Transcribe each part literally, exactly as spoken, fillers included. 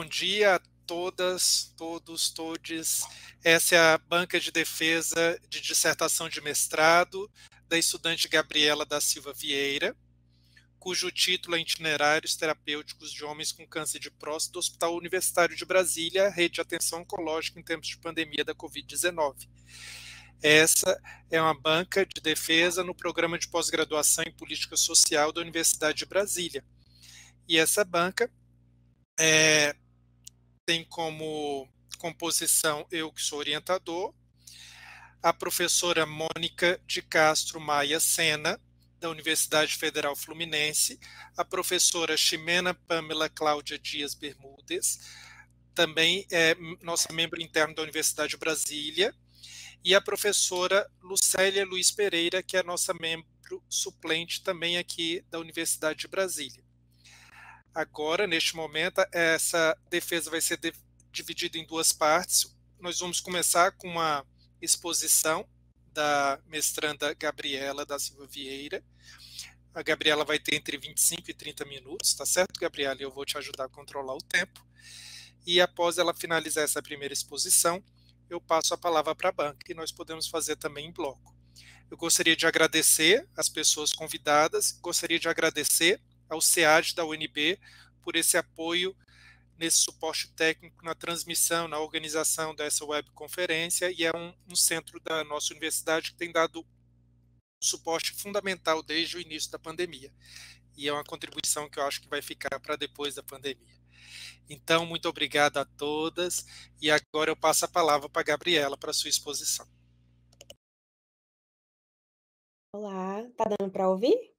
dia a todas, todos, todes. Essa é a banca de defesa de dissertação de mestrado da estudante Gabriela da Silva Vieira, cujo título é Itinerários Terapêuticos de Homens com Câncer de Próstata do Hospital Universitário de Brasília, Rede de Atenção Oncológica em Tempos de Pandemia da covid dezenove. Essa é uma banca de defesa no programa de pós-graduação em Política Social da Universidade de Brasília. E essa banca é, tem como composição eu, que sou orientador, a professora Mônica de Castro Maia Sena, da Universidade Federal Fluminense, a professora Ximena Pamela Cláudia Dias Bermudes, também é nossa membro interno da Universidade de Brasília, e a professora Lucélia Luiz Pereira, que é nossa membro suplente também aqui da Universidade de Brasília. Agora, neste momento, essa defesa vai ser de, dividida em duas partes. Nós vamos começar com uma exposição da mestranda Gabriela da Silva Vieira. A Gabriela vai ter entre vinte e cinco e trinta minutos, tá certo, Gabriela? Eu vou te ajudar a controlar o tempo. E após ela finalizar essa primeira exposição, eu passo a palavra para a banca, e nós podemos fazer também em bloco. Eu gostaria de agradecer as pessoas convidadas, gostaria de agradecer ao SEAD da U N B por esse apoio nesse suporte técnico na transmissão, na organização dessa webconferência, e é um, um centro da nossa universidade que tem dado um suporte fundamental desde o início da pandemia. E é uma contribuição que eu acho que vai ficar para depois da pandemia. Então, muito obrigado a todas, e agora eu passo a palavra para a Gabriela para a sua exposição. Olá, tá dando para ouvir?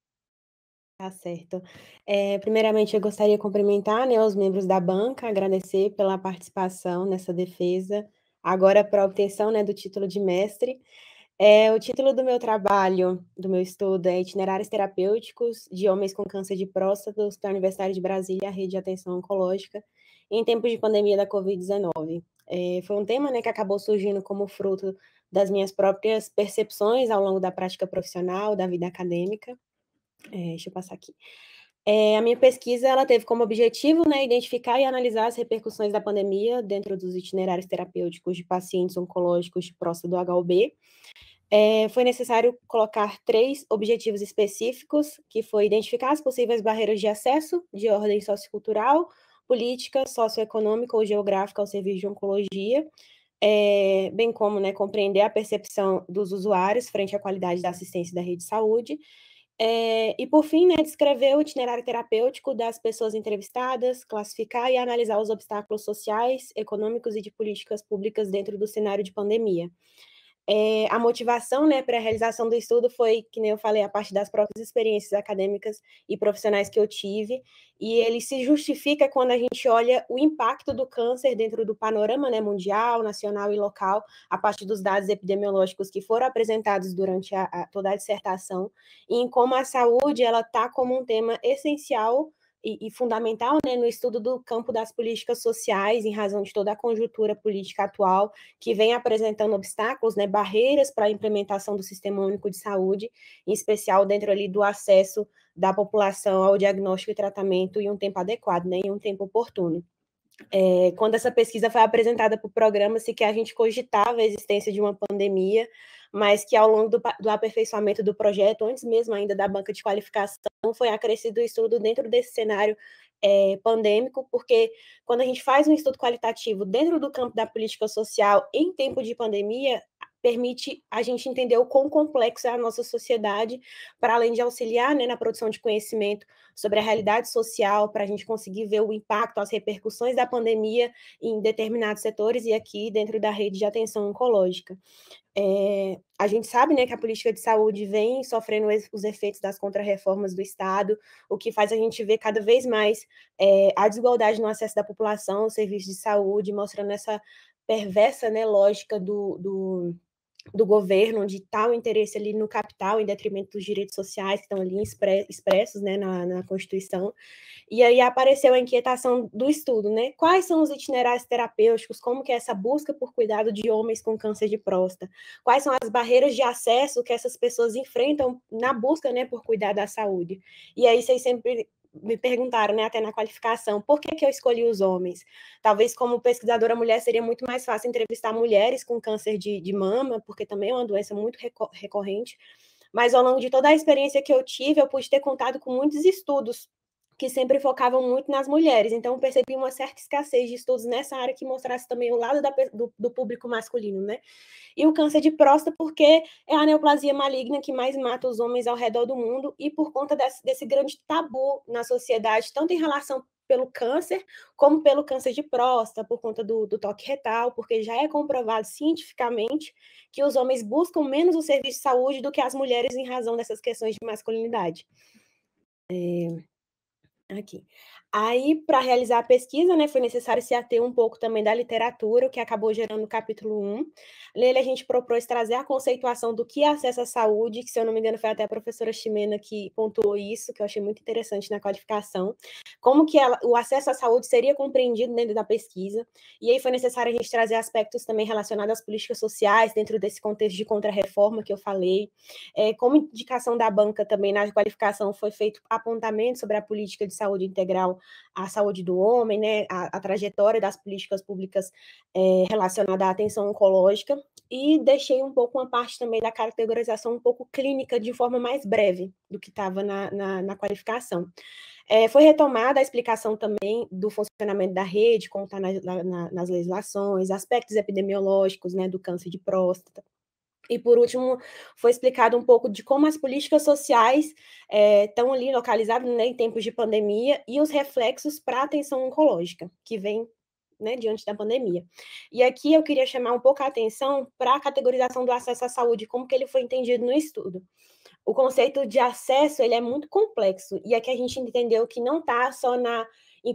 Tá certo. É, primeiramente, eu gostaria de cumprimentar, né, os membros da banca, agradecer pela participação nessa defesa, agora para a obtenção, né, do título de mestre. É, o título do meu trabalho, do meu estudo, é Itinerários Terapêuticos de Homens com Câncer de Próstata da Universidade de Brasília, Rede de Atenção Oncológica, em tempos de pandemia da covid dezenove. É, foi um tema, né, que acabou surgindo como fruto das minhas próprias percepções ao longo da prática profissional, da vida acadêmica. É, deixa eu passar aqui. É, a minha pesquisa ela teve como objetivo, né, identificar e analisar as repercussões da pandemia dentro dos itinerários terapêuticos de pacientes oncológicos de próstata do H U B. É, foi necessário colocar três objetivos específicos, que foi identificar as possíveis barreiras de acesso de ordem sociocultural, política, socioeconômica ou geográfica ao serviço de oncologia, é, bem como, né, compreender a percepção dos usuários frente à qualidade da assistência da rede de saúde. É, e, por fim, né, descrever o itinerário terapêutico das pessoas entrevistadas, classificar e analisar os obstáculos sociais, econômicos e de políticas públicas dentro do cenário de pandemia. É, a motivação, né, para a realização do estudo foi, que nem eu falei, a partir das próprias experiências acadêmicas e profissionais que eu tive, e ele se justifica quando a gente olha o impacto do câncer dentro do panorama, né, mundial, nacional e local, a partir dos dados epidemiológicos que foram apresentados durante a, a, toda a dissertação, e em como a saúde ela está como um tema essencial e, e fundamental, né, no estudo do campo das políticas sociais, em razão de toda a conjuntura política atual, que vem apresentando obstáculos, né, barreiras para a implementação do Sistema Único de Saúde, em especial dentro ali do acesso da população ao diagnóstico e tratamento em um tempo adequado, né, em um tempo oportuno. É, quando essa pesquisa foi apresentada para o programa, se que a gente cogitava a existência de uma pandemia, mas que ao longo do, do aperfeiçoamento do projeto, antes mesmo ainda da banca de qualificação, foi acrescido o estudo dentro desse cenário é, pandêmico, porque quando a gente faz um estudo qualitativo dentro do campo da política social em tempo de pandemia, permite a gente entender o quão complexa é a nossa sociedade, para além de auxiliar, né, na produção de conhecimento sobre a realidade social, para a gente conseguir ver o impacto, as repercussões da pandemia em determinados setores e aqui dentro da rede de atenção oncológica. É, a gente sabe, né, que a política de saúde vem sofrendo os efeitos das contrarreformas do Estado, o que faz a gente ver cada vez mais é, a desigualdade no acesso da população aos serviços de saúde, mostrando essa perversa, né, lógica do, do do governo, de tal interesse ali no capital, em detrimento dos direitos sociais que estão ali expressos, né, na, na Constituição. E aí apareceu a inquietação do estudo, né? Quais são os itinerários terapêuticos? Como que é essa busca por cuidado de homens com câncer de próstata? Quais são as barreiras de acesso que essas pessoas enfrentam na busca, né, por cuidar da saúde? E aí vocês sempre me perguntaram, né, até na qualificação, por que que eu escolhi os homens? Talvez como pesquisadora mulher seria muito mais fácil entrevistar mulheres com câncer de, de mama, porque também é uma doença muito recorrente, mas ao longo de toda a experiência que eu tive, eu pude ter contato com muitos estudos que sempre focavam muito nas mulheres, então eu percebi uma certa escassez de estudos nessa área que mostrasse também o lado da, do, do público masculino, né? E o câncer de próstata, porque é a neoplasia maligna que mais mata os homens ao redor do mundo, e por conta desse, desse grande tabu na sociedade, tanto em relação pelo câncer, como pelo câncer de próstata, por conta do, do toque retal, porque já é comprovado cientificamente que os homens buscam menos o serviço de saúde do que as mulheres em razão dessas questões de masculinidade. É... Aqui. Aí, para realizar a pesquisa, né, foi necessário se ater um pouco também da literatura, o que acabou gerando o capítulo um. Nele, a gente propôs trazer a conceituação do que é acesso à saúde, que, se eu não me engano, foi até a professora Ximena que pontuou isso, que eu achei muito interessante na qualificação. Como que ela, o acesso à saúde seria compreendido dentro da pesquisa. E aí foi necessário a gente trazer aspectos também relacionados às políticas sociais, dentro desse contexto de contra-reforma que eu falei. É, como indicação da banca também na qualificação foi feito apontamento sobre a política de saúde integral à saúde do homem, né, a, a trajetória das políticas públicas é, relacionada à atenção oncológica, e deixei um pouco uma parte também da categorização um pouco clínica, de forma mais breve do que estava na, na, na qualificação. É, foi retomada a explicação também do funcionamento da rede, como está na, na, nas legislações, aspectos epidemiológicos, né, do câncer de próstata. E, por último, foi explicado um pouco de como as políticas sociais é, estão ali localizadas, né, em tempos de pandemia, e os reflexos para a atenção oncológica, que vem, né, diante da pandemia. E aqui eu queria chamar um pouco a atenção para a categorização do acesso à saúde, como que ele foi entendido no estudo. O conceito de acesso, ele é muito complexo, e aqui a gente entendeu que não está só na...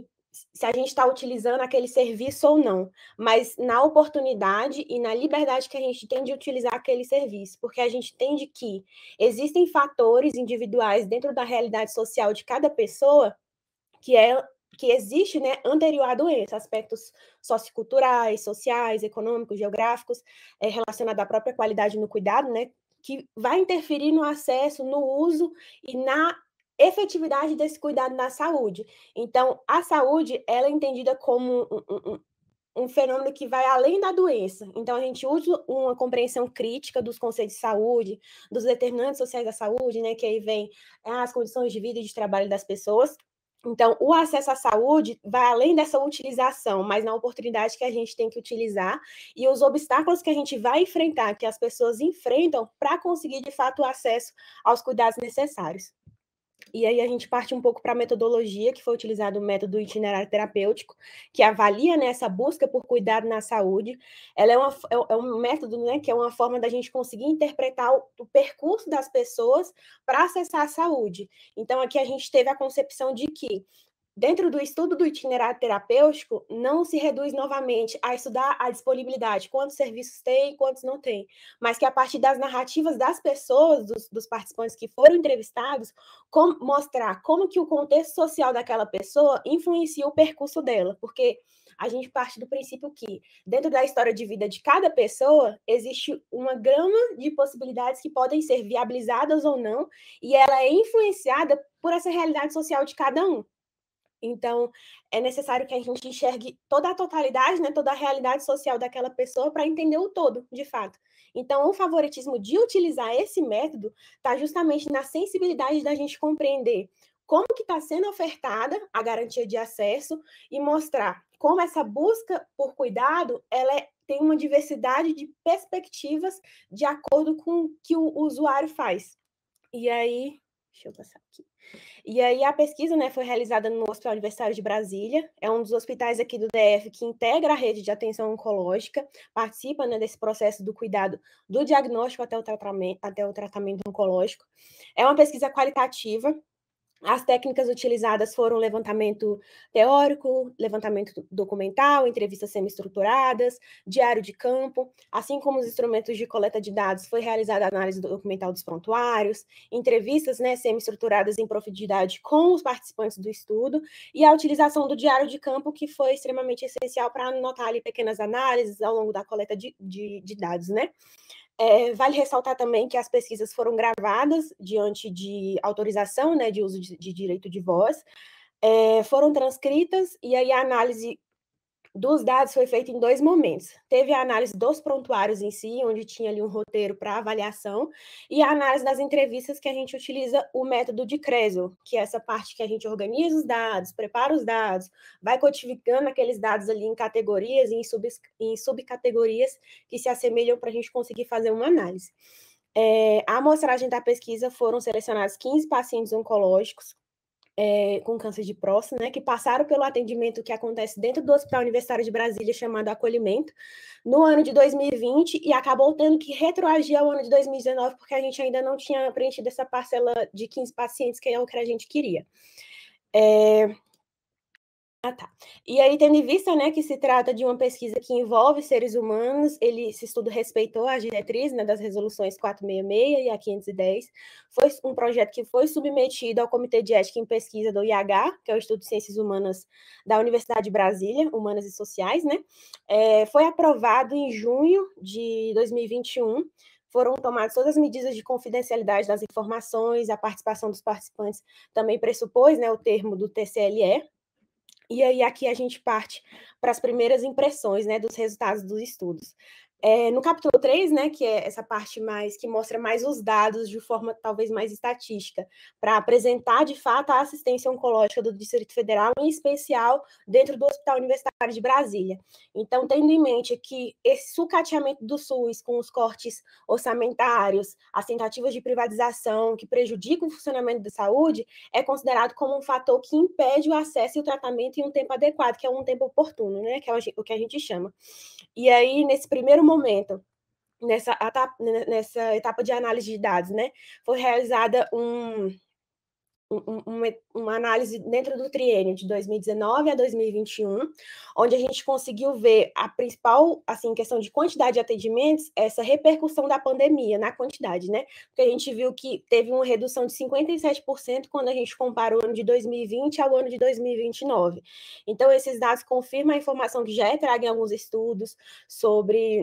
se a gente está utilizando aquele serviço ou não, mas na oportunidade e na liberdade que a gente tem de utilizar aquele serviço, porque a gente entende que existem fatores individuais dentro da realidade social de cada pessoa que é que existe, né, anterior à doença, aspectos socioculturais, sociais, econômicos, geográficos, é, relacionados à própria qualidade no cuidado, né, que vai interferir no acesso, no uso e na efetividade desse cuidado na saúde. Então, a saúde, ela é entendida como um, um, um fenômeno que vai além da doença. Então, a gente usa uma compreensão crítica dos conceitos de saúde, dos determinantes sociais da saúde, né, que aí vem as condições de vida e de trabalho das pessoas. Então, o acesso à saúde vai além dessa utilização, mas na oportunidade que a gente tem que utilizar e os obstáculos que a gente vai enfrentar, que as pessoas enfrentam para conseguir, de fato, o acesso aos cuidados necessários. E aí a gente parte um pouco para a metodologia, que foi utilizado o método itinerário terapêutico, que avalia, né, essa busca por cuidado na saúde. Ela é, uma, é um método, né, que é uma forma da gente conseguir interpretar o, o percurso das pessoas para acessar a saúde. Então, aqui a gente teve a concepção de que, dentro do estudo do itinerário terapêutico, não se reduz novamente a estudar a disponibilidade, quantos serviços tem e quantos não tem, mas que a partir das narrativas das pessoas, dos, dos participantes que foram entrevistados, com, mostrar como que o contexto social daquela pessoa influencia o percurso dela, porque a gente parte do princípio que, dentro da história de vida de cada pessoa, existe uma gama de possibilidades que podem ser viabilizadas ou não, e ela é influenciada por essa realidade social de cada um. Então, é necessário que a gente enxergue toda a totalidade, né, toda a realidade social daquela pessoa para entender o todo, de fato. Então, o favoritismo de utilizar esse método está justamente na sensibilidade da gente compreender como que está sendo ofertada a garantia de acesso e mostrar como essa busca por cuidado, ela é, tem uma diversidade de perspectivas de acordo com o que o usuário faz. E aí, deixa eu passar aqui. E aí a pesquisa, né, foi realizada no Hospital Universitário de Brasília, é um dos hospitais aqui do D F que integra a rede de atenção oncológica, participa, né, desse processo do cuidado do diagnóstico até o tratamento, até o tratamento oncológico. É uma pesquisa qualitativa. As técnicas utilizadas foram levantamento teórico, levantamento documental, entrevistas semi-estruturadas, diário de campo, assim como os instrumentos de coleta de dados, foi realizada a análise documental dos prontuários, entrevistas, né, semi-estruturadas em profundidade com os participantes do estudo, e a utilização do diário de campo, que foi extremamente essencial para anotar ali pequenas análises ao longo da coleta de, de, de dados, né? É, vale ressaltar também que as pesquisas foram gravadas diante de autorização, né, de uso de, de direito de voz, é, foram transcritas, e aí a análise dos dados foi feita em dois momentos. Teve a análise dos prontuários em si, onde tinha ali um roteiro para avaliação, e a análise das entrevistas, que a gente utiliza o método de Creswell, que é essa parte que a gente organiza os dados, prepara os dados, vai codificando aqueles dados ali em categorias e em, sub, em subcategorias que se assemelham para a gente conseguir fazer uma análise. É, a amostragem da pesquisa foram selecionados quinze pacientes oncológicos, É, com câncer de próstata, né, que passaram pelo atendimento que acontece dentro do Hospital Universitário de Brasília, chamado Acolhimento, no ano de dois mil e vinte, e acabou tendo que retroagir ao ano de dois mil e dezenove, porque a gente ainda não tinha preenchido essa parcela de quinze pacientes, que é o que a gente queria. É... Ah, tá. E aí, tendo em vista, né, que se trata de uma pesquisa que envolve seres humanos, ele, esse estudo respeitou as diretrizes, né, das resoluções quatrocentos e sessenta e seis e a quinhentos e dez. Foi um projeto que foi submetido ao Comitê de Ética em Pesquisa do I H, que é o Instituto de Ciências Humanas da Universidade de Brasília, Humanas e Sociais, né? É, foi aprovado em junho de dois mil e vinte e um. Foram tomadas todas as medidas de confidencialidade das informações, a participação dos participantes também pressupôs, né, o termo do T C L E. E aí aqui a gente parte para as primeiras impressões, né, dos resultados dos estudos. É, no capítulo três, né, que é essa parte mais que mostra mais os dados de forma talvez mais estatística, para apresentar de fato a assistência oncológica do Distrito Federal, em especial dentro do Hospital Universitário de Brasília. Então, tendo em mente que esse sucateamento do SUS com os cortes orçamentários, as tentativas de privatização que prejudicam o funcionamento da saúde, é considerado como um fator que impede o acesso e o tratamento em um tempo adequado, que é um tempo oportuno, né, que é o que a gente chama. E aí, nesse primeiro momento, nessa etapa, nessa etapa de análise de dados, né, foi realizada um, um, uma, uma análise dentro do triênio de dois mil e dezenove a dois mil e vinte e um, onde a gente conseguiu ver a principal, assim, questão de quantidade de atendimentos, essa repercussão da pandemia na quantidade, né? Porque a gente viu que teve uma redução de cinquenta e sete por cento quando a gente compara o ano de dois mil e vinte ao ano de dois mil e vinte e nove. Então, esses dados confirmam a informação que já é traga em alguns estudos sobre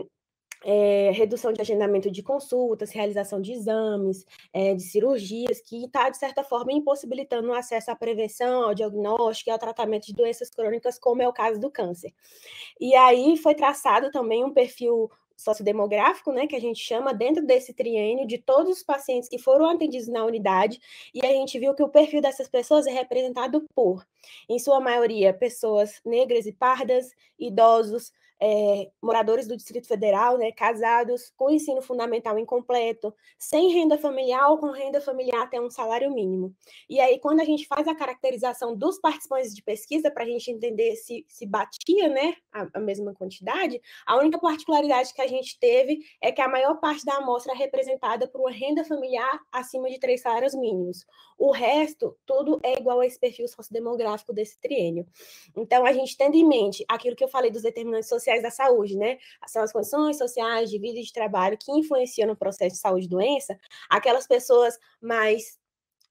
É, redução de agendamento de consultas, realização de exames, é, de cirurgias, que está, de certa forma, impossibilitando o acesso à prevenção, ao diagnóstico e ao tratamento de doenças crônicas, como é o caso do câncer. E aí foi traçado também um perfil sociodemográfico, né, que a gente chama, dentro desse triênio, de todos os pacientes que foram atendidos na unidade, e a gente viu que o perfil dessas pessoas é representado por, em sua maioria, pessoas negras e pardas, idosos, é, moradores do Distrito Federal, né, casados, com ensino fundamental incompleto, sem renda familiar ou com renda familiar até um salário mínimo. E aí, quando a gente faz a caracterização dos participantes de pesquisa, para a gente entender se, se batia, né, a, a mesma quantidade, a única particularidade que a gente teve é que a maior parte da amostra é representada por uma renda familiar acima de três salários mínimos. O resto, tudo é igual a esse perfil sociodemográfico desse triênio. Então, a gente tendo em mente aquilo que eu falei dos determinantes sociais da saúde, né? São as condições sociais de vida e de trabalho que influenciam no processo de saúde e doença, aquelas pessoas mais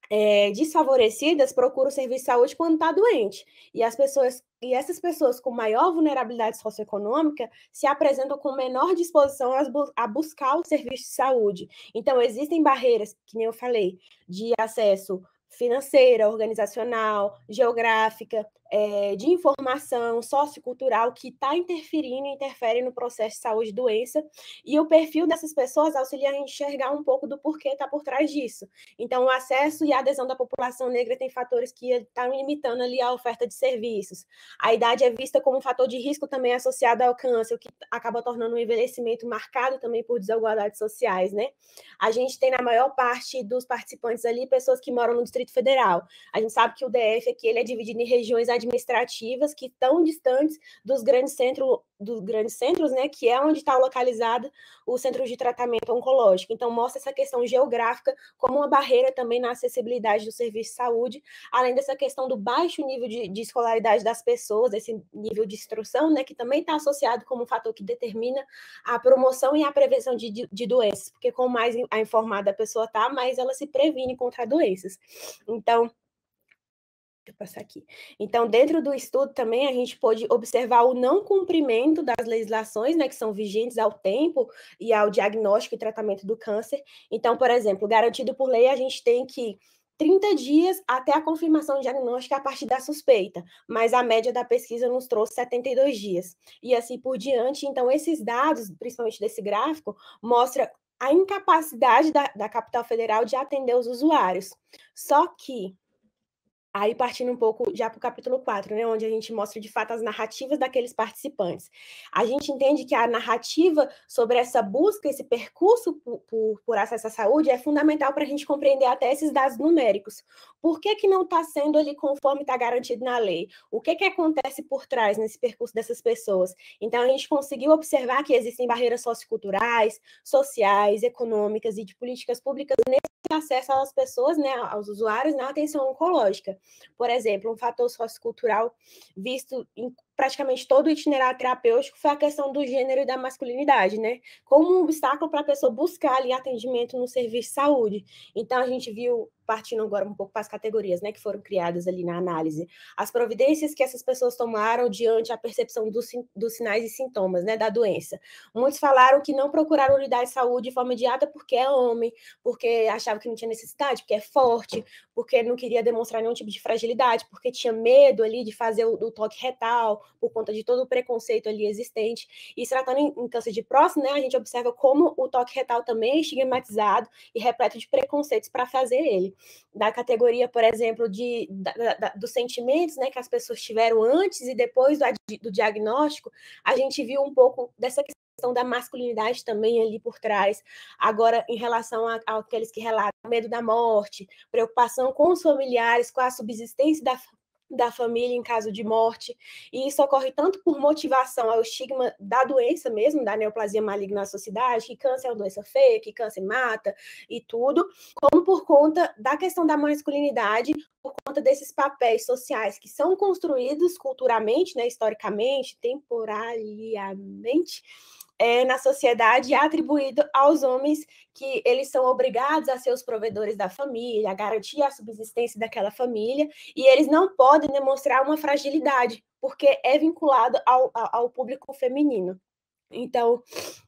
é, desfavorecidas procuram o serviço de saúde quando está doente. E as pessoas, e essas pessoas com maior vulnerabilidade socioeconômica se apresentam com menor disposição a, a buscar o serviço de saúde. Então, existem barreiras, que nem eu falei, de acesso financeira, organizacional, geográfica, é, de informação sociocultural que está interferindo e interfere no processo de saúde e doença, e o perfil dessas pessoas auxilia a enxergar um pouco do porquê está por trás disso. Então, o acesso e a adesão da população negra tem fatores que estão limitando ali a oferta de serviços. A idade é vista como um fator de risco também associado ao câncer, o que acaba tornando um envelhecimento marcado também por desigualdades sociais, né? A gente tem, na maior parte dos participantes ali, pessoas que moram no Distrito Federal. A gente sabe que o D F aqui ele é dividido em regiões administrativas que estão distantes dos grandes centros, dos grandes centros, né, que é onde está localizado o centro de tratamento oncológico. Então, mostra essa questão geográfica como uma barreira também na acessibilidade do serviço de saúde, além dessa questão do baixo nível de, de escolaridade das pessoas, esse nível de instrução, né, que também está associado como um fator que determina a promoção e a prevenção de, de, de doenças, porque com mais a informada a pessoa está, mais ela se previne contra doenças. Então, Deixa eu passar aqui. Então, dentro do estudo também a gente pôde observar o não cumprimento das legislações, né, que são vigentes ao tempo e ao diagnóstico e tratamento do câncer. Então, por exemplo, garantido por lei, a gente tem que trinta dias até a confirmação diagnóstica a partir da suspeita, mas a média da pesquisa nos trouxe setenta e dois dias. E assim por diante. Então, esses dados, principalmente desse gráfico, mostra a incapacidade da, da capital federal de atender os usuários. Só que, aí partindo um pouco já para o capítulo quatro, né, onde a gente mostra de fato as narrativas daqueles participantes. A gente entende que a narrativa sobre essa busca, esse percurso por, por, por acesso à saúde é fundamental para a gente compreender até esses dados numéricos. Por que, que não está sendo ali conforme está garantido na lei? O que, que acontece por trás nesse percurso dessas pessoas? Então, a gente conseguiu observar que existem barreiras socioculturais, sociais, econômicas e de políticas públicas nesse acesso às pessoas, né, aos usuários na atenção oncológica. Por exemplo, um fator sociocultural visto em praticamente todo o itinerário terapêutico foi a questão do gênero e da masculinidade, né? Como um obstáculo para a pessoa buscar ali atendimento no serviço de saúde. Então, a gente viu, partindo agora um pouco para as categorias, né, que foram criadas ali na análise, as providências que essas pessoas tomaram diante a percepção dos, dos sinais e sintomas, né, da doença. Muitos falaram que não procuraram unidade de saúde de forma imediata porque é homem, porque achava que não tinha necessidade, porque é forte, porque não queria demonstrar nenhum tipo de fragilidade, porque tinha medo ali de fazer o, o toque retal, por conta de todo o preconceito ali existente. E se tratando em, em câncer de próstata, né, a gente observa como o toque retal também é estigmatizado e repleto de preconceitos para fazer ele. Da categoria, por exemplo, de, da, da, dos sentimentos, né, que as pessoas tiveram antes e depois do, do diagnóstico, a gente viu um pouco dessa questão da masculinidade também ali por trás. Agora, em relação a, a aqueles que relatam medo da morte, preocupação com os familiares, com a subsistência da da família em caso de morte, e isso ocorre tanto por motivação ao estigma da doença mesmo, da neoplasia maligna na sociedade, que câncer é uma doença feia, que câncer mata e tudo, como por conta da questão da masculinidade, por conta desses papéis sociais que são construídos culturalmente, né, historicamente, temporariamente, É, na sociedade, é atribuído aos homens que eles são obrigados a ser os provedores da família, a garantir a subsistência daquela família, e eles não podem demonstrar uma fragilidade, porque é vinculado ao, ao público feminino. Então,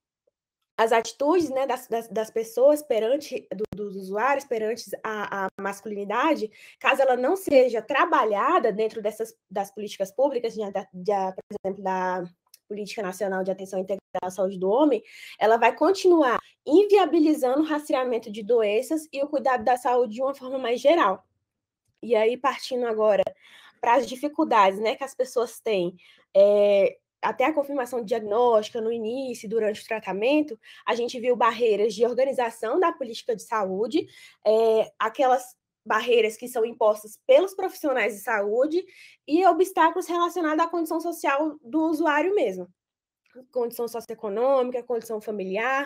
as atitudes, né, das, das, das pessoas perante, do, dos usuários, perante a, a masculinidade, caso ela não seja trabalhada dentro dessas das políticas públicas, de, de, por exemplo, da Política Nacional de Atenção Integral à Saúde do Homem, ela vai continuar inviabilizando o rastreamento de doenças e o cuidado da saúde de uma forma mais geral. E aí, partindo agora para as dificuldades, né, que as pessoas têm, é, até a confirmação diagnóstica no início, durante o tratamento, a gente viu barreiras de organização da política de saúde, é, aquelas barreiras que são impostas pelos profissionais de saúde e obstáculos relacionados à condição social do usuário mesmo, condição socioeconômica, condição familiar,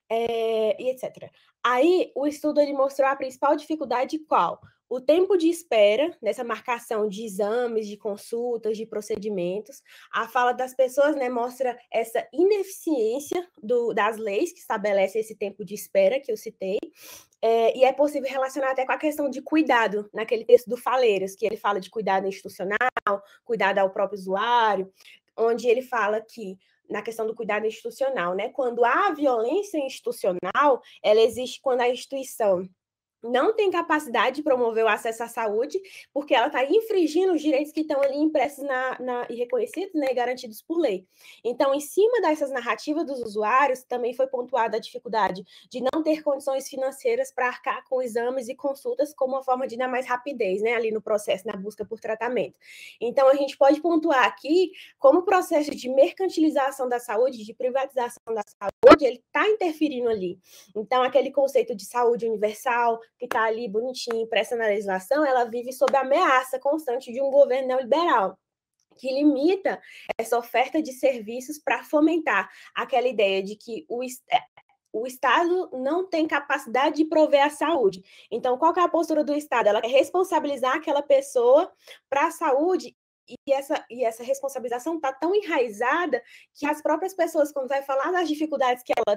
é, e etcétera. Aí, o estudo ele mostrou a principal dificuldade qual? O tempo de espera nessa marcação de exames, de consultas, de procedimentos. A fala das pessoas, né, mostra essa ineficiência do, das leis que estabelecem esse tempo de espera que eu citei. É, e é possível relacionar até com a questão de cuidado, naquele texto do Faleiros, que ele fala de cuidado institucional, cuidado ao próprio usuário, onde ele fala que na questão do cuidado institucional, né? Quando há violência institucional, ela existe quando a instituição não tem capacidade de promover o acesso à saúde, porque ela está infringindo os direitos que estão ali impressos na, na, e reconhecidos, né, garantidos por lei. Então, em cima dessas narrativas dos usuários, também foi pontuada a dificuldade de não ter condições financeiras para arcar com exames e consultas como uma forma de dar mais rapidez, né, ali no processo, na busca por tratamento. Então, a gente pode pontuar aqui como o processo de mercantilização da saúde, de privatização da saúde, ele está interferindo ali. Então, aquele conceito de saúde universal, que está ali bonitinho, impressa na legislação, ela vive sob a ameaça constante de um governo neoliberal, que limita essa oferta de serviços para fomentar aquela ideia de que o, o Estado não tem capacidade de prover a saúde. Então, qual que é a postura do Estado? Ela quer responsabilizar aquela pessoa para a saúde, e essa, e essa responsabilização está tão enraizada que as próprias pessoas, quando vai falar das dificuldades que ela tem,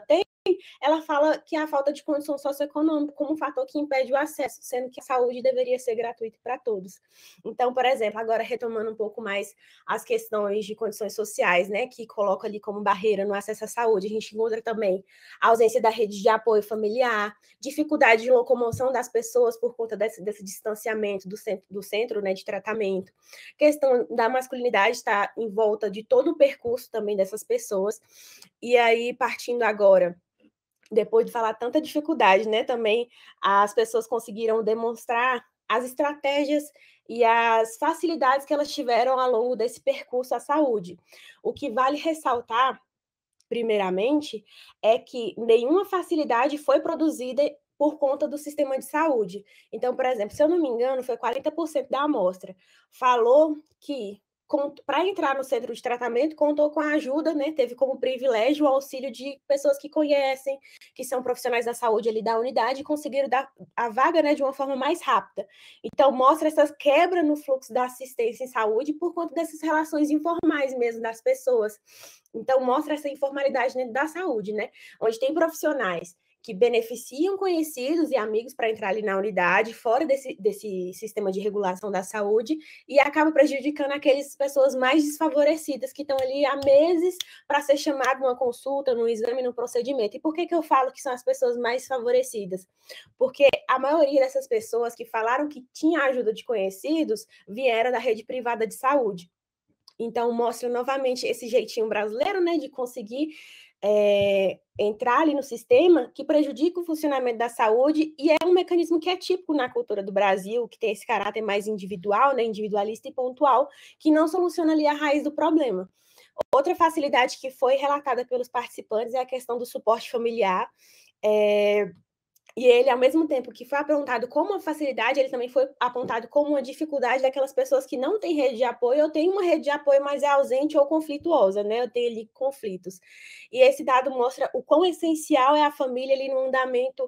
ela fala que a falta de condição socioeconômica como um fator que impede o acesso, sendo que a saúde deveria ser gratuita para todos. Então, por exemplo, agora retomando um pouco mais as questões de condições sociais, né, que coloca ali como barreira no acesso à saúde, a gente encontra também a ausência da rede de apoio familiar, dificuldade de locomoção das pessoas por conta desse, desse distanciamento do centro, do centro né, de tratamento, questão da masculinidade está em volta de todo o percurso também dessas pessoas, e aí partindo agora depois de falar tanta dificuldade, né, também as pessoas conseguiram demonstrar as estratégias e as facilidades que elas tiveram ao longo desse percurso à saúde. O que vale ressaltar, primeiramente, é que nenhuma facilidade foi produzida por conta do sistema de saúde. Então, por exemplo, se eu não me engano, foi quarenta por cento da amostra. Falou que para entrar no centro de tratamento, contou com a ajuda, né? Teve como privilégio o auxílio de pessoas que conhecem, que são profissionais da saúde ali da unidade, e conseguiram dar a vaga, né, de uma forma mais rápida. Então, mostra essa quebra no fluxo da assistência em saúde por conta dessas relações informais mesmo das pessoas. Então, mostra essa informalidade dentro da saúde, né? Onde tem profissionais que beneficiam conhecidos e amigos para entrar ali na unidade, fora desse, desse sistema de regulação da saúde, e acaba prejudicando aquelas pessoas mais desfavorecidas, que estão ali há meses para ser chamado numa consulta, num exame, num procedimento. E por que, que eu falo que são as pessoas mais favorecidas? Porque a maioria dessas pessoas que falaram que tinha ajuda de conhecidos vieram da rede privada de saúde. Então, mostra novamente esse jeitinho brasileiro, né, de conseguir é, entrar ali no sistema que prejudica o funcionamento da saúde, e é um mecanismo que é típico na cultura do Brasil, que tem esse caráter mais individual, né, individualista e pontual, que não soluciona ali a raiz do problema. Outra facilidade que foi relatada pelos participantes é a questão do suporte familiar. É, e ele, ao mesmo tempo que foi apontado como uma facilidade, ele também foi apontado como uma dificuldade daquelas pessoas que não têm rede de apoio, ou têm uma rede de apoio, mas é ausente ou conflituosa, né? Eu tenho ali conflitos. E esse dado mostra o quão essencial é a família ali no andamento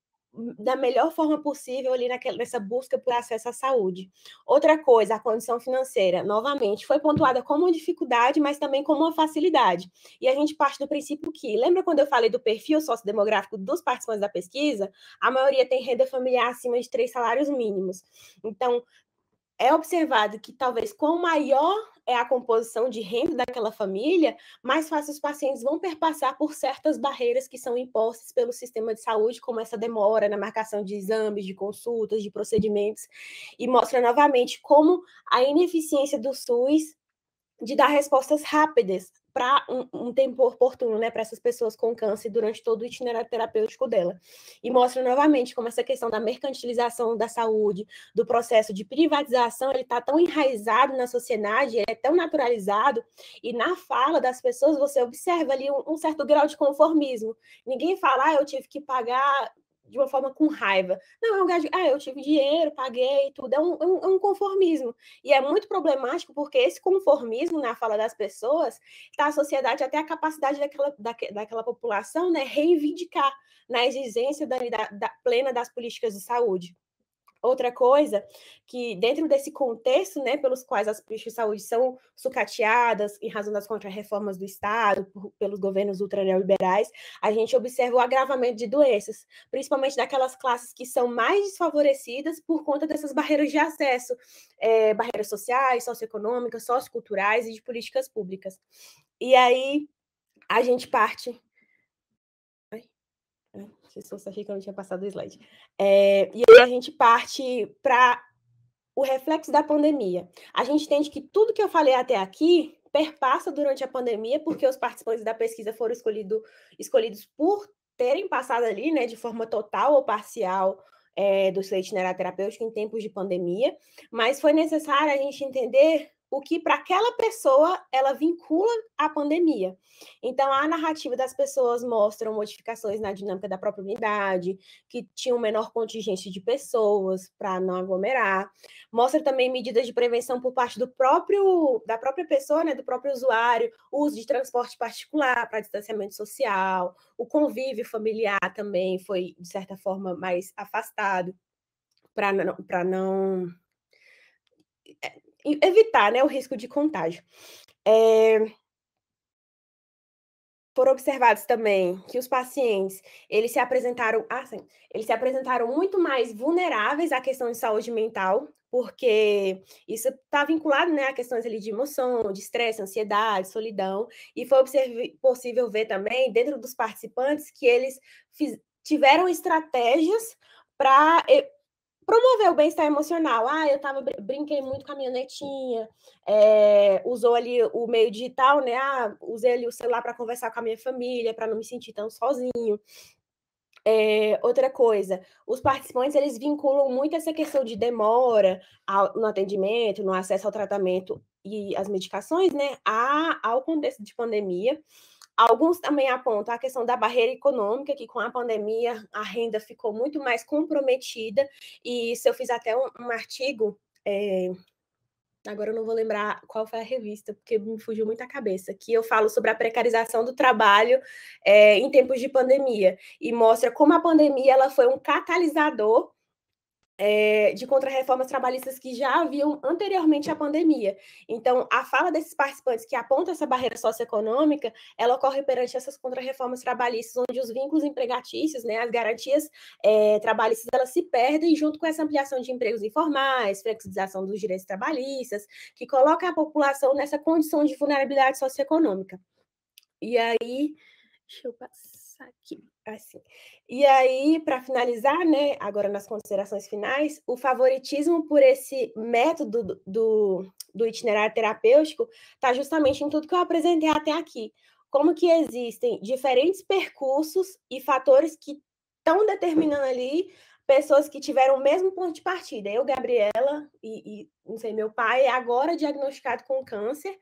da melhor forma possível ali naquela, nessa busca por acesso à saúde. Outra coisa, a condição financeira, novamente, foi pontuada como uma dificuldade, mas também como uma facilidade. E a gente parte do princípio que, lembra quando eu falei do perfil sociodemográfico dos participantes da pesquisa? A maioria tem renda familiar acima de três salários mínimos. Então, é observado que talvez quanto maior é a composição de renda daquela família, mais fácil os pacientes vão perpassar por certas barreiras que são impostas pelo sistema de saúde, como essa demora na marcação de exames, de consultas, de procedimentos, e mostra novamente como a ineficiência do SUS de dar respostas rápidas para um, um tempo oportuno, né, para essas pessoas com câncer durante todo o itinerário terapêutico dela. E mostra novamente como essa questão da mercantilização da saúde, do processo de privatização, ele está tão enraizado na sociedade, ele é tão naturalizado, e na fala das pessoas você observa ali um, um certo grau de conformismo. Ninguém fala, ah, eu tive que pagar de uma forma com raiva. Não, é um gajo, ah, eu tive dinheiro, paguei, tudo. É um, é um, é um conformismo. E é muito problemático porque esse conformismo na fala das pessoas está associado até à capacidade daquela, daque, daquela população, né, reivindicar na exigência da, da, da plena das políticas de saúde. Outra coisa, que dentro desse contexto, né, pelos quais as políticas de saúde são sucateadas em razão das contrarreformas do Estado, por, pelos governos ultraliberais, a gente observa o agravamento de doenças, principalmente daquelas classes que são mais desfavorecidas por conta dessas barreiras de acesso, é, barreiras sociais, socioeconômicas, socioculturais e de políticas públicas. E aí, a gente parte... Se fosse aqui que eu não tinha passado o slide. É, e aí a gente parte para o reflexo da pandemia. A gente entende que tudo que eu falei até aqui perpassa durante a pandemia, porque os participantes da pesquisa foram escolhido, escolhidos por terem passado ali, né, de forma total ou parcial, é, do seu itinerário terapêutico em tempos de pandemia, mas foi necessário a gente entender o que para aquela pessoa ela vincula à pandemia. Então, a narrativa das pessoas mostram modificações na dinâmica da própria unidade, que tinha um menor contingente de pessoas para não aglomerar. Mostra também medidas de prevenção por parte do próprio, da própria pessoa, né, do próprio usuário, o uso de transporte particular para distanciamento social, o convívio familiar também foi, de certa forma, mais afastado, para não, para não evitar, né, o risco de contágio. É... foram observados também que os pacientes, eles se apresentaram assim, eles se apresentaram muito mais vulneráveis à questão de saúde mental, porque isso está vinculado, né, a questões ali de emoção, de estresse, ansiedade, solidão, e foi observ possível ver também, dentro dos participantes, que eles fiz tiveram estratégias para promover o bem-estar emocional. Ah, eu tava, brinquei muito com a minha netinha, é, usou ali o meio digital, né? Ah, usei ali o celular para conversar com a minha família, para não me sentir tão sozinho. É, outra coisa, os participantes eles vinculam muito essa questão de demora ao, no atendimento, no acesso ao tratamento e as medicações, né, a, ao contexto de pandemia. Alguns também apontam a questão da barreira econômica, que com a pandemia a renda ficou muito mais comprometida, e isso eu fiz até um, um artigo, é, agora eu não vou lembrar qual foi a revista, porque me fugiu muito a cabeça, que eu falo sobre a precarização do trabalho é, em tempos de pandemia, e mostra como a pandemia ela foi um catalisador é, de contrarreformas trabalhistas que já haviam anteriormente à pandemia. Então, a fala desses participantes que apontam essa barreira socioeconômica, ela ocorre perante essas contrarreformas trabalhistas, onde os vínculos empregatícios, né, as garantias é, trabalhistas, elas se perdem junto com essa ampliação de empregos informais, flexibilização dos direitos trabalhistas, que coloca a população nessa condição de vulnerabilidade socioeconômica. E aí, deixa eu passar aqui, assim. E aí, para finalizar, né, agora nas considerações finais, o favoritismo por esse método do, do, do itinerário terapêutico está justamente em tudo que eu apresentei até aqui. Como que existem diferentes percursos e fatores que estão determinando ali pessoas que tiveram o mesmo ponto de partida. Eu, Gabriela, e, e não sei, meu pai é agora diagnosticado com câncer,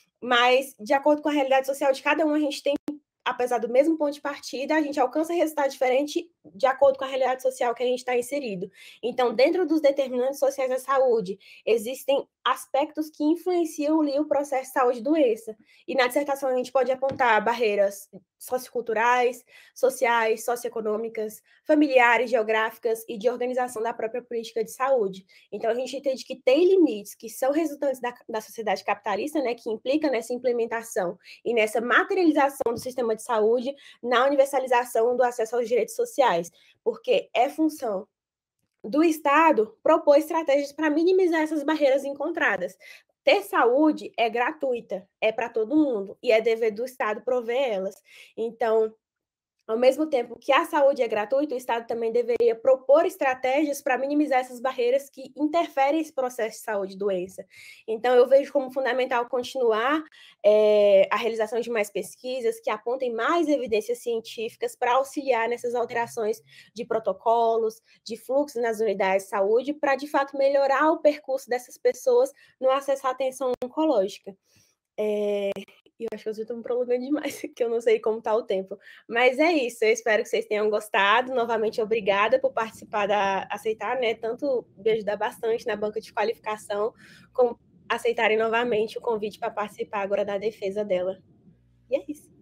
mas de acordo com a realidade social de cada um, a gente tem, apesar do mesmo ponto de partida, a gente alcança resultado diferente de acordo com a realidade social que a gente está inserido. Então, dentro dos determinantes sociais da saúde, existem aspectos que influenciam ali o processo de saúde e doença. E na dissertação a gente pode apontar barreiras socioculturais, sociais, socioeconômicas, familiares, geográficas e de organização da própria política de saúde. Então, a gente entende que tem limites que são resultantes da, da sociedade capitalista, né, que implica nessa implementação e nessa materialização do sistema de saúde na universalização do acesso aos direitos sociais, porque é função do Estado propor estratégias para minimizar essas barreiras encontradas. Ter saúde é gratuita, é para todo mundo, e é dever do Estado prover elas. Então, ao mesmo tempo que a saúde é gratuita, o Estado também deveria propor estratégias para minimizar essas barreiras que interferem nesse processo de saúde e doença. Então, eu vejo como fundamental continuar é, a realização de mais pesquisas que apontem mais evidências científicas para auxiliar nessas alterações de protocolos, de fluxos nas unidades de saúde, para, de fato, melhorar o percurso dessas pessoas no acesso à atenção oncológica. É, eu acho que eu estou me prolongando demais, que eu não sei como está o tempo. Mas é isso, eu espero que vocês tenham gostado. Novamente, obrigada por participar, da, aceitar, né? Tanto me ajudar bastante na banca de qualificação, como aceitarem novamente o convite para participar agora da defesa dela. E é isso.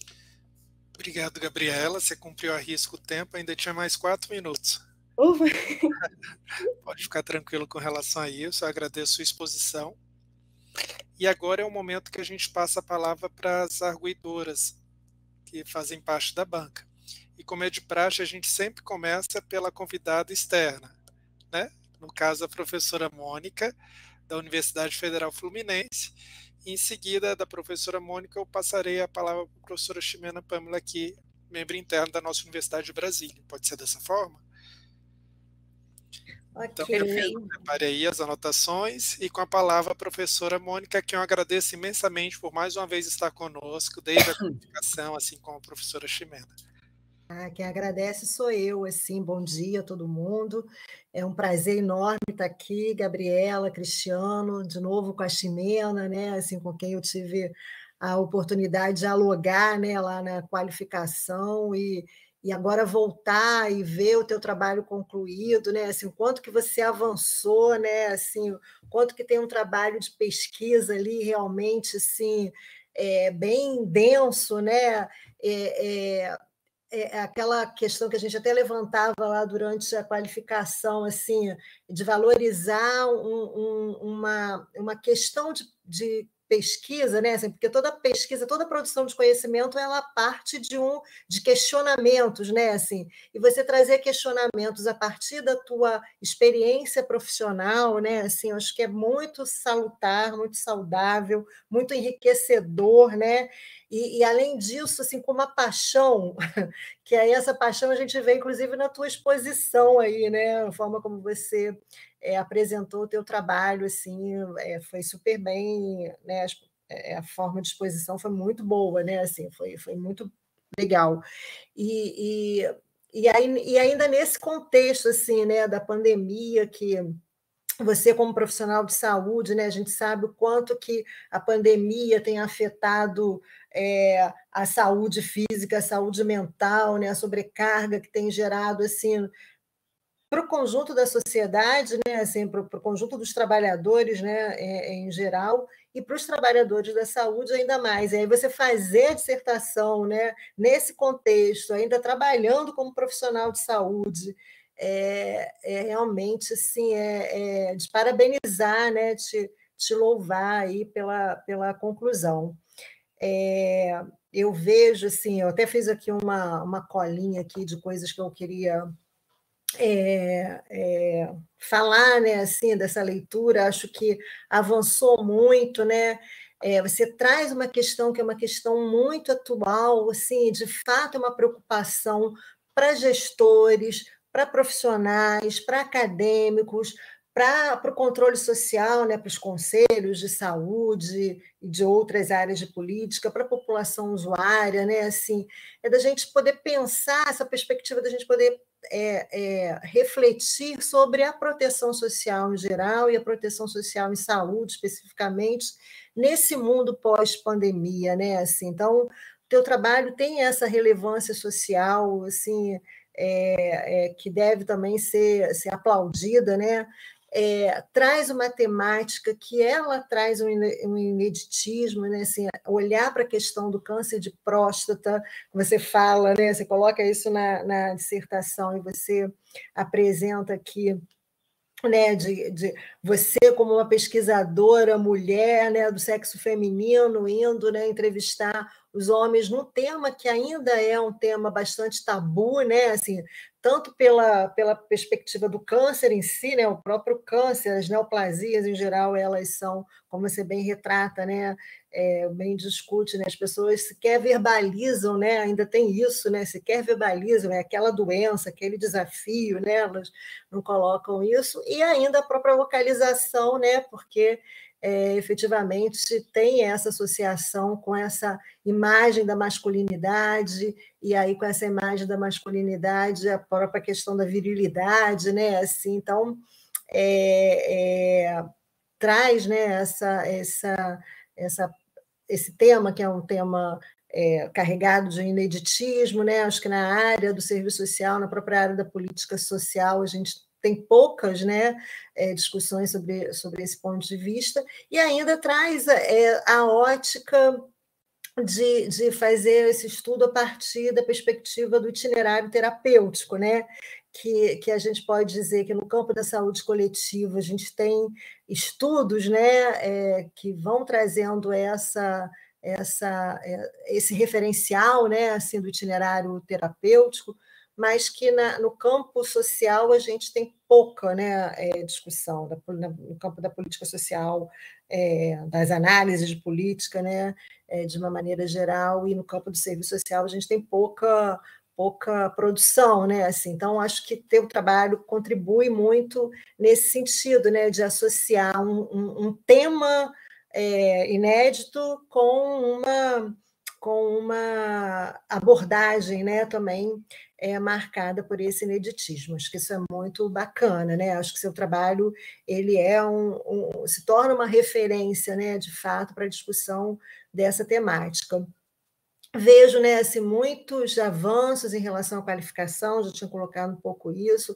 Obrigado, Gabriela. Você cumpriu a risco o tempo, ainda tinha mais quatro minutos. Ufa. Pode ficar tranquilo com relação a isso, eu agradeço a sua exposição. E agora é o momento que a gente passa a palavra para as arguidoras, que fazem parte da banca. E como é de praxe, a gente sempre começa pela convidada externa, né? No caso, a professora Mônica, da Universidade Federal Fluminense. E em seguida, da professora Mônica, eu passarei a palavra para a professora Ximena Pâmela, aqui, membro interno da nossa Universidade de Brasília. Pode ser dessa forma? Então, Okay. prepare aí as anotações e com a palavra a professora Mônica, que eu agradeço imensamente por mais uma vez estar conosco, desde a qualificação, assim como a professora Ximena. Ah, quem agradece sou eu, assim, bom dia a todo mundo, é um prazer enorme estar aqui, Gabriela, Cristiano, de novo com a Ximena, né, assim, com quem eu tive a oportunidade de dialogar, né, lá na qualificação, e, e agora voltar e ver o teu trabalho concluído, né, assim, o quanto que você avançou, né, assim, o quanto que tem um trabalho de pesquisa ali realmente, assim, é, bem denso, né, é, é, é aquela questão que a gente até levantava lá durante a qualificação, assim, de valorizar um, um, uma, uma questão de, de pesquisa, né? Assim, porque toda pesquisa, toda produção de conhecimento, ela parte de um de questionamentos, né? Assim, e você trazer questionamentos a partir da tua experiência profissional, né? Assim, eu acho que é muito salutar, muito saudável, muito enriquecedor, né? E, e além disso, assim, com uma paixão, que aí essa paixão a gente vê, inclusive, na tua exposição aí, né? A forma como você é, apresentou o teu trabalho, assim, é, foi super bem, né? É, a forma de exposição foi muito boa, né? Assim, foi, foi muito legal. E, e, e, aí, e ainda nesse contexto, assim, né, da pandemia, que você, como profissional de saúde, né, a gente sabe o quanto que a pandemia tem afetado é, a saúde física, a saúde mental, né, a sobrecarga que tem gerado assim, para o conjunto da sociedade, né, assim, para o conjunto dos trabalhadores, né, é, em geral, e para os trabalhadores da saúde ainda mais. E aí você fazer a dissertação, né, nesse contexto, ainda trabalhando como profissional de saúde, é, é realmente assim, é, é de parabenizar, né, te, te louvar aí pela, pela conclusão. É, eu vejo, assim, eu até fiz aqui uma, uma colinha aqui de coisas que eu queria é, é, falar, né, assim, dessa leitura. Acho que avançou muito, né? É, você traz uma questão que é uma questão muito atual, assim, de fato é uma preocupação para gestores, para profissionais, para acadêmicos, para, para o controle social, né, para os conselhos de saúde e de outras áreas de política, para a população usuária, né, assim, é da gente poder pensar essa perspectiva da gente poder É, é, refletir sobre a proteção social em geral e a proteção social em saúde, especificamente, nesse mundo pós-pandemia, né? Assim, então, o teu trabalho tem essa relevância social, assim, é, é, que deve também ser, ser aplaudida, né? É, traz uma temática que ela traz um, um ineditismo, né? Assim, olhar para a questão do câncer de próstata, você fala, né? Você coloca isso na, na dissertação e você apresenta aqui, né, de, de você como uma pesquisadora mulher, né, do sexo feminino, indo, né, entrevistar os homens num tema que ainda é um tema bastante tabu, né, assim, tanto pela, pela perspectiva do câncer em si, né, o próprio câncer, as neoplasias em geral, elas são, como você bem retrata, né, é, bem discute, né, as pessoas sequer verbalizam, né, ainda tem isso, né, sequer verbalizam, é aquela doença, aquele desafio, né, elas não colocam isso, e ainda a própria localização, né, porque é, efetivamente tem essa associação com essa imagem da masculinidade, e aí com essa imagem da masculinidade, a própria questão da virilidade, né, assim, então é, é, traz, né, essa, essa, essa, esse tema, que é um tema é, carregado de ineditismo, né? Acho que na área do serviço social, na própria área da política social, a gente tem poucas, né, é, discussões sobre, sobre esse ponto de vista, e ainda traz é, a ótica de, de fazer esse estudo a partir da perspectiva do itinerário terapêutico, né? Que, que a gente pode dizer que no campo da saúde coletiva a gente tem estudos, né, é, que vão trazendo essa, essa, esse referencial, né, assim, do itinerário terapêutico, mas que na, no campo social a gente tem pouca, né, é, discussão, da, no campo da política social, é, das análises de política, né, é, de uma maneira geral, e no campo do serviço social a gente tem pouca, pouca produção, né, assim, então acho que teu trabalho contribui muito nesse sentido, né, de associar um, um, um tema é, inédito com uma com uma abordagem, né, também é marcada por esse ineditismo. Acho que isso é muito bacana, né? Acho que seu trabalho ele é um, um se torna uma referência, né, de fato, para a discussão dessa temática. Vejo, né, assim, muitos avanços em relação à qualificação, já tinha colocado um pouco isso,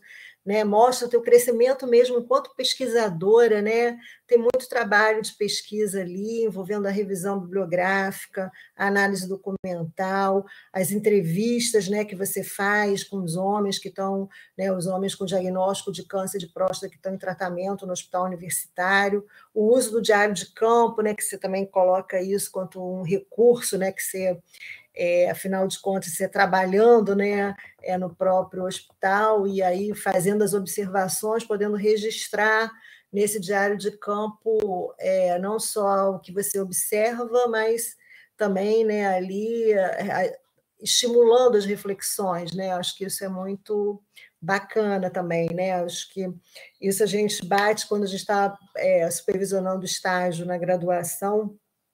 né? Mostra o teu crescimento mesmo enquanto pesquisadora, né? Tem muito trabalho de pesquisa ali, envolvendo a revisão bibliográfica, a análise documental, as entrevistas, né, que você faz com os homens que estão, né, os homens com diagnóstico de câncer de próstata que estão em tratamento no hospital universitário, o uso do diário de campo, né, que você também coloca isso quanto um recurso, né, que você É, afinal de contas, você trabalhando, né, é, no próprio hospital e aí fazendo as observações, podendo registrar nesse diário de campo é, não só o que você observa, mas também, né, ali é, estimulando as reflexões, né? Acho que isso é muito bacana também, né? Acho que isso a gente bate quando a gente está é, supervisionando o estágio na graduação.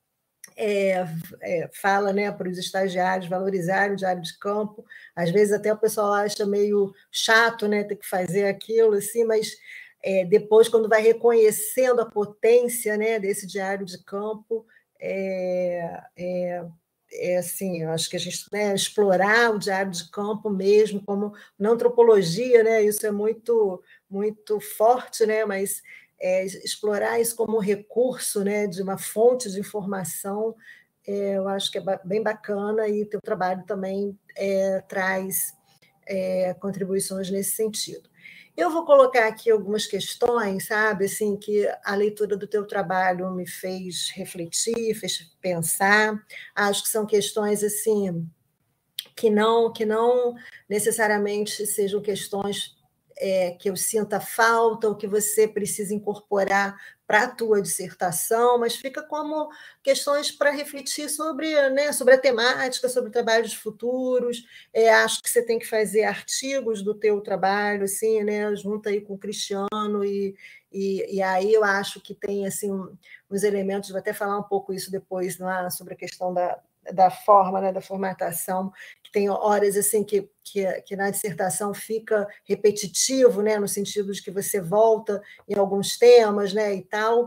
É, é, fala, né, para os estagiários valorizarem o diário de campo. Às vezes até o pessoal acha meio chato, né, ter que fazer aquilo, assim, mas é, depois, quando vai reconhecendo a potência, né, desse diário de campo, é, é, é assim, eu acho que a gente, né, explorar o diário de campo mesmo, como na antropologia, né, isso é muito, muito forte, né, mas é, explorar isso como recurso, né, de uma fonte de informação, é, eu acho que é bem bacana e teu trabalho também é, traz é, contribuições nesse sentido. Eu vou colocar aqui algumas questões, sabe, assim, que a leitura do teu trabalho me fez refletir, fez pensar. Acho que são questões assim que não que não necessariamente sejam questões é, que eu sinta falta ou que você precisa incorporar para a tua dissertação, mas fica como questões para refletir sobre, né, sobre a temática, sobre trabalhos futuros. É, acho que você tem que fazer artigos do teu trabalho, assim, né, junto aí com o Cristiano, e, e, e aí eu acho que tem assim, uns elementos, vou até falar um pouco isso depois lá, sobre a questão da, da forma, né, da formatação, que tem horas assim que, que, que na dissertação fica repetitivo, né, no sentido de que você volta em alguns temas, né, e tal,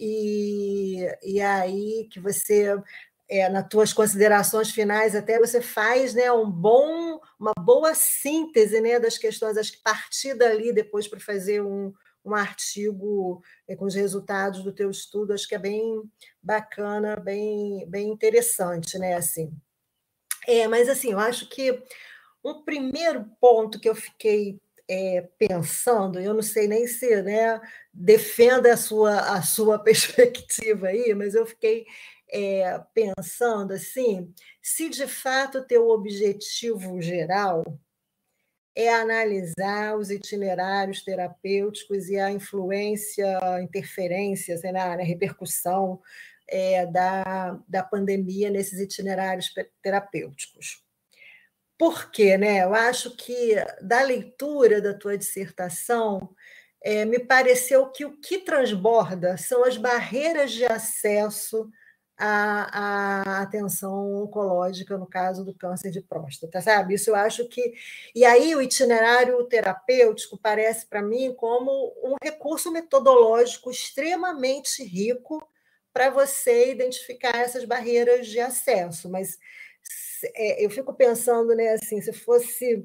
e, e aí que você, é, nas tuas considerações finais, até você faz, né, um bom, uma boa síntese, né, das questões, acho que partir dali depois para fazer um, um artigo é, com os resultados do teu estudo, acho que é bem bacana, bem, bem interessante, né? Assim. É, mas assim, eu acho que um primeiro ponto que eu fiquei é, pensando, eu não sei nem se, né, defenda a sua, a sua perspectiva aí, mas eu fiquei é, pensando assim, se de fato o teu objetivo geral é analisar os itinerários terapêuticos e a influência, a interferência, sei lá, a repercussão é, da, da pandemia nesses itinerários terapêuticos. Por quê? Né? Eu acho que, da leitura da tua dissertação, é, me pareceu que o que transborda são as barreiras de acesso à, à atenção oncológica, no caso do câncer de próstata, sabe? Isso eu acho que... E aí o itinerário terapêutico parece para mim como um recurso metodológico extremamente rico para você identificar essas barreiras de acesso, mas é, eu fico pensando, né, assim, se fosse,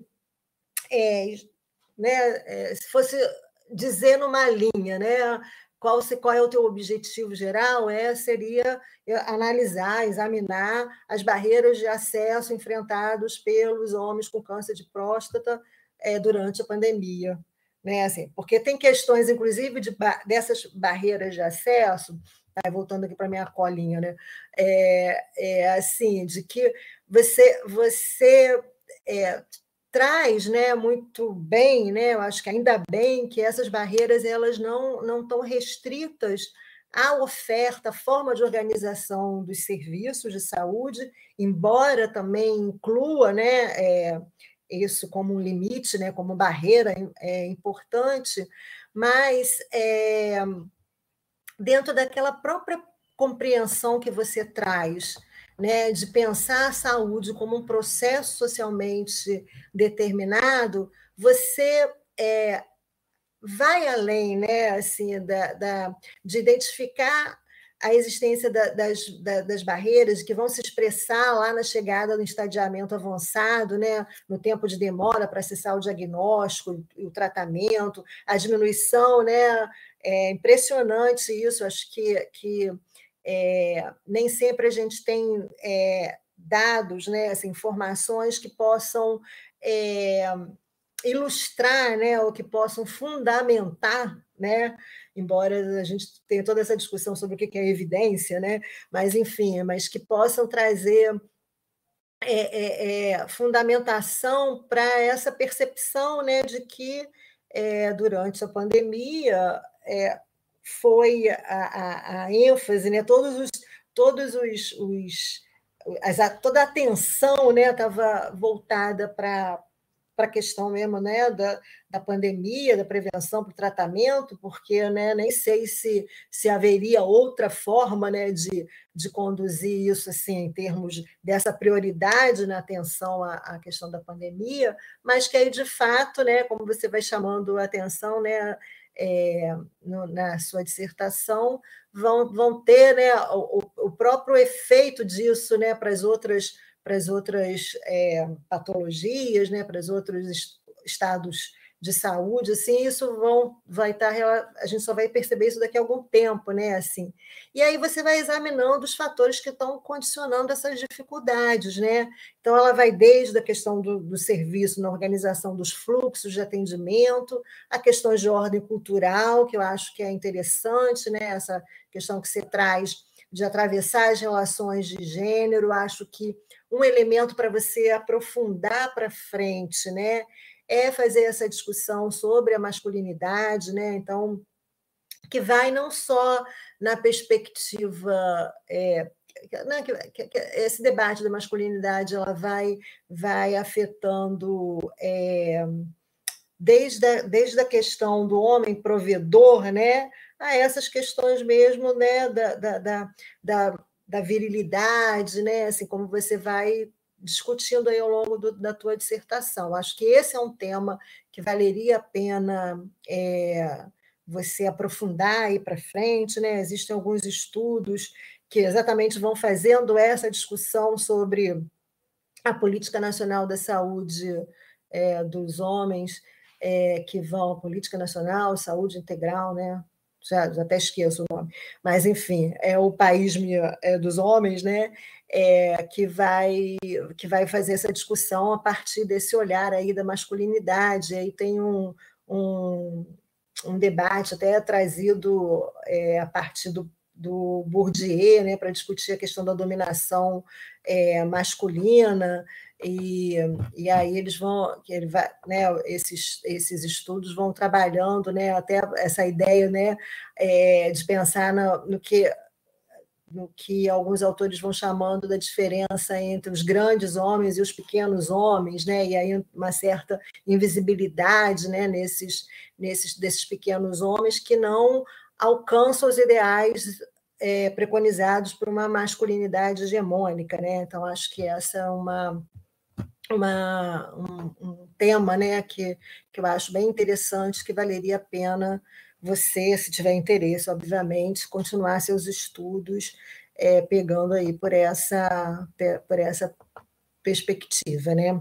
é, né, é, se fosse dizer numa linha, né, qual, qual é o teu objetivo geral, é, seria analisar, examinar as barreiras de acesso enfrentados pelos homens com câncer de próstata é, durante a pandemia. Né, assim, porque tem questões, inclusive, de, dessas barreiras de acesso, tá, voltando aqui para a minha colinha, né, é, é assim, de que você, você é, traz, né, muito bem, né, eu acho que ainda bem que essas barreiras elas não, não estão restritas à oferta, à forma de organização dos serviços de saúde, embora também inclua, né, é, isso como um limite, né, como barreira é, importante, mas é, dentro daquela própria compreensão que você traz, né, de pensar a saúde como um processo socialmente determinado, você é, vai além, né, assim, da, da, de identificar a existência da, das, da, das barreiras que vão se expressar lá na chegada do estadiamento avançado, né, no tempo de demora para acessar o diagnóstico e o tratamento, a diminuição, né, é impressionante isso, acho que, que é, nem sempre a gente tem é, dados, né, assim, informações que possam é, ilustrar, né, ou que possam fundamentar, né, embora a gente tenha toda essa discussão sobre o que é evidência, né, mas, enfim, mas que possam trazer é, é, é, fundamentação para essa percepção, né, de que é, durante a pandemia é, foi a, a, a ênfase, né, todos os, todos os, os as, toda a atenção, né, estava voltada para para a questão mesmo, né, da, da pandemia, da prevenção para o tratamento, porque, né, nem sei se, se haveria outra forma, né, de, de conduzir isso assim, em termos dessa prioridade na atenção à, à questão da pandemia, mas que aí, de fato, né, como você vai chamando a atenção, né, é, no, na sua dissertação, vão, vão ter, né, o, o próprio efeito disso, né, para as outras para as outras é, patologias, né, para os outros estados de saúde, assim, isso vão, vai estar, a gente só vai perceber isso daqui a algum tempo, né, assim. E aí você vai examinando os fatores que estão condicionando essas dificuldades, né. Então, ela vai desde a questão do, do serviço na organização dos fluxos de atendimento, a questões de ordem cultural, que eu acho que é interessante, né, essa questão que você traz de atravessar as relações de gênero, acho que um elemento para você aprofundar para frente, né, é fazer essa discussão sobre a masculinidade, né, então, que vai não só na perspectiva... É, né, que, que, que esse debate da masculinidade ela vai, vai afetando... É, desde a, desde a questão do homem provedor, né, a essas questões mesmo, né, da, da, da, da, da virilidade, né, assim, como você vai discutindo aí ao longo do, da tua dissertação. Acho que esse é um tema que valeria a pena é, você aprofundar aí para frente, né? Existem alguns estudos que exatamente vão fazendo essa discussão sobre a política nacional da saúde é, dos homens, é, que vão, política nacional, saúde integral, né? Já, já até esqueço o nome, mas, enfim, é o país é, dos homens, né? É, que, vai, que vai fazer essa discussão a partir desse olhar aí da masculinidade. Aí tem um, um, um debate até trazido é, a partir do, do Bourdieu, né, para discutir a questão da dominação é, masculina, e, e aí eles vão, ele vai, né, esses, esses estudos vão trabalhando, né, até essa ideia, né, é, de pensar no, no que no que alguns autores vão chamando da diferença entre os grandes homens e os pequenos homens, né? E aí uma certa invisibilidade, né, nesses, nesses desses pequenos homens que não alcançam os ideais é, preconizados por uma masculinidade hegemônica, né? Então, acho que essa é uma, uma, um, um tema, né, que, que eu acho bem interessante, que valeria a pena você, se tiver interesse, obviamente, continuar seus estudos é, pegando aí por essa, por essa perspectiva, né?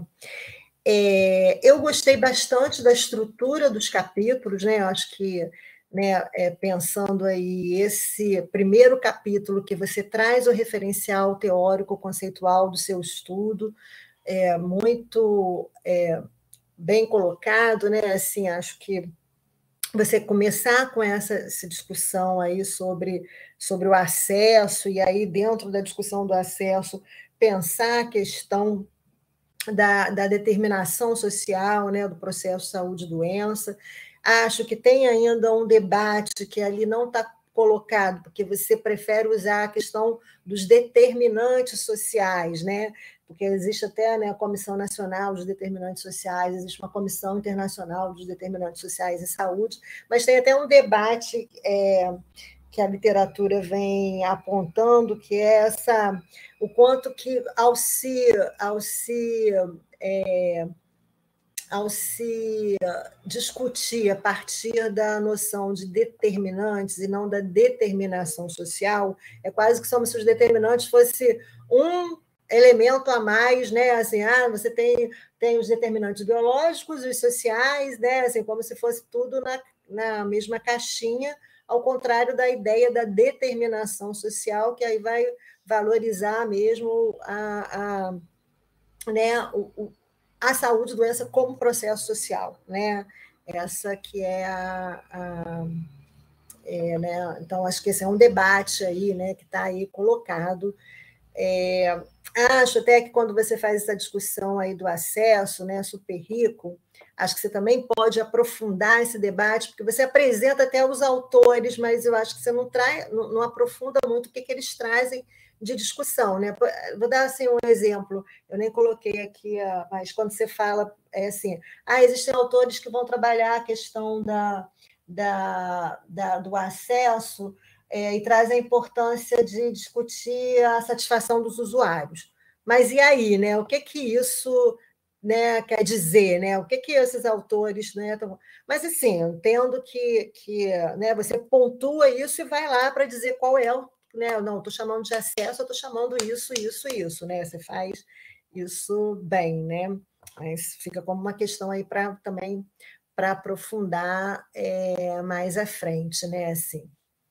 É, eu gostei bastante da estrutura dos capítulos, né? Eu acho que, né, é, pensando aí esse primeiro capítulo que você traz o referencial teórico conceitual do seu estudo, é muito é, bem colocado, né? Assim, acho que você começar com essa, essa discussão aí sobre, sobre o acesso, e aí, dentro da discussão do acesso, pensar a questão da, da determinação social, né, do processo saúde e doença. Acho que tem ainda um debate que ali não está colocado, porque você prefere usar a questão dos determinantes sociais, né? Porque existe até, né, a Comissão Nacional dos Determinantes Sociais, existe uma Comissão Internacional dos Determinantes Sociais em Saúde, mas tem até um debate é, que a literatura vem apontando, que é essa, o quanto que, ao se, ao se é, ao se discutir a partir da noção de determinantes e não da determinação social, é quase que como se os determinantes fosse um elemento a mais, né? Assim, ah, você tem, tem os determinantes biológicos, os sociais, né? Assim, como se fosse tudo na, na mesma caixinha, ao contrário da ideia da determinação social, que aí vai valorizar mesmo a, a, né, o, o, a saúde e doença como processo social, né? Essa que é a... a é, né? Então, acho que esse é um debate aí, né, que está aí colocado. É, acho até que quando você faz essa discussão aí do acesso, né, super rico, acho que você também pode aprofundar esse debate, porque você apresenta até os autores, mas eu acho que você não, trai, não, não aprofunda muito o que, que eles trazem de discussão, né? Vou dar assim, um exemplo, eu nem coloquei aqui, mas quando você fala é assim, ah, existem autores que vão trabalhar a questão da, da, da, do acesso, É, e traz a importância de discutir a satisfação dos usuários. Mas e aí, né? O que que isso, né, quer dizer, né? O que que esses autores, né? Tão... Mas assim, eu entendo que, que, né, você pontua isso e vai lá para dizer qual é o, né? Não, estou chamando de acesso, eu estou chamando isso, isso, isso, né? Você faz isso bem, né? Mas fica como uma questão aí para também para aprofundar é, mais à frente, né? Assim.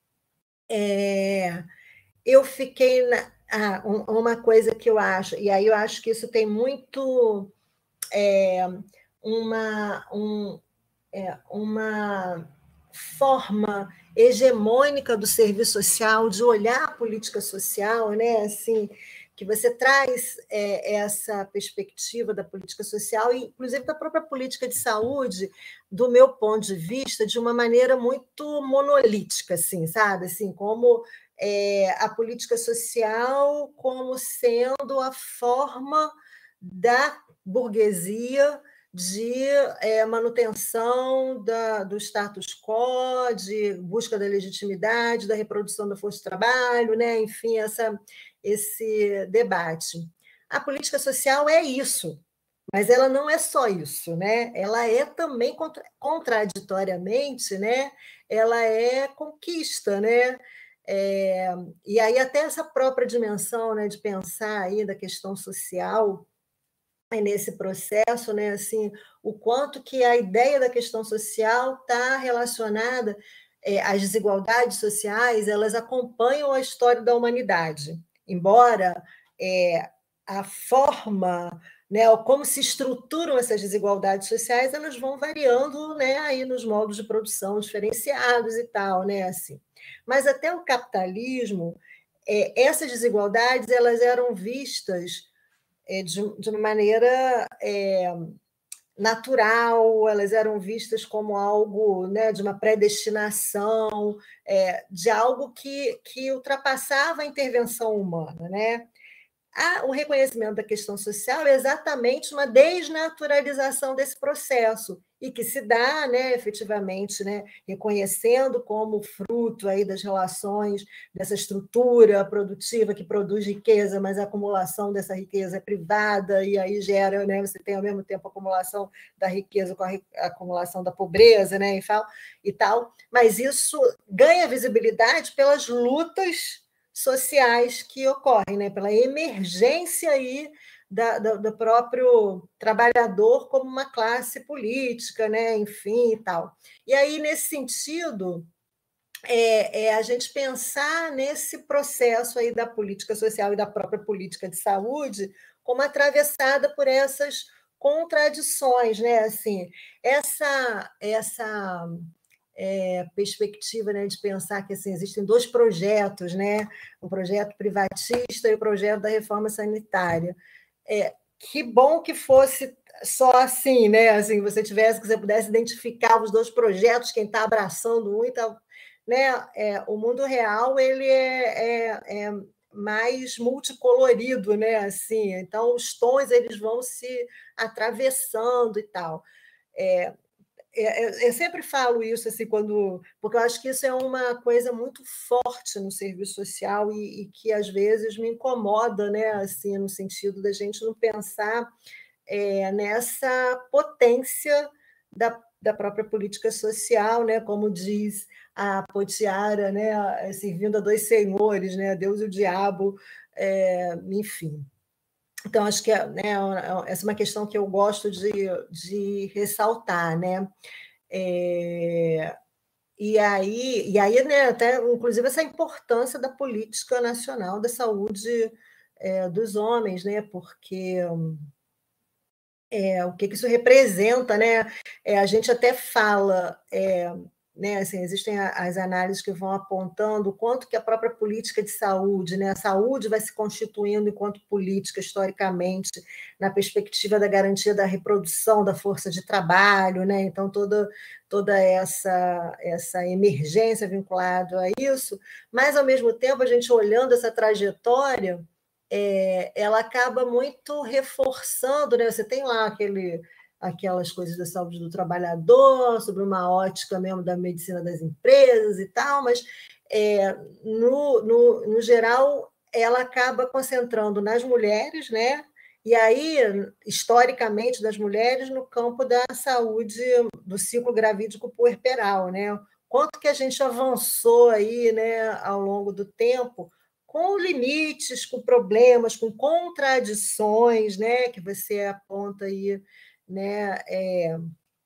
É, eu fiquei na, ah, uma coisa que eu acho, e aí eu acho que isso tem muito é, uma, um, é, uma forma hegemônica do serviço social de olhar a política social, né? Assim, que você traz é, essa perspectiva da política social, e inclusive da própria política de saúde, do meu ponto de vista, de uma maneira muito monolítica, assim, sabe? Assim, como é, a política social como sendo a forma da burguesia de é, manutenção da, do status quo, de busca da legitimidade, da reprodução da força de trabalho, né? Enfim, essa, esse debate. A política social é isso, mas ela não é só isso, né? Ela é também contra, contraditoriamente, né? Ela é conquista, né? É, e aí até essa própria dimensão, né, de pensar aí da questão social nesse processo, né, assim, o quanto que a ideia da questão social está relacionada é, às desigualdades sociais, elas acompanham a história da humanidade, embora é, a forma, né, como se estruturam essas desigualdades sociais, elas vão variando, né, aí nos modos de produção diferenciados e tal, né, assim. Mas até o capitalismo, é, essas desigualdades elas eram vistas de, de uma maneira é, natural, elas eram vistas como algo, né, de uma predestinação, é, de algo que, que ultrapassava a intervenção humana, né? O reconhecimento da questão social é exatamente uma desnaturalização desse processo, e que se dá, né, efetivamente, né, reconhecendo como fruto aí das relações, dessa estrutura produtiva que produz riqueza, mas a acumulação dessa riqueza é privada, e aí gera, né, você tem ao mesmo tempo a acumulação da riqueza com a, a acumulação da pobreza, né, e tal, e tal, mas isso ganha visibilidade pelas lutas sociais que ocorrem, né? Pela emergência aí da, da, do próprio trabalhador como uma classe política, né? Enfim, e tal. E aí, nesse sentido, é, é a gente pensar nesse processo aí da política social e da própria política de saúde como atravessada por essas contradições, né? Assim, essa, essa É, perspectiva, né, de pensar que assim, existem dois projetos, né, o projeto privatista e o projeto da reforma sanitária. É, que bom que fosse só assim, né? Assim, você tivesse, que você pudesse identificar os dois projetos, quem está abraçando um e tal, né? É, o mundo real ele é, é, é mais multicolorido, né? Assim, então os tons eles vão se atravessando e tal. É, eu sempre falo isso assim quando, porque eu acho que isso é uma coisa muito forte no serviço social e, e que às vezes me incomoda, né? Assim, no sentido da gente não pensar é, nessa potência da, da própria política social, né? Como diz a Potiara, né? Servindo a dois senhores, né? Deus e o diabo, é, enfim. Então, acho que é, né, essa é uma questão que eu gosto de, de ressaltar, né? É, e aí, e aí né, até, inclusive, essa importância da política nacional da saúde é, dos homens, né? Porque é, o que, que isso representa, né? É, a gente até fala, é, né, assim, existem as análises que vão apontando o quanto que a própria política de saúde, né, a saúde vai se constituindo enquanto política historicamente na perspectiva da garantia da reprodução da força de trabalho, né? Então toda toda essa essa emergência vinculada a isso, mas ao mesmo tempo a gente olhando essa trajetória, é, ela acaba muito reforçando, né? Você tem lá aquele aquelas coisas da saúde do trabalhador, sobre uma ótica mesmo da medicina das empresas e tal, mas, é, no, no, no geral, ela acaba concentrando nas mulheres, né? E aí, historicamente, das mulheres no campo da saúde do ciclo gravídico puerperal, né? Quanto que a gente avançou aí, né, ao longo do tempo, com limites, com problemas, com contradições, né, que você aponta aí, né, é,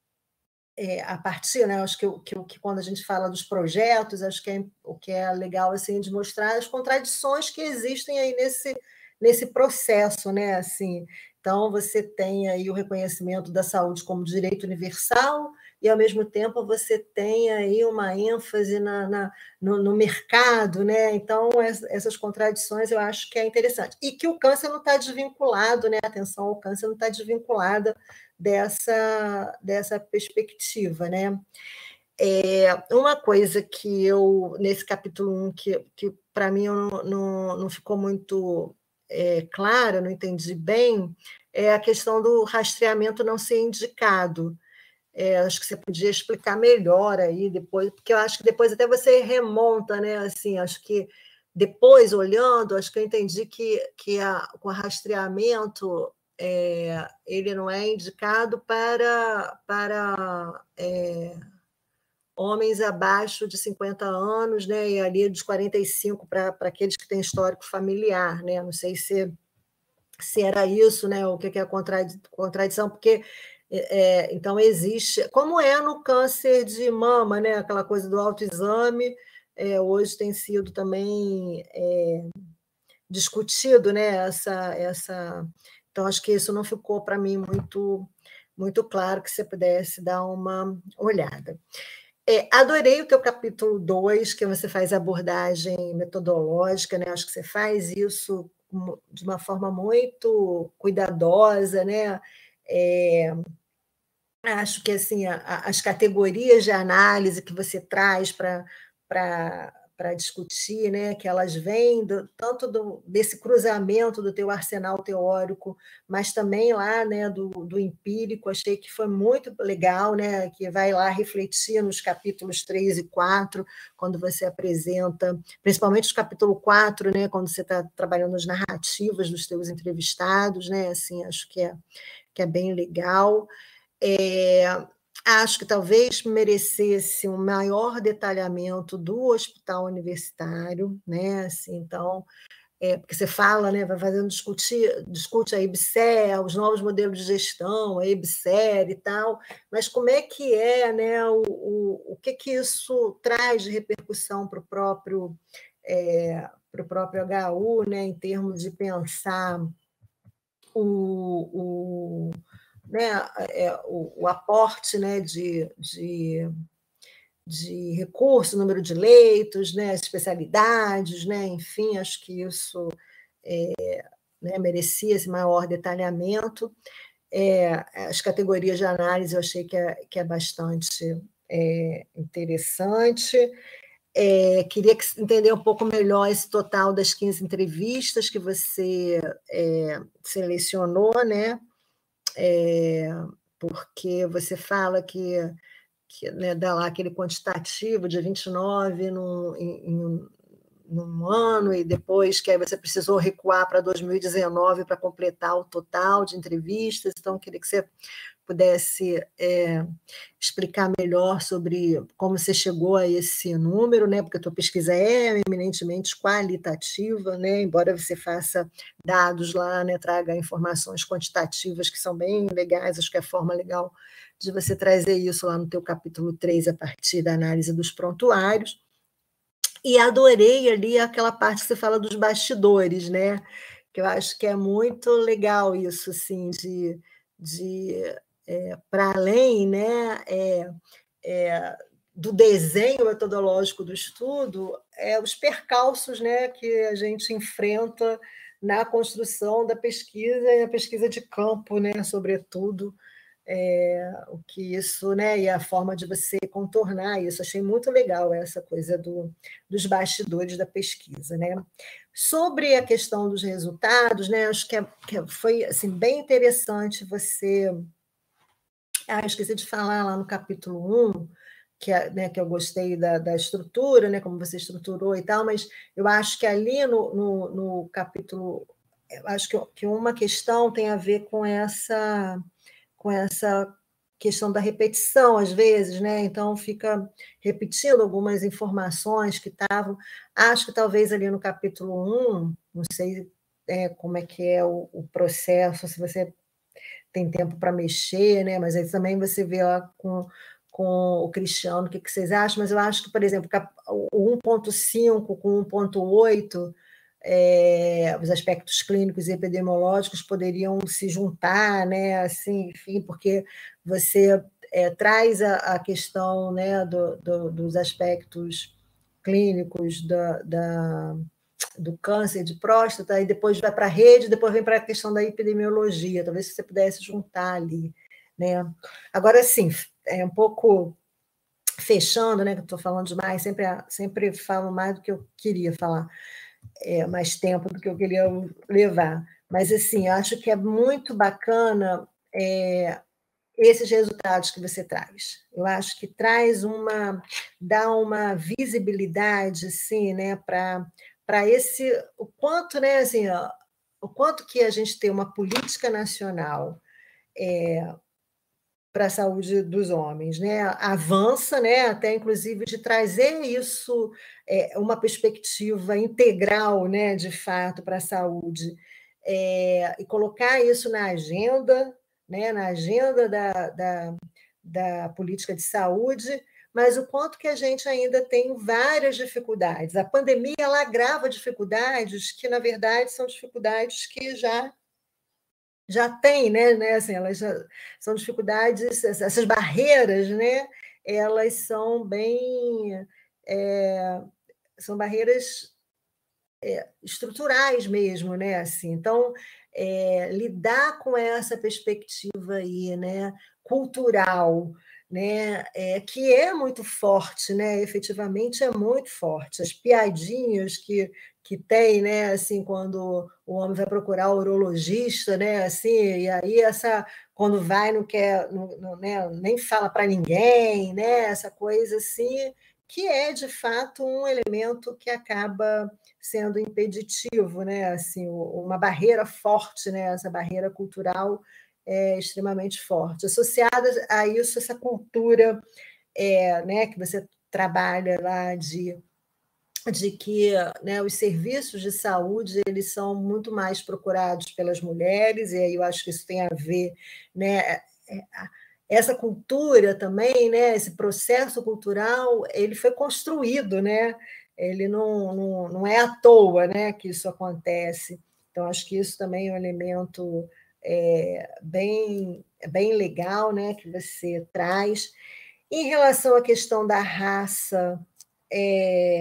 é, a partir, né, acho que, que, que quando a gente fala dos projetos, acho que é, o que é legal assim de mostrar as contradições que existem aí nesse nesse processo, né, assim. Então você tem aí o reconhecimento da saúde como direito universal e ao mesmo tempo você tem aí uma ênfase na, na no, no mercado, né? Então essas contradições eu acho que é interessante e que o câncer não está desvinculado, né? A atenção ao câncer não está desvinculada dessa, dessa perspectiva, né? É, uma coisa que eu, nesse capítulo um, que, que para mim não, não, não ficou muito é, clara, não entendi bem, é a questão do rastreamento não ser indicado. É, acho que você podia explicar melhor aí depois, porque eu acho que depois até você remonta, né? Assim, acho que depois, olhando, acho que eu entendi que, que a, com o rastreamento é, ele não é indicado para, para é, homens abaixo de cinquenta anos, né? E ali dos quarenta e cinco para, para aqueles que têm histórico familiar, né? Não sei se, se era isso, né? O que, que é a contradição, porque é, então existe, como é no câncer de mama, né? Aquela coisa do autoexame, é, hoje tem sido também é, discutido, né? Essa, essa, então acho que isso não ficou para mim muito, muito claro, que você pudesse dar uma olhada. É, adorei o teu capítulo dois, que você faz abordagem metodológica, né? Acho que você faz isso de uma forma muito cuidadosa, né? É, acho que assim, a, a, as categorias de análise que você traz para para discutir, né, que elas vêm do, tanto do, desse cruzamento do teu arsenal teórico, mas também lá, né, do, do empírico, achei que foi muito legal, né, que vai lá refletir nos capítulos três e quatro, quando você apresenta, principalmente o capítulo quatro, né, quando você está trabalhando as narrativas dos teus entrevistados, né, assim, acho que é, que é bem legal. É, acho que talvez merecesse um maior detalhamento do hospital universitário, né? Assim, então, é, porque você fala, né? Vai fazendo discutir, discute a IBSER, os novos modelos de gestão, a IBSER e tal, mas como é que é, né? O, o, o que que isso traz de repercussão para o próprio é, para o próprio H U, né? Em termos de pensar o, o né, é, o, o aporte, né, de, de, de recursos, número de leitos, né, especialidades, né, enfim, acho que isso é, né, merecia esse maior detalhamento. É, as categorias de análise eu achei que é, que é bastante é, interessante. É, queria entender um pouco melhor esse total das quinze entrevistas que você é, selecionou, né? É, porque você fala que, que né, dá lá aquele quantitativo de vinte e nove no, em, num ano, e depois que aí você precisou recuar para dois mil e dezenove para completar o total de entrevistas. Então, eu queria que você pudesse é, explicar melhor sobre como você chegou a esse número, né? Porque a tua pesquisa é eminentemente qualitativa, né? Embora você faça dados lá, né? Traga informações quantitativas que são bem legais, acho que é a forma legal de você trazer isso lá no teu capítulo três, a partir da análise dos prontuários. E adorei ali aquela parte que você fala dos bastidores, né? Que eu acho que é muito legal isso, assim, de... de É, para além, né, é, é, do desenho metodológico do estudo, é, os percalços, né, que a gente enfrenta na construção da pesquisa e a pesquisa de campo, né, sobretudo, é, o que isso, né, e a forma de você contornar isso. Achei muito legal essa coisa do, dos bastidores da pesquisa, né? Sobre a questão dos resultados, né, acho que, é, que foi assim, bem interessante você... Ah, eu esqueci de falar lá no capítulo um, que, é, né, que eu gostei da, da estrutura, né, como você estruturou e tal, mas eu acho que ali no, no, no capítulo, eu acho que, que uma questão tem a ver com essa, com essa questão da repetição, às vezes, né? Então fica repetindo algumas informações que estavam. Acho que talvez ali no capítulo um, não sei é, como é que é o, o processo, se você tem tempo para mexer, né? Mas aí também você vê lá com, com o Cristiano o que, que vocês acham, mas eu acho que, por exemplo, o um ponto cinco com um ponto oito, é, os aspectos clínicos e epidemiológicos poderiam se juntar, né? Assim, enfim, porque você é, traz a, a questão, né, do, do, dos aspectos clínicos da, da do câncer de próstata, e depois vai para a rede, depois vem para a questão da epidemiologia, talvez você pudesse juntar ali, né? Agora, sim, é um pouco fechando, né, que eu estou falando demais, sempre, sempre falo mais do que eu queria falar, é, mais tempo do que eu queria levar, mas, assim, acho que é muito bacana é, esses resultados que você traz. Eu acho que traz uma, dá uma visibilidade, assim, né, para para esse, o quanto, né, assim, ó, o quanto que a gente tem uma política nacional é, para a saúde dos homens, né, avança, né, até inclusive de trazer isso, é, uma perspectiva integral, né, de fato, para a saúde, é, e colocar isso na agenda, né, na agenda da, da, da política de saúde, mas o quanto que a gente ainda tem várias dificuldades. A pandemia ela agrava dificuldades que, na verdade, são dificuldades que já já tem, né, né, assim, elas já são dificuldades, essas barreiras, né, elas são bem é, são barreiras é, estruturais mesmo, né, assim. Então, é, lidar com essa perspectiva aí, né, cultural, né, é, que é muito forte, né, efetivamente é muito forte. As piadinhas que, que tem, né, assim, quando o homem vai procurar o urologista, né, assim, e aí essa, quando vai não quer, não, não, né, nem fala para ninguém, né, essa coisa assim, que é de fato um elemento que acaba sendo impeditivo, né, assim, uma barreira forte, né, essa barreira cultural é extremamente forte. Associada a isso, essa cultura é, né, que você trabalha lá de, de que, né, os serviços de saúde eles são muito mais procurados pelas mulheres, e aí eu acho que isso tem a ver, né, essa cultura também, né, esse processo cultural, ele foi construído, né, ele não, não, não é à toa, né, que isso acontece. Então, acho que isso também é um elemento é, bem, bem legal, né, que você traz. Em relação à questão da raça, é,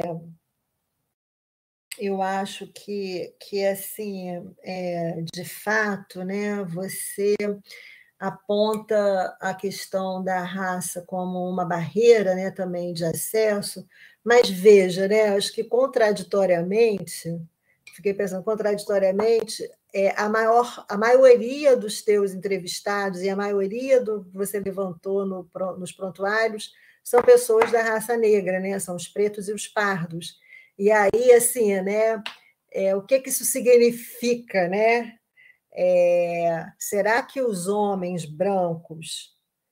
eu acho que, que assim, é, de fato, né, você aponta a questão da raça como uma barreira, né, também de acesso, mas veja, né, acho que contraditoriamente, fiquei pensando, contraditoriamente, é, a, maior, a maioria dos teus entrevistados e a maioria do que você levantou no, nos prontuários são pessoas da raça negra, né, são os pretos e os pardos. E aí, assim, né, é, o que, que isso significa, né? É, será que os homens brancos,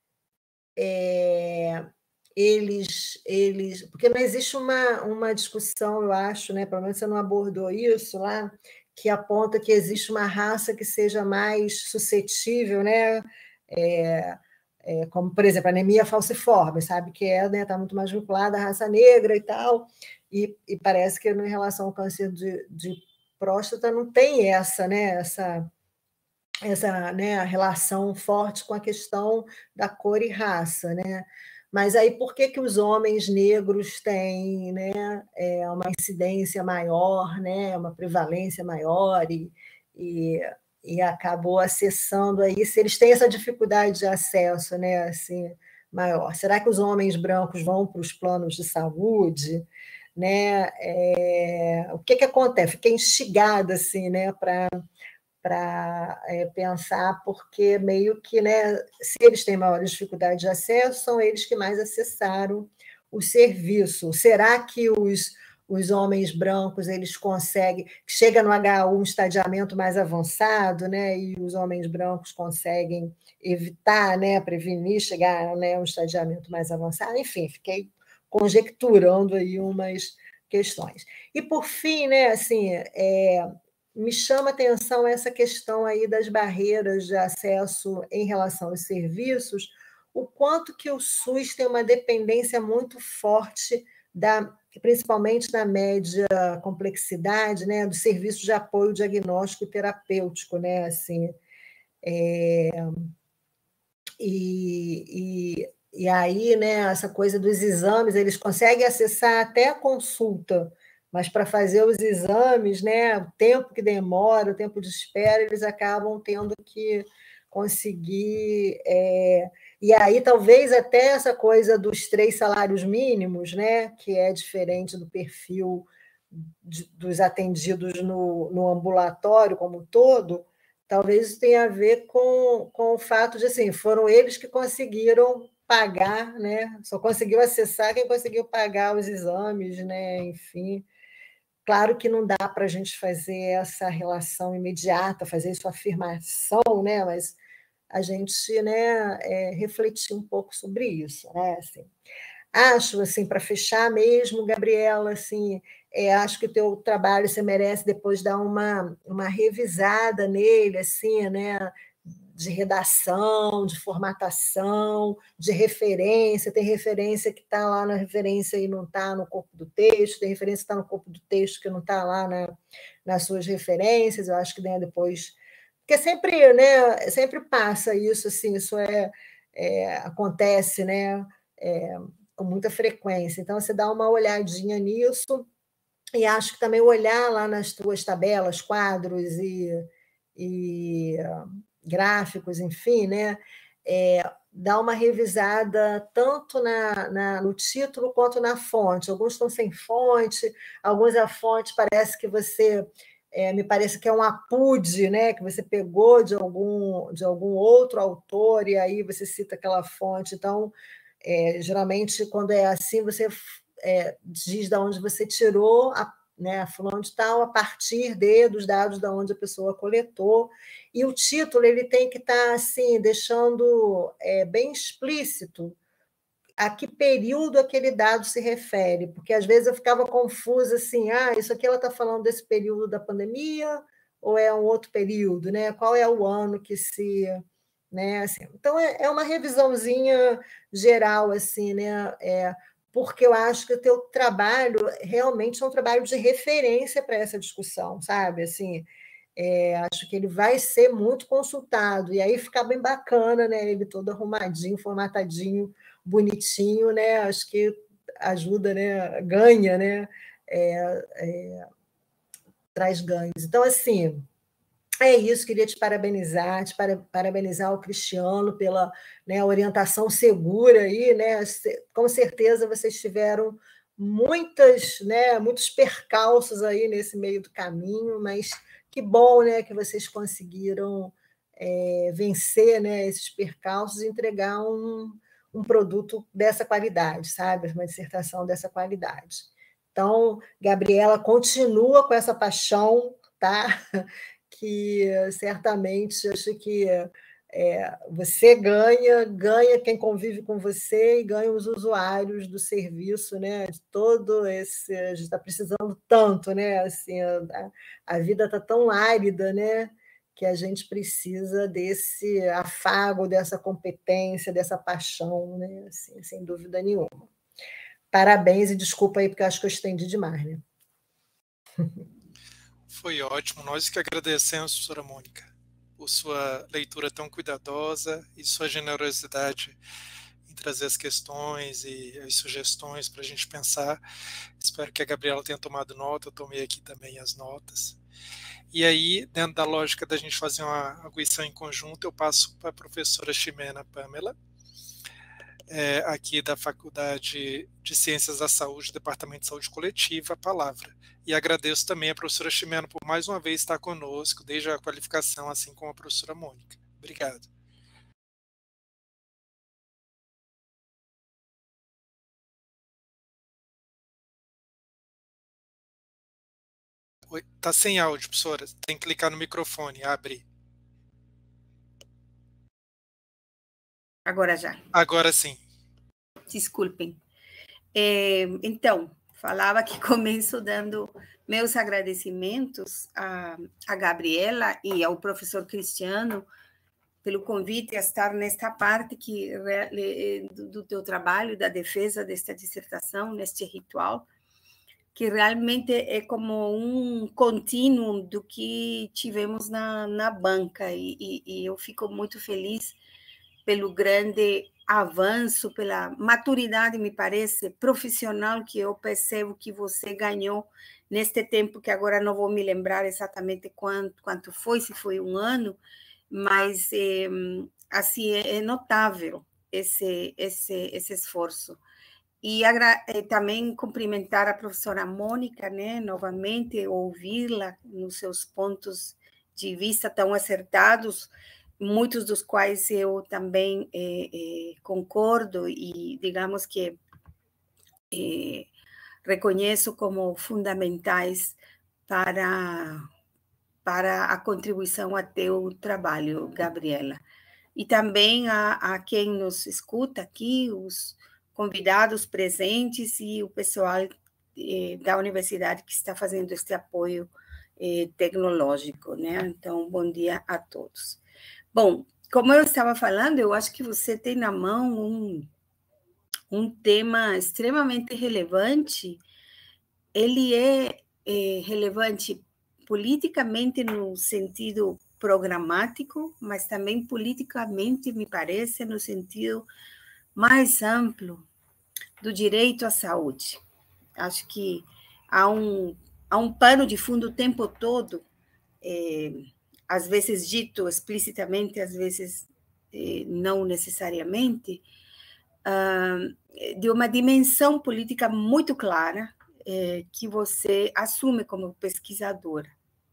é, eles, eles... Porque não existe uma, uma discussão, eu acho, né, pelo menos você não abordou isso lá, que aponta que existe uma raça que seja mais suscetível, né? É, é, como, por exemplo, a anemia falciforme, sabe? Que é, né, tá muito mais vinculada à raça negra e tal, e, e parece que em relação ao câncer de, de próstata não tem essa, né, essa, essa, né, relação forte com a questão da cor e raça, né? Mas aí por que, que os homens negros têm, né, é, uma incidência maior, né, uma prevalência maior e, e, e acabou acessando aí, se eles têm essa dificuldade de acesso, né, assim, maior? Será que os homens brancos vão para os planos de saúde? Né? É, o que, que acontece? Fiquei instigada assim, né, para para é, pensar, porque meio que, né, se eles têm maior dificuldade de acesso, são eles que mais acessaram o serviço. Será que os, os homens brancos eles conseguem, chega no H um um estadiamento mais avançado, né, e os homens brancos conseguem evitar, né, prevenir chegar, né, a um estadiamento mais avançado? Enfim, fiquei conjecturando aí umas questões. E por fim, né, assim, é, me chama a atenção essa questão aí das barreiras de acesso em relação aos serviços, o quanto que o SUS tem uma dependência muito forte, da, principalmente na média complexidade, né, do serviço de apoio diagnóstico e terapêutico, né, assim, é, e, e, e aí, né, essa coisa dos exames, eles conseguem acessar até a consulta, mas para fazer os exames, né, o tempo que demora, o tempo de espera, eles acabam tendo que conseguir. É, e aí, talvez até essa coisa dos três salários mínimos, né, que é diferente do perfil de, dos atendidos no, no ambulatório como um todo, talvez isso tenha a ver com, com o fato de, assim, foram eles que conseguiram pagar, né? Só conseguiu acessar quem conseguiu pagar os exames, né? Enfim, claro que não dá para a gente fazer essa relação imediata, fazer isso afirmação, né? Mas a gente, né, é, refletir um pouco sobre isso, né? Assim, acho, assim, para fechar mesmo, Gabriela, assim, é, acho que o teu trabalho você merece depois dar uma, uma revisada nele, assim, né? De redação, de formatação, de referência. Tem referência que está lá na referência e não está no corpo do texto, tem referência que está no corpo do texto que não está lá na, nas suas referências. Eu acho que né, depois... Porque sempre, né, sempre passa isso, assim, isso é, é, acontece, né, é, com muita frequência. Então, você dá uma olhadinha nisso, e acho que também olhar lá nas tuas tabelas, quadros e, e gráficos, enfim, né? É, dar uma revisada tanto na, na, no título quanto na fonte. Alguns estão sem fonte, alguns a fonte parece que você... É, me parece que é um apude, né? Que você pegou de algum, de algum outro autor e aí você cita aquela fonte. Então, é, geralmente, quando é assim, você é, diz de onde você tirou, a, né, fulano de tal, a partir de, dos dados de onde a pessoa coletou. E o título ele tem que estar assim, deixando é, bem explícito a que período aquele dado se refere, porque às vezes eu ficava confusa assim, ah, isso aqui ela está falando desse período da pandemia ou é um outro período, né? Qual é o ano que se... Né? Assim, então, é, é uma revisãozinha geral, assim, né? É, porque eu acho que o teu trabalho realmente é um trabalho de referência para essa discussão, sabe? Assim, é, acho que ele vai ser muito consultado, e aí fica bem bacana, né? Ele todo arrumadinho, formatadinho, bonitinho, né? Acho que ajuda, né? Ganha, né? É, é, traz ganhos. Então, assim, é isso, queria te parabenizar, te para, parabenizar o Cristiano pela né, orientação segura aí, né? Com certeza vocês tiveram muitas, né, muitos percalços aí nesse meio do caminho, mas que bom, né, que vocês conseguiram é, vencer, né, esses percalços e entregar um, um produto dessa qualidade, sabe? Uma dissertação dessa qualidade. Então, Gabriela, continua com essa paixão, tá? Que certamente acho que é, você ganha, ganha quem convive com você e ganha os usuários do serviço, né? De todo esse, a gente está precisando tanto, né? Assim, a, a vida está tão árida, né? Que a gente precisa desse afago, dessa competência, dessa paixão, né? Assim, sem dúvida nenhuma. Parabéns e desculpa aí, porque eu acho que eu estendi demais, né? Foi ótimo. Nós que agradecemos, professora Mônica, por sua leitura tão cuidadosa e sua generosidade em trazer as questões e as sugestões para a gente pensar. Espero que a Gabriela tenha tomado nota, eu tomei aqui também as notas. E aí, dentro da lógica da gente fazer uma arguição em conjunto, eu passo para a professora Ximena Pamela, é, aqui da Faculdade de Ciências da Saúde, Departamento de Saúde Coletiva, a palavra. E agradeço também a professora Ximena por mais uma vez estar conosco, desde a qualificação, assim como a professora Mônica. Obrigado. Está sem áudio, professora. Tem que clicar no microfone, abre. Agora já. Agora sim. Desculpem. É, então, falava que começo dando meus agradecimentos a, a Gabriela e ao professor Cristiano pelo convite a estar nesta parte que, do, do teu trabalho, da defesa desta dissertação, neste ritual, que realmente é como um contínuo do que tivemos na, na banca, e, e, e eu fico muito feliz pelo grande avanço, pela maturidade, me parece, profissional que eu percebo que você ganhou neste tempo, que agora não vou me lembrar exatamente quanto, quanto foi, se foi um ano, mas é, assim, é notável esse, esse, esse esforço. E também cumprimentar a professora Mônica, né, novamente, ouvi-la nos seus pontos de vista tão acertados, muitos dos quais eu também é, é, concordo e, digamos que, é, reconheço como fundamentais para, para a contribuição a teu trabalho, Gabriela. E também a, a quem nos escuta aqui, os convidados presentes e o pessoal eh, da universidade que está fazendo este apoio eh, tecnológico, né? Então, bom dia a todos. Bom, como eu estava falando, eu acho que você tem na mão um, um tema extremamente relevante. Ele é, é relevante politicamente no sentido programático, mas também politicamente, me parece, no sentido mais amplo do direito à saúde. Acho que há um, há um pano de fundo o tempo todo, é, às vezes dito explicitamente, às vezes é, não necessariamente, uh, de uma dimensão política muito clara, é, que você assume como pesquisadora.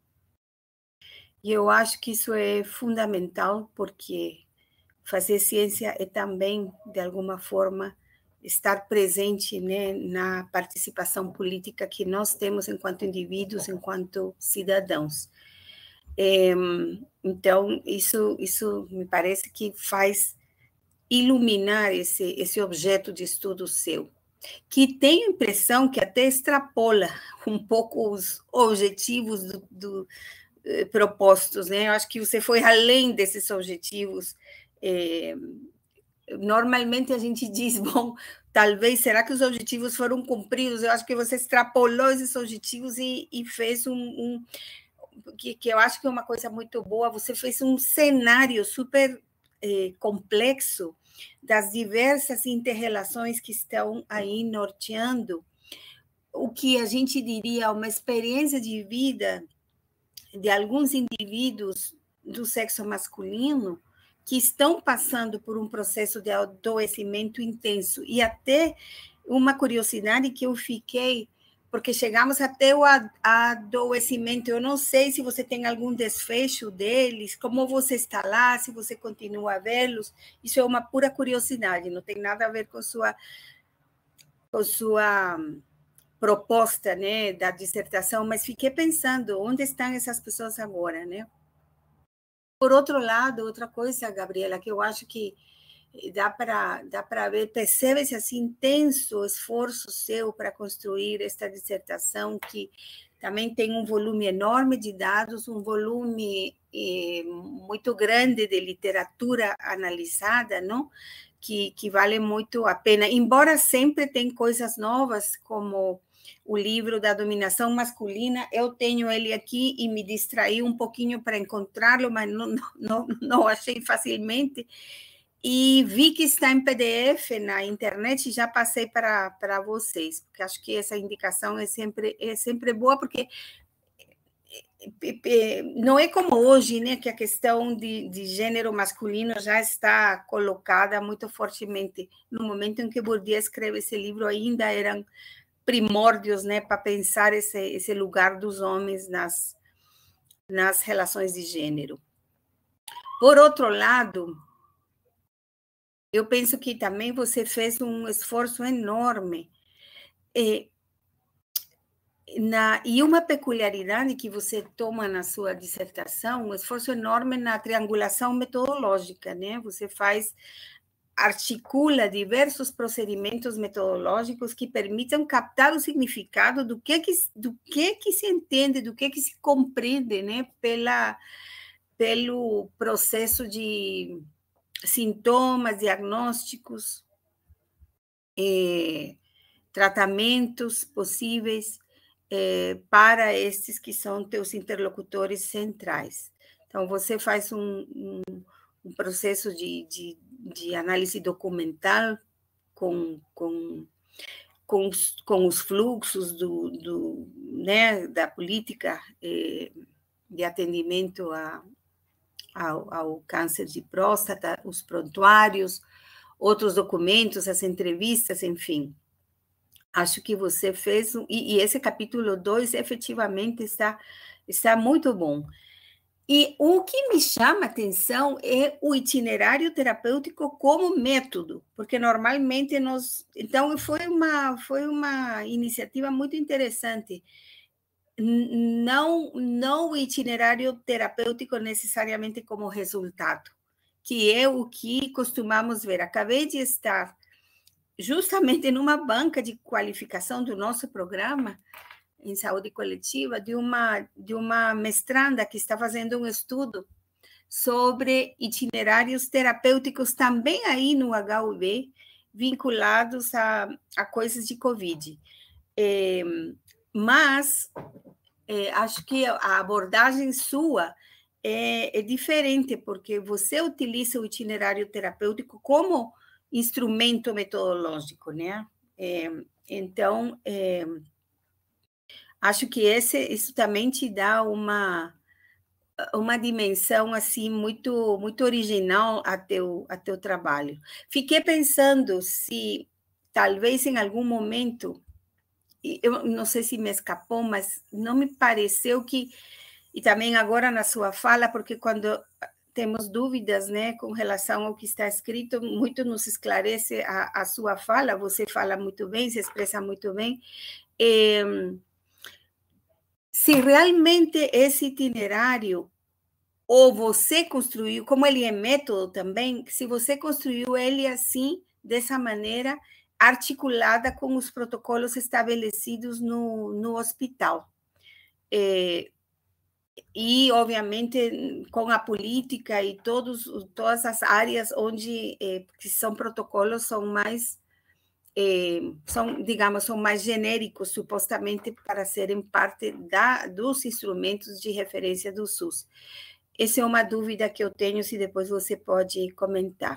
E eu acho que isso é fundamental, porque fazer ciência é também, de alguma forma, estar presente, né, na participação política que nós temos enquanto indivíduos, enquanto cidadãos. É, então, isso, isso me parece que faz iluminar esse, esse objeto de estudo seu, que tem a impressão que até extrapola um pouco os objetivos do, do, eh, propostos, né? Eu acho que você foi além desses objetivos. É, normalmente a gente diz, bom, talvez, será que os objetivos foram cumpridos? Eu acho que você extrapolou esses objetivos e, e fez um... um que, que eu acho que é uma coisa muito boa, você fez um cenário super eh, complexo das diversas inter-relações que estão aí norteando o que a gente diria uma experiência de vida de alguns indivíduos do sexo masculino que estão passando por um processo de adoecimento intenso. E até uma curiosidade que eu fiquei, porque chegamos até o adoecimento, eu não sei se você tem algum desfecho deles, como você está lá, se você continua a vê-los, isso é uma pura curiosidade, não tem nada a ver com sua, com sua proposta, né, da dissertação, mas fiquei pensando, onde estão essas pessoas agora, né? Por outro lado, outra coisa, Gabriela, que eu acho que dá para dá para ver, percebe-se assim intenso esforço seu para construir esta dissertação, que também tem um volume enorme de dados, um volume eh, muito grande de literatura analisada, não? Que, que vale muito a pena, embora sempre tem coisas novas, como o livro da dominação masculina. Eu tenho ele aqui e me distraí um pouquinho para encontrá-lo, mas não, não, não achei facilmente. E vi que está em P D F na internet e já passei para, para vocês, porque acho que essa indicação é sempre, é sempre boa, porque não é como hoje, né, que a questão de, de gênero masculino já está colocada muito fortemente. No momento em que Bourdieu escreve esse livro, ainda eram primórdios, né, para pensar esse, esse lugar dos homens nas, nas relações de gênero. Por outro lado, eu penso que também você fez um esforço enorme eh, Na, e uma peculiaridade que você toma na sua dissertação, um esforço enorme na triangulação metodológica, né? Você faz, articula diversos procedimentos metodológicos que permitam captar o significado do que que, do que, que se entende, do que, que se compreende, né? Pela, pelo processo de sintomas, diagnósticos, eh, tratamentos possíveis, É, para esses que são teus interlocutores centrais. Então, você faz um, um, um processo de, de, de análise documental com, com, com, os, com os fluxos do, do, né, da política eh, de atendimento a, ao, ao câncer de próstata, os prontuários, outros documentos, as entrevistas, enfim. Acho que você fez, e, e esse capítulo dois efetivamente está, está muito bom. E o que me chama a atenção é o itinerário terapêutico como método, porque normalmente nós... Então, foi uma, foi uma iniciativa muito interessante. Não, não o itinerário terapêutico necessariamente como resultado, que é o que costumamos ver. Acabei de estar justamente numa banca de qualificação do nosso programa em saúde coletiva, de uma, de uma mestranda que está fazendo um estudo sobre itinerários terapêuticos também aí no H U B, vinculados a, a coisas de Covid. É, mas é, acho que a abordagem sua é, é diferente, porque você utiliza o itinerário terapêutico como instrumento metodológico, né? É, então, é, acho que esse, isso também te dá uma, uma dimensão assim muito, muito original a teu, a teu trabalho. Fiquei pensando se talvez em algum momento, eu não sei se me escapou, mas não me pareceu que, e também agora na sua fala, porque quando temos dúvidas, né, com relação ao que está escrito, muito nos esclarece a, a sua fala, você fala muito bem, se expressa muito bem. É, se realmente esse itinerário, ou você construiu, como ele é método também, se você construiu ele assim, dessa maneira, articulada com os protocolos estabelecidos no, no hospital. É, e, obviamente, com a política e todos, todas as áreas onde eh, que são protocolos são mais, eh, são, digamos, são mais genéricos, supostamente, para serem parte da, dos instrumentos de referência do SUS. Essa é uma dúvida que eu tenho, se depois você pode comentar.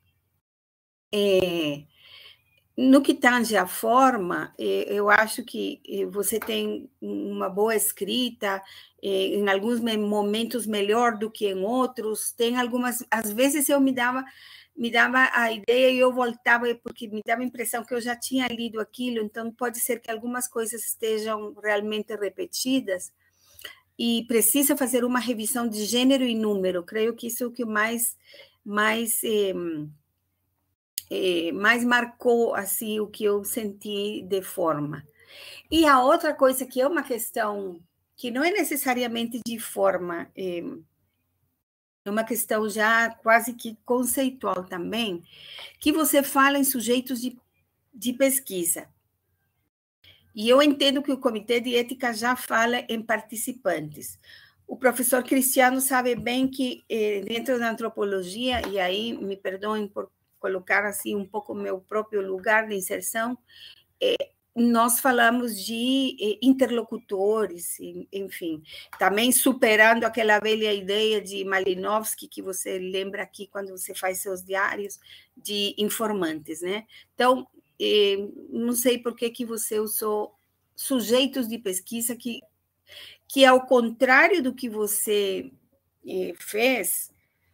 É, no que tange a forma, eu acho que você tem uma boa escrita, em alguns momentos melhor do que em outros. Tem algumas, às vezes eu me dava, me dava a ideia e eu voltava, porque me dava a impressão que eu já tinha lido aquilo, então pode ser que algumas coisas estejam realmente repetidas e precisa fazer uma revisão de gênero e número. Creio que isso é o que mais, mais eh, É, mais marcou assim o que eu senti de forma. E a outra coisa que é uma questão que não é necessariamente de forma, é uma questão já quase que conceitual também, que você fala em sujeitos de, de pesquisa. E eu entendo que o Comitê de Ética já fala em participantes. O professor Cristiano sabe bem que eh, dentro da antropologia, e aí me perdoem por colocar assim um pouco o meu próprio lugar de inserção, eh, nós falamos de eh, interlocutores, enfim, também superando aquela velha ideia de Malinowski, que você lembra aqui quando você faz seus diários, de informantes, né? Então, eh, não sei por que, que você usou sujeitos de pesquisa que, que, ao contrário do que você eh, fez,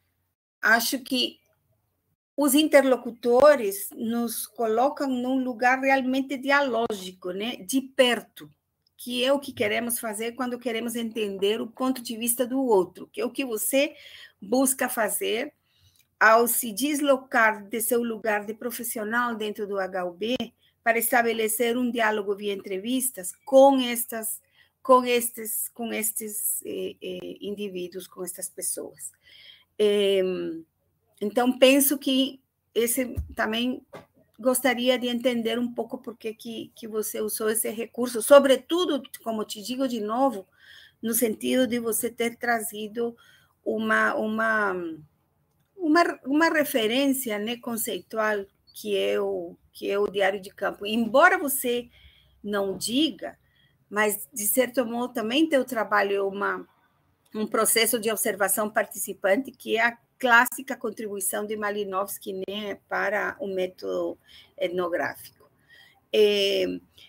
acho que os interlocutores nos colocam num lugar realmente dialógico, né? De perto, que é o que queremos fazer quando queremos entender o ponto de vista do outro, que é o que você busca fazer ao se deslocar de seu lugar de profissional dentro do H U B para estabelecer um diálogo via entrevistas com estas, com estes, com estes eh, eh, indivíduos, com estas pessoas. Eh, Então, penso que esse também gostaria de entender um pouco por que, que, que você usou esse recurso, sobretudo, como te digo de novo, no sentido de você ter trazido uma, uma, uma, uma referência, né, conceitual, que é, o, que é o Diário de Campo. Embora você não diga, mas, de certo modo, também teu trabalho é uma, um processo de observação participante, que é a clássica contribuição de Malinowski, né, para o método etnográfico. É,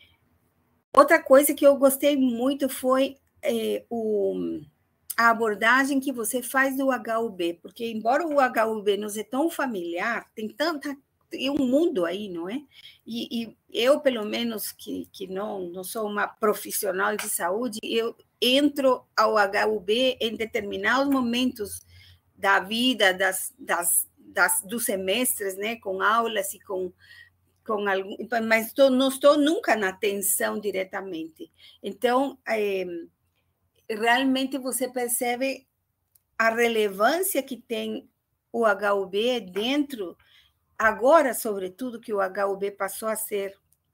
outra coisa que eu gostei muito foi é, o, a abordagem que você faz do H U B, porque, embora o H U B nos é tão familiar, tem tanta, tem um mundo aí, não é? E, e eu, pelo menos, que, que não, não sou uma profissional de saúde, eu entro ao H U B em determinados momentos da vida, das, das, das, dos semestres, né, com aulas e com, com algum, mas estou, não estou nunca na atenção diretamente. Então, é, realmente você percebe a relevância que tem o H U B dentro, agora, sobretudo, que o H U B passou a ser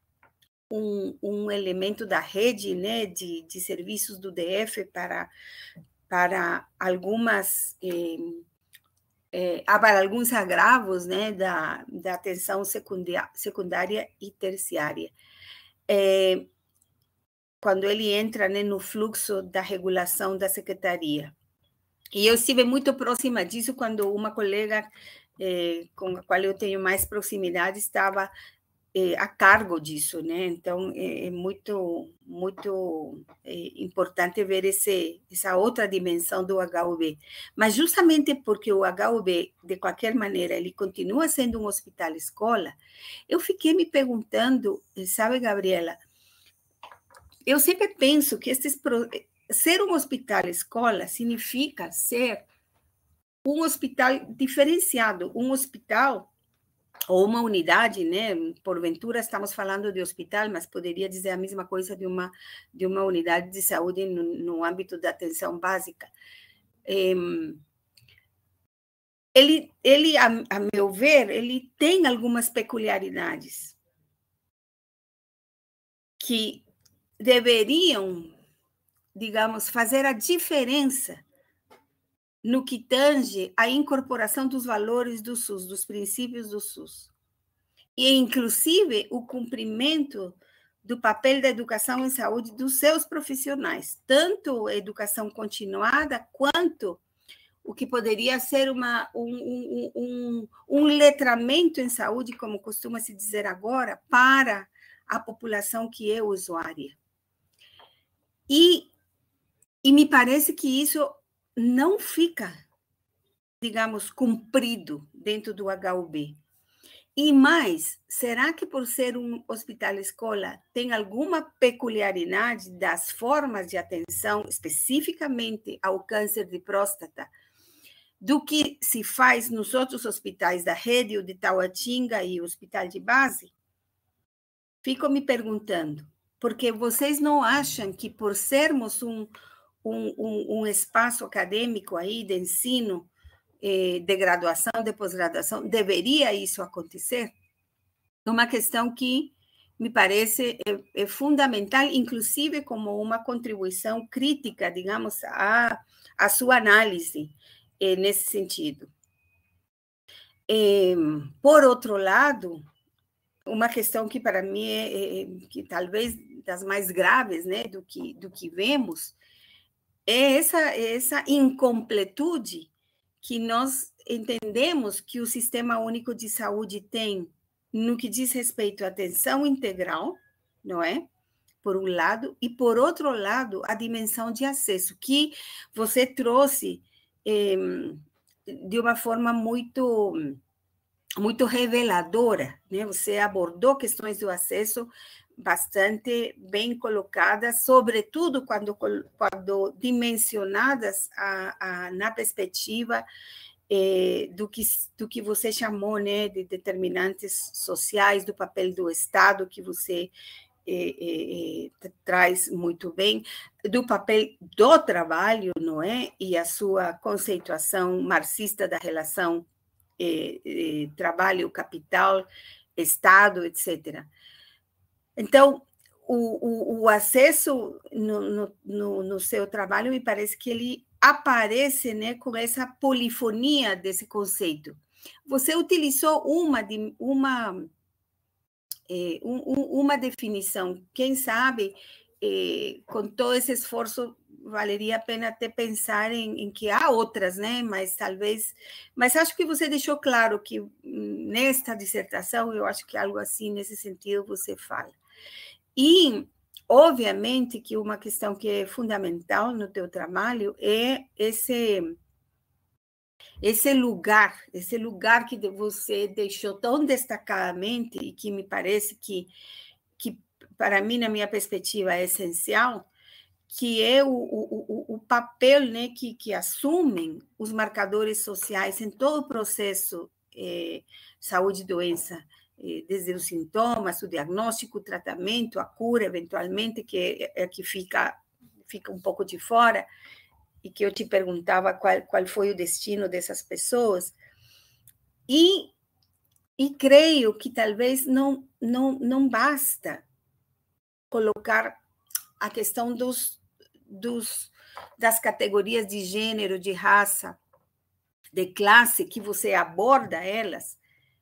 um, um elemento da rede, né, de, de serviços do D F para para algumas eh, eh, para alguns agravos, né, da, da atenção secundária, secundária e terciária. Eh, quando ele entra, né, no fluxo da regulação da secretaria. E eu estive muito próxima disso quando uma colega eh, com a qual eu tenho mais proximidade estava a cargo disso, né? Então, é muito, muito é, importante ver esse, essa outra dimensão do H U B. Mas justamente porque o H U B, de qualquer maneira, ele continua sendo um hospital-escola, eu fiquei me perguntando, sabe, Gabriela, eu sempre penso que esses, ser um hospital-escola significa ser um hospital diferenciado, um hospital ou uma unidade, né? Porventura estamos falando de hospital, mas poderia dizer a mesma coisa de uma, de uma unidade de saúde no, no âmbito da atenção básica. É, ele, ele a, a meu ver, ele tem algumas peculiaridades que deveriam, digamos, fazer a diferença no que tange à incorporação dos valores do SUS, dos princípios do SUS. E, inclusive, o cumprimento do papel da educação em saúde dos seus profissionais, tanto a educação continuada, quanto o que poderia ser uma, um, um, um, um letramento em saúde, como costuma se dizer agora, para a população que é usuária. E, e me parece que isso não fica, digamos, cumprido dentro do H U B. E mais, será que por ser um hospital-escola tem alguma peculiaridade das formas de atenção, especificamente ao câncer de próstata, do que se faz nos outros hospitais da rede, o de Tauatinga e o hospital de base? Fico me perguntando. porque vocês não acham que por sermos um, um, um, um espaço acadêmico aí de ensino, eh, de graduação, de pós-graduação, deveria isso acontecer? É uma questão que me parece é, é fundamental, inclusive como uma contribuição crítica, digamos, à, à sua análise é, nesse sentido. É, por outro lado, uma questão que para mim é, é que talvez das mais graves, né, do que do que vemos, é essa essa incompletude que nós entendemos que o Sistema Único de Saúde tem no que diz respeito à atenção integral, não é? Por um lado, e por outro lado, a dimensão de acesso, que você trouxe eh, de uma forma muito, muito reveladora, né? Você abordou questões do acesso bastante bem colocadas, sobretudo quando, quando dimensionadas a, a, na perspectiva É, do, que, do que você chamou, né, de determinantes sociais, do papel do Estado, que você é, é, traz muito bem, do papel do trabalho, não é? E a sua conceituação marxista da relação é, é, trabalho, capital, Estado, etcétera. Então, o, o, o acesso no, no, no seu trabalho, me parece que ele aparece, né, com essa polifonia desse conceito. Você utilizou uma, uma, é, um, uma definição, quem sabe, é, com todo esse esforço, valeria a pena até pensar em, em que há outras, né, mas talvez... Mas acho que você deixou claro que nesta dissertação, eu acho que algo assim, nesse sentido, você fala. E... obviamente que uma questão que é fundamental no teu trabalho é esse, esse lugar, esse lugar que você deixou tão destacadamente e que me parece que, que para mim, na minha perspectiva, é essencial, que é o, o, o papel, né, que, que assumem os marcadores sociais em todo o processo eh, saúde e doença, desde os sintomas, o diagnóstico, o tratamento, a cura, eventualmente, que é que fica, fica um pouco de fora, e que eu te perguntava qual, qual foi o destino dessas pessoas. E, e creio que talvez não, não, não basta colocar a questão dos, dos, das categorias de gênero, de raça, de classe, que você aborda elas,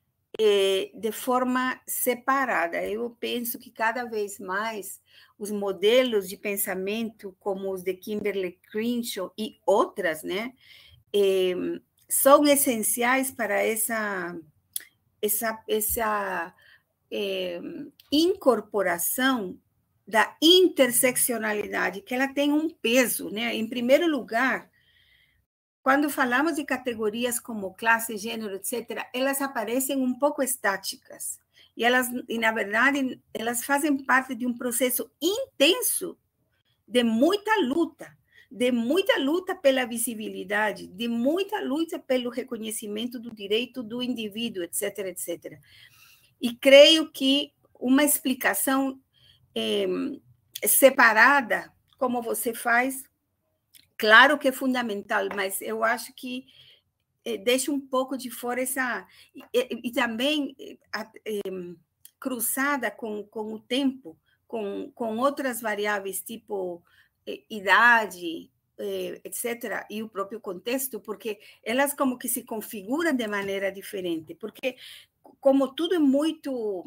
de forma separada. Eu penso que cada vez mais os modelos de pensamento, como os de Kimberly Crenshaw e outras, né, eh, são essenciais para essa, essa, essa eh, incorporação da interseccionalidade, que ela tem um peso, né? Em primeiro lugar, quando falamos de categorias como classe, gênero, etcétera, elas aparecem um pouco estáticas. E, elas, e, na verdade, elas fazem parte de um processo intenso de muita luta, de muita luta pela visibilidade, de muita luta pelo reconhecimento do direito do indivíduo, etcétera, etcétera. E creio que uma explicação eh, separada, como você faz, claro que é fundamental, mas eu acho que eh, deixa um pouco de fora essa... E, e também eh, cruzada com, com o tempo, com, com outras variáveis, tipo eh, idade, eh, etcétera, e o próprio contexto, porque elas como que se configuram de maneira diferente, porque como tudo é muito...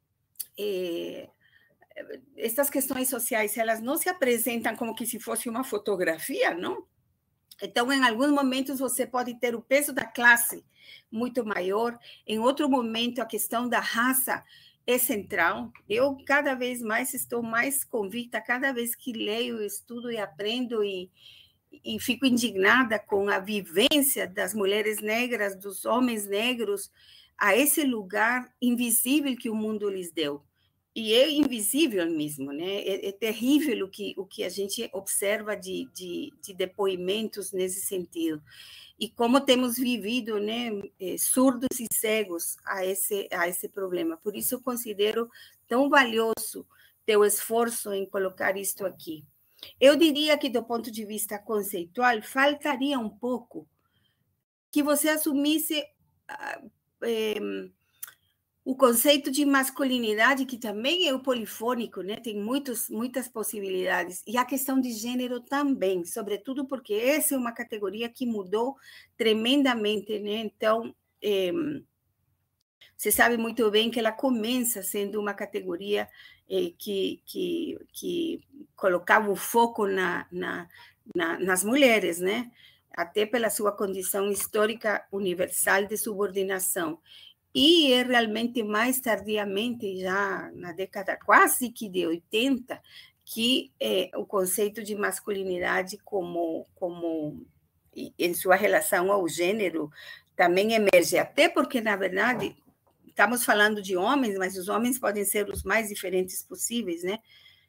Eh, essas questões sociais, elas não se apresentam como que se fosse uma fotografia, não? Então, em alguns momentos, você pode ter o peso da classe muito maior, em outro momento, a questão da raça é central. Eu, cada vez mais, estou mais convicta, cada vez que leio, estudo e aprendo, e, e fico indignada com a vivência das mulheres negras, dos homens negros, a esse lugar invisível que o mundo lhes deu. E é invisível mesmo, né? É, é terrível o que, o que a gente observa de, de, de depoimentos nesse sentido. E como temos vivido, né, surdos e cegos a esse, a esse problema. Por isso eu considero tão valioso teu esforço em colocar isto aqui. Eu diria que, do ponto de vista conceitual, faltaria um pouco que você assumisse uh, eh, o conceito de masculinidade, que também é o polifônico, né? Tem muitos, muitas possibilidades, e a questão de gênero também, sobretudo porque essa é uma categoria que mudou tremendamente, né? Então, eh, você sabe muito bem que ela começa sendo uma categoria eh, que, que, que colocava o foco na, na, na, nas mulheres, né? Até pela sua condição histórica universal de subordinação. E é realmente mais tardiamente, já na década quase que de oitenta, que eh, o conceito de masculinidade como, como em sua relação ao gênero também emerge, até porque, na verdade, estamos falando de homens, mas os homens podem ser os mais diferentes possíveis, né?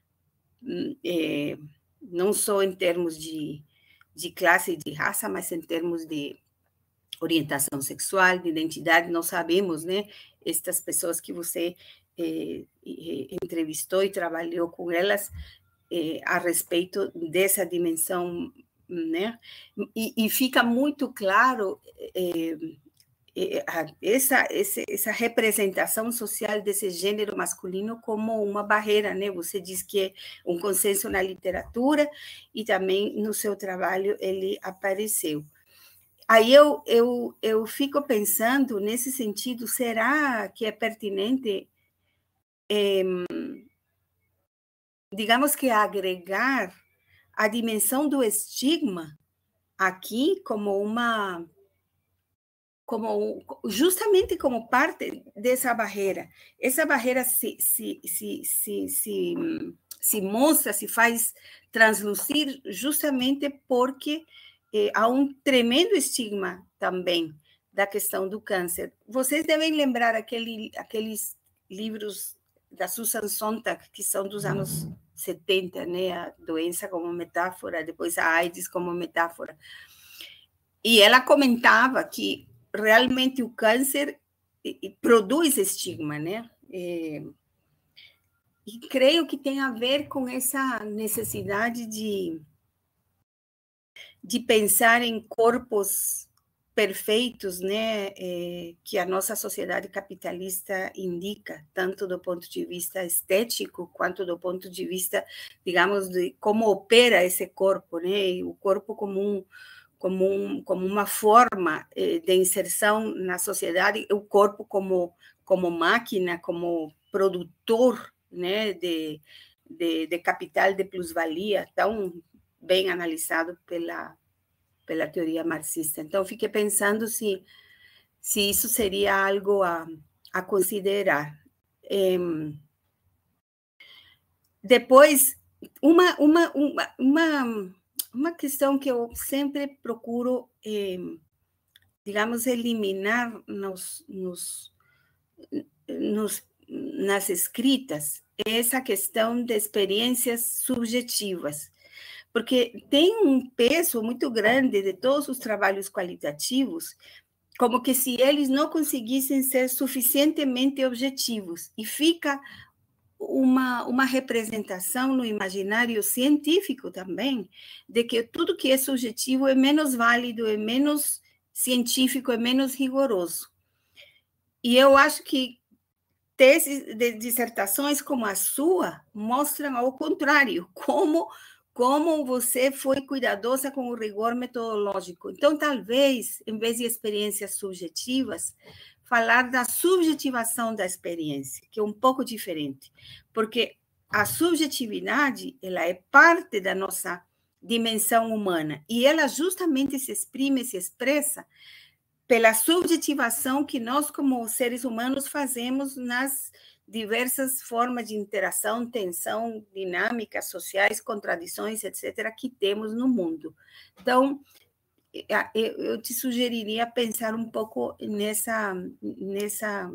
É, não só em termos de, de classe e de raça, mas em termos de orientação sexual, de identidade, nós sabemos, né? Estas pessoas que você eh, entrevistou e trabalhou com elas eh, a respeito dessa dimensão, né? E, e fica muito claro eh, essa, essa, essa representação social desse gênero masculino como uma barreira, né? Você diz que é um consenso na literatura e também no seu trabalho ele apareceu. Aí eu, eu, eu fico pensando nesse sentido, será que é pertinente, é, digamos que agregar a dimensão do estigma aqui como uma, como justamente como parte dessa barreira. Essa barreira se, se, se, se, se, se mostra, se faz translucir justamente porque Eh, há um tremendo estigma também da questão do câncer. Vocês devem lembrar aquele, aqueles livros da Susan Sontag, que são dos anos setenta, né? A doença como metáfora, depois a AIDS como metáfora. E ela comentava que realmente o câncer produz estigma, né? E, e creio que tem a ver com essa necessidade de de pensar em corpos perfeitos, né, é, que a nossa sociedade capitalista indica, tanto do ponto de vista estético, quanto do ponto de vista, digamos, de como opera esse corpo, né, o corpo como, um, como, um, como uma forma é, de inserção na sociedade, o corpo como, como máquina, como produtor, né, de, de, de capital de plusvalia, tão bem analisado pela, pela teoria marxista. Então, fiquei pensando se, se isso seria algo a, a considerar. É, depois, uma, uma, uma, uma, uma questão que eu sempre procuro, é, digamos, eliminar nos, nos, nos, nas escritas, é essa questão de experiências subjetivas. Porque tem um peso muito grande de todos os trabalhos qualitativos, como que se eles não conseguissem ser suficientemente objetivos, e fica uma, uma representação no imaginário científico também, de que tudo que é subjetivo é menos válido, é menos científico, é menos rigoroso. E eu acho que teses de dissertações como a sua mostram ao contrário, como como você foi cuidadosa com o rigor metodológico. Então, talvez, em vez de experiências subjetivas, falar da subjetivação da experiência, que é um pouco diferente, porque a subjetividade, ela é parte da nossa dimensão humana, e ela justamente se exprime, se expressa pela subjetivação que nós, como seres humanos, fazemos nas diversas formas de interação, tensão, dinâmicas sociais, contradições, etcétera, que temos no mundo. Então, eu te sugeriria pensar um pouco nessa, nessa,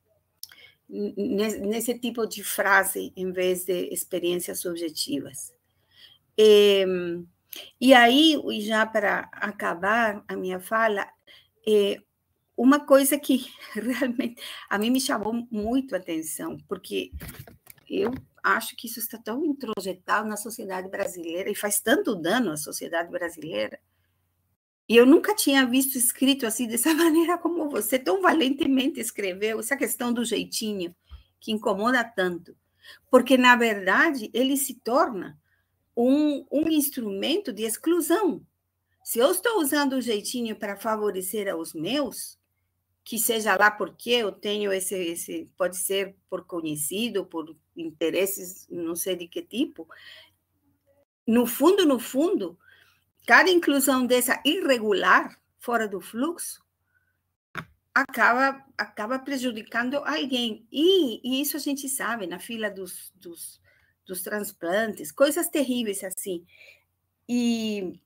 nesse tipo de frase, em vez de experiências subjetivas. E, e aí, já para acabar a minha fala, é, uma coisa que realmente a mim me chamou muito a atenção, porque eu acho que isso está tão introjetado na sociedade brasileira e faz tanto dano à sociedade brasileira. E eu nunca tinha visto escrito assim, dessa maneira como você tão valentemente escreveu, essa questão do jeitinho, que incomoda tanto. Porque, na verdade, ele se torna um, um instrumento de exclusão. Se eu estou usando o jeitinho para favorecer aos meus, que seja lá porque eu tenho esse, esse, pode ser por conhecido, por interesses, não sei de que tipo, no fundo, no fundo, cada inclusão dessa irregular, fora do fluxo, acaba, acaba prejudicando alguém. E, e isso a gente sabe, na fila dos, dos, dos transplantes, coisas terríveis assim. E,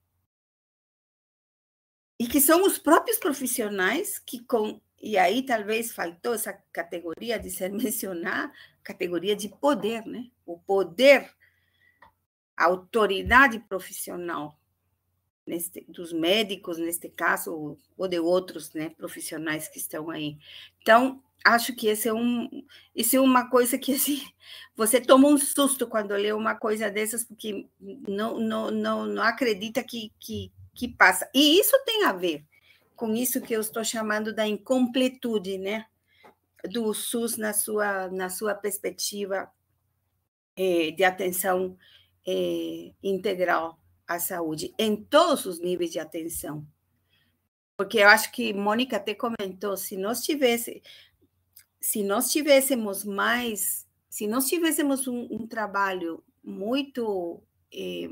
e que são os próprios profissionais que, com, e aí talvez faltou essa categoria de ser mencionar, categoria de poder, né? O poder, a autoridade profissional, neste, dos médicos, neste caso, ou, ou de outros, né, profissionais que estão aí. Então, acho que esse é um, isso é uma coisa que assim, você toma um susto quando lê uma coisa dessas, porque não, não, não, não acredita que, que, que passa. E isso tem a ver com isso que eu estou chamando da incompletude, né, do SUS na sua, na sua perspectiva eh, de atenção eh, integral à saúde, em todos os níveis de atenção. Porque eu acho que Mônica até comentou, se nós tivesse, se nós tivéssemos mais, se nós tivéssemos um, um trabalho muito eh,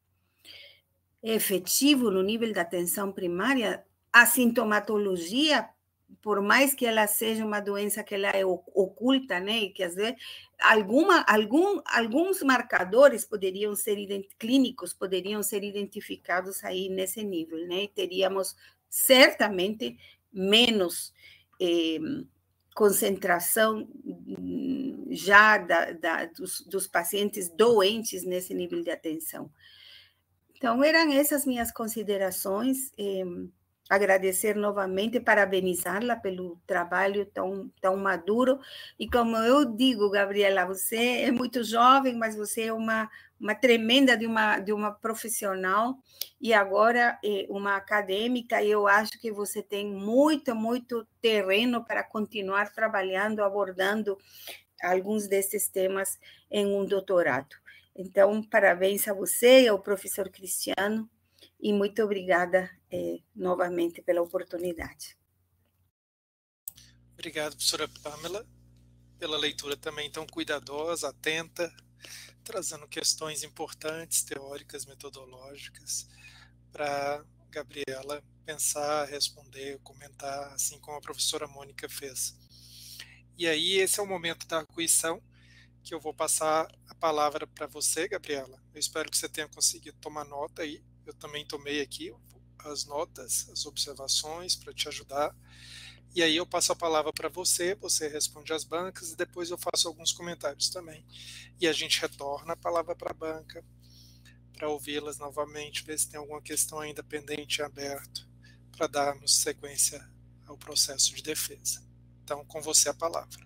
efetivo no nível da atenção primária, a sintomatologia, por mais que ela seja uma doença que ela é oculta, né, e que às vezes alguma, algum, alguns marcadores poderiam ser clínicos poderiam ser identificados aí nesse nível, né, e teríamos certamente menos eh, concentração já da, da, dos, dos pacientes doentes nesse nível de atenção. Então, eram essas minhas considerações. Eh, agradecer novamente, parabenizá-la pelo trabalho tão, tão maduro. E como eu digo, Gabriela, você é muito jovem, mas você é uma, uma tremenda de uma, de uma profissional e agora é uma acadêmica, e eu acho que você tem muito, muito terreno para continuar trabalhando, abordando alguns desses temas em um doutorado. Então, parabéns a você e ao professor Cristiano, e muito obrigada eh, novamente pela oportunidade. Obrigado, professora Pamela, pela leitura também tão cuidadosa, atenta, trazendo questões importantes, teóricas, metodológicas, para Gabriela pensar, responder, comentar, assim como a professora Mônica fez. E aí, esse é o momento da arguição, que eu vou passar a palavra para você, Gabriela. Eu espero que você tenha conseguido tomar nota aí. Eu também tomei aqui as notas, as observações para te ajudar. E aí eu passo a palavra para você, você responde às bancas e depois eu faço alguns comentários também. E a gente retorna a palavra para a banca para ouvi-las novamente, ver se tem alguma questão ainda pendente e aberto para darmos sequência ao processo de defesa. Então, com você a palavra.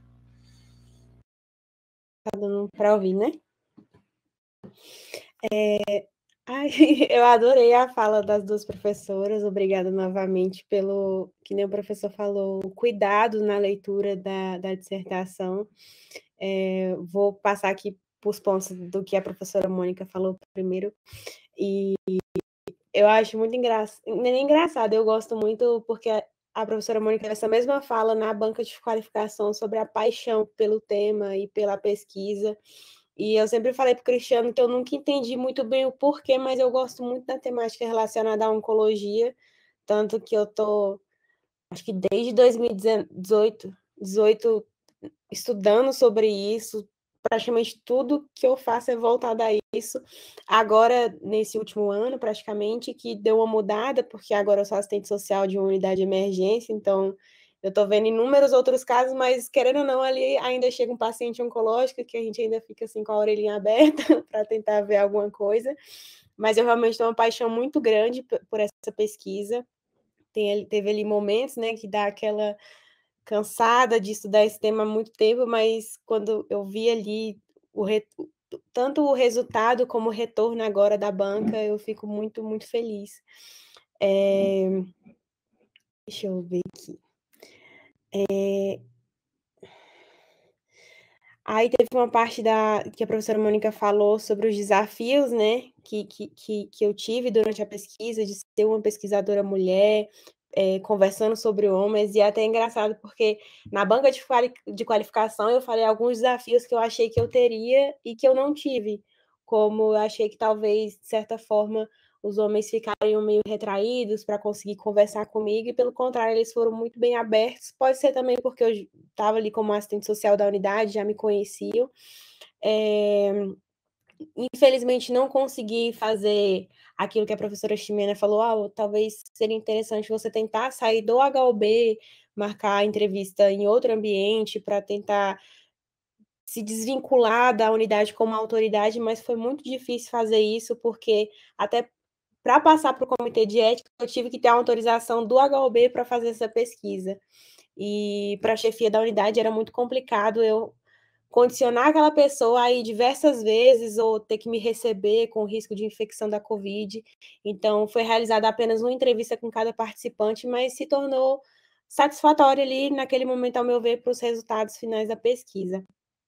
Tá dando para ouvir, né? É... Ai, eu adorei a fala das duas professoras, obrigada novamente pelo, que nem o professor falou, cuidado na leitura da, da dissertação. É, vou passar aqui para os pontos do que a professora Mônica falou primeiro, e eu acho muito engraçado, nem engraçado, eu gosto muito porque a, a professora Mônica teve essa mesma fala na banca de qualificação sobre a paixão pelo tema e pela pesquisa. E eu sempre falei para o Cristiano que eu nunca entendi muito bem o porquê, mas eu gosto muito da temática relacionada à oncologia, tanto que eu estou, acho que desde dois mil e dezoito, dezoito, estudando sobre isso, praticamente tudo que eu faço é voltado a isso. Agora, nesse último ano, praticamente, que deu uma mudada, porque agora eu sou assistente social de uma unidade de emergência, então eu estou vendo inúmeros outros casos, mas, querendo ou não, ali ainda chega um paciente oncológico que a gente ainda fica assim com a orelhinha aberta para tentar ver alguma coisa. Mas eu realmente tenho uma paixão muito grande por essa pesquisa. Tem, teve ali momentos, né, que dá aquela cansada de estudar esse tema há muito tempo, mas quando eu vi ali o re, tanto o resultado como o retorno agora da banca, eu fico muito, muito feliz. É, deixa eu ver aqui. É, aí teve uma parte da, que a professora Mônica falou sobre os desafios, né, que, que, que, que eu tive durante a pesquisa, de ser uma pesquisadora mulher, é, conversando sobre homens, e é até engraçado porque na banca de, quali de qualificação eu falei alguns desafios que eu achei que eu teria e que eu não tive, como eu achei que talvez, de certa forma, os homens ficariam meio retraídos para conseguir conversar comigo, e pelo contrário, eles foram muito bem abertos. Pode ser também porque eu estava ali como assistente social da unidade, já me conheciam. É, infelizmente, não consegui fazer aquilo que a professora Ximena falou, ah, talvez seria interessante você tentar sair do H U B, marcar a entrevista em outro ambiente para tentar se desvincular da unidade como autoridade, mas foi muito difícil fazer isso, porque até para passar para o comitê de ética, eu tive que ter a autorização do H U B para fazer essa pesquisa. E para a chefia da unidade era muito complicado eu condicionar aquela pessoa a ir diversas vezes ou ter que me receber com risco de infecção da Covid. Então, foi realizada apenas uma entrevista com cada participante, mas se tornou satisfatória ali, naquele momento, ao meu ver, para os resultados finais da pesquisa.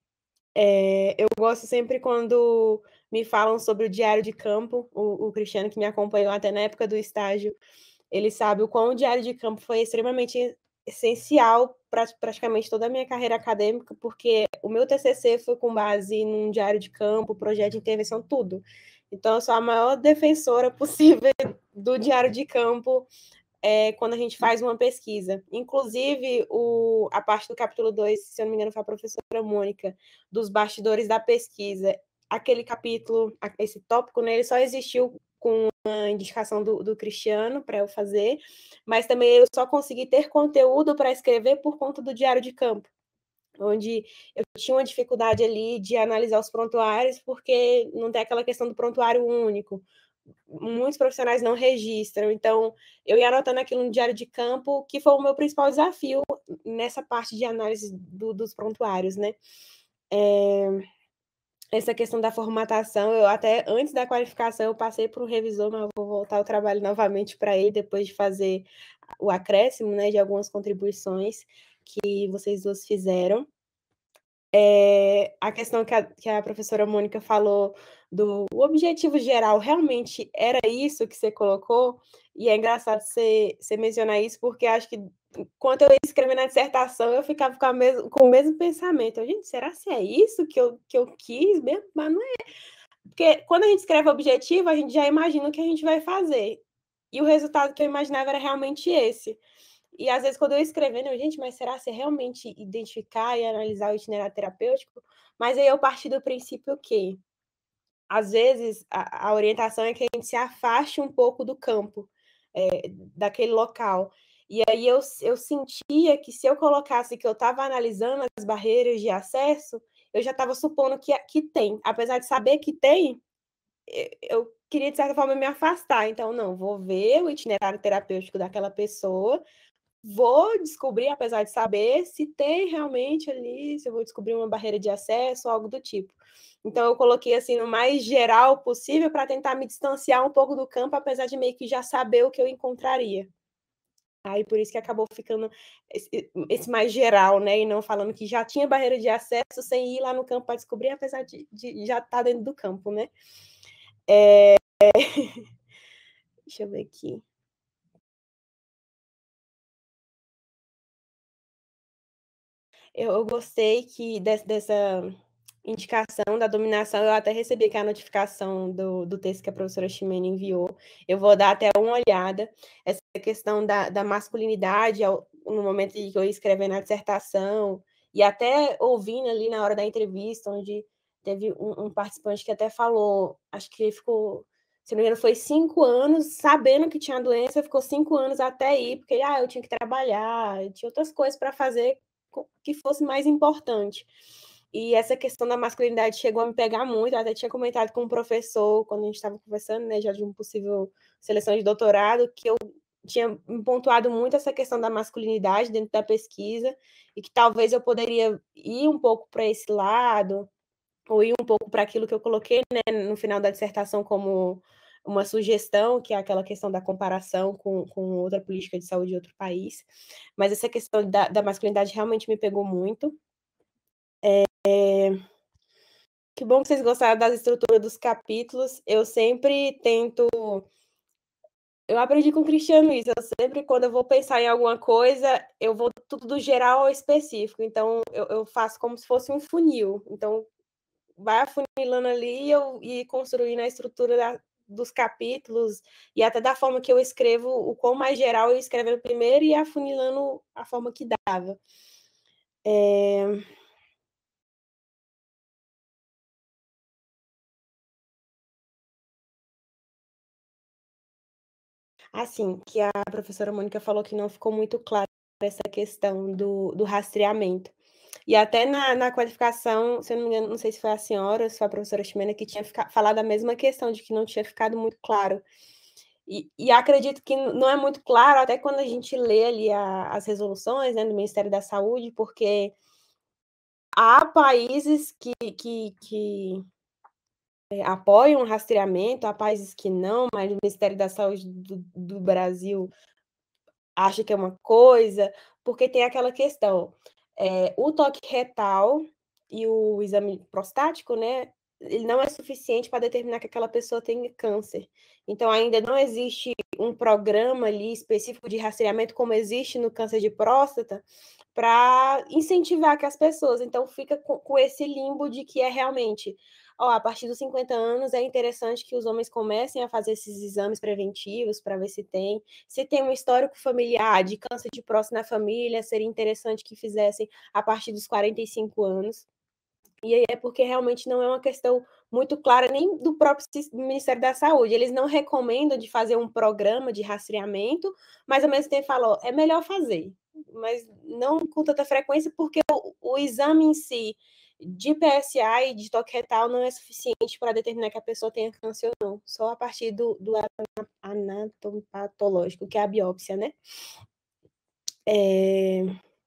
É, eu gosto sempre quando me falam sobre o diário de campo, o, o Cristiano, que me acompanhou até na época do estágio, ele sabe o quão o diário de campo foi extremamente essencial para praticamente toda a minha carreira acadêmica, porque o meu T C C foi com base num diário de campo, projeto de intervenção, tudo. Então, eu sou a maior defensora possível do diário de campo, é, quando a gente faz uma pesquisa. Inclusive, o, a parte do capítulo dois, se eu não me engano, foi a professora Mônica, dos bastidores da pesquisa. Aquele capítulo, esse tópico, né, ele só existiu com a indicação do, do Cristiano para eu fazer, mas também eu só consegui ter conteúdo para escrever por conta do diário de campo, onde eu tinha uma dificuldade ali de analisar os prontuários, porque não tem aquela questão do prontuário único. Muitos profissionais não registram, então eu ia anotando aquilo no diário de campo, que foi o meu principal desafio nessa parte de análise do, dos prontuários, né? É, essa questão da formatação, eu até antes da qualificação eu passei para o revisor, mas eu vou voltar ao trabalho novamente para ele depois de fazer o acréscimo, né, de algumas contribuições que vocês duas fizeram. É, a questão que a, que a professora Mônica falou do o objetivo geral, realmente era isso que você colocou? E é engraçado você, você mencionar isso, porque acho que quando eu ia escrever na dissertação, eu ficava com, a mes com o mesmo pensamento. Eu, gente, será que é isso que eu, que eu quis mesmo? Mas não é. Porque quando a gente escreve objetivo, a gente já imagina o que a gente vai fazer. E o resultado que eu imaginava era realmente esse. E às vezes, quando eu escrevendo, eu, gente, mas será se realmente identificar e analisar o itinerário terapêutico? Mas aí eu parti do princípio que, às vezes, a, a orientação é que a gente se afaste um pouco do campo, é, daquele local. E aí eu, eu sentia que se eu colocasse que eu estava analisando as barreiras de acesso, eu já estava supondo que, que tem. Apesar de saber que tem, eu queria, de certa forma, me afastar. Então, não, vou ver o itinerário terapêutico daquela pessoa, vou descobrir, apesar de saber, se tem realmente ali, se eu vou descobrir uma barreira de acesso, algo do tipo. Então, eu coloquei assim no mais geral possível para tentar me distanciar um pouco do campo, apesar de meio que já saber o que eu encontraria. Aí, por isso que acabou ficando esse, esse mais geral, né? E não falando que já tinha barreira de acesso sem ir lá no campo para descobrir, apesar de, de já estar dentro do campo, né? É... Deixa eu ver aqui. Eu, eu gostei que desse, dessa indicação da dominação, eu até recebi aqui a notificação do, do texto que a professora Ximena enviou. Eu vou dar até uma olhada. Essa questão da, da masculinidade, no momento em que eu ia escrever na dissertação, e até ouvindo ali na hora da entrevista, onde teve um, um participante que até falou, acho que ele ficou, se não me engano, foi cinco anos, sabendo que tinha doença, ficou cinco anos até ir, porque ah, eu tinha que trabalhar, eu tinha outras coisas para fazer que fosse mais importante. E essa questão da masculinidade chegou a me pegar muito. Eu até tinha comentado com um professor, quando a gente estava conversando, né, já de uma possível seleção de doutorado, que eu tinha me pontuado muito essa questão da masculinidade dentro da pesquisa, e que talvez eu poderia ir um pouco para esse lado, ou ir um pouco para aquilo que eu coloquei, né, no final da dissertação como uma sugestão, que é aquela questão da comparação com, com outra política de saúde de outro país. Mas essa questão da, da masculinidade realmente me pegou muito. É, que bom que vocês gostaram da estrutura dos capítulos. Eu sempre tento... Eu aprendi com o Cristiano isso. Eu sempre, quando eu vou pensar em alguma coisa, eu vou tudo do geral ao específico. Então, eu, eu faço como se fosse um funil. Então, vai afunilando ali e eu e construindo a estrutura da, dos capítulos e até da forma que eu escrevo, o quão mais geral eu escrevo primeiro e afunilando a forma que dava. É... Assim, que a professora Mônica falou que não ficou muito clara essa questão do, do rastreamento. E até na, na qualificação, se eu não me engano, não sei se foi a senhora ou se foi a professora Ximena que tinha fica, falado a mesma questão, de que não tinha ficado muito claro. E, e acredito que não é muito claro, até quando a gente lê ali a, as resoluções, né, do Ministério da Saúde, porque há países que, que, que é, apoiam o rastreamento, há países que não, mas o Ministério da Saúde do, do Brasil acha que é uma coisa, porque tem aquela questão, é, o toque retal e o exame prostático, né, ele não é suficiente para determinar que aquela pessoa tem câncer. Então, ainda não existe um programa ali específico de rastreamento, como existe no câncer de próstata, para incentivar que as pessoas, então fica com, com esse limbo de que é realmente, ó, a partir dos cinquenta anos é interessante que os homens comecem a fazer esses exames preventivos para ver se tem, se tem um histórico familiar de câncer de próstata na família, seria interessante que fizessem a partir dos quarenta e cinco anos. E aí é porque realmente não é uma questão muito clara nem do próprio Ministério da Saúde. Eles não recomendam de fazer um programa de rastreamento, mas ao mesmo tempo falam, é melhor fazer, mas não com tanta frequência, porque o, o exame em si de P S A e de toque retal não é suficiente para determinar que a pessoa tenha câncer ou não, só a partir do, do anatomopatológico, que é a biópsia, né? É...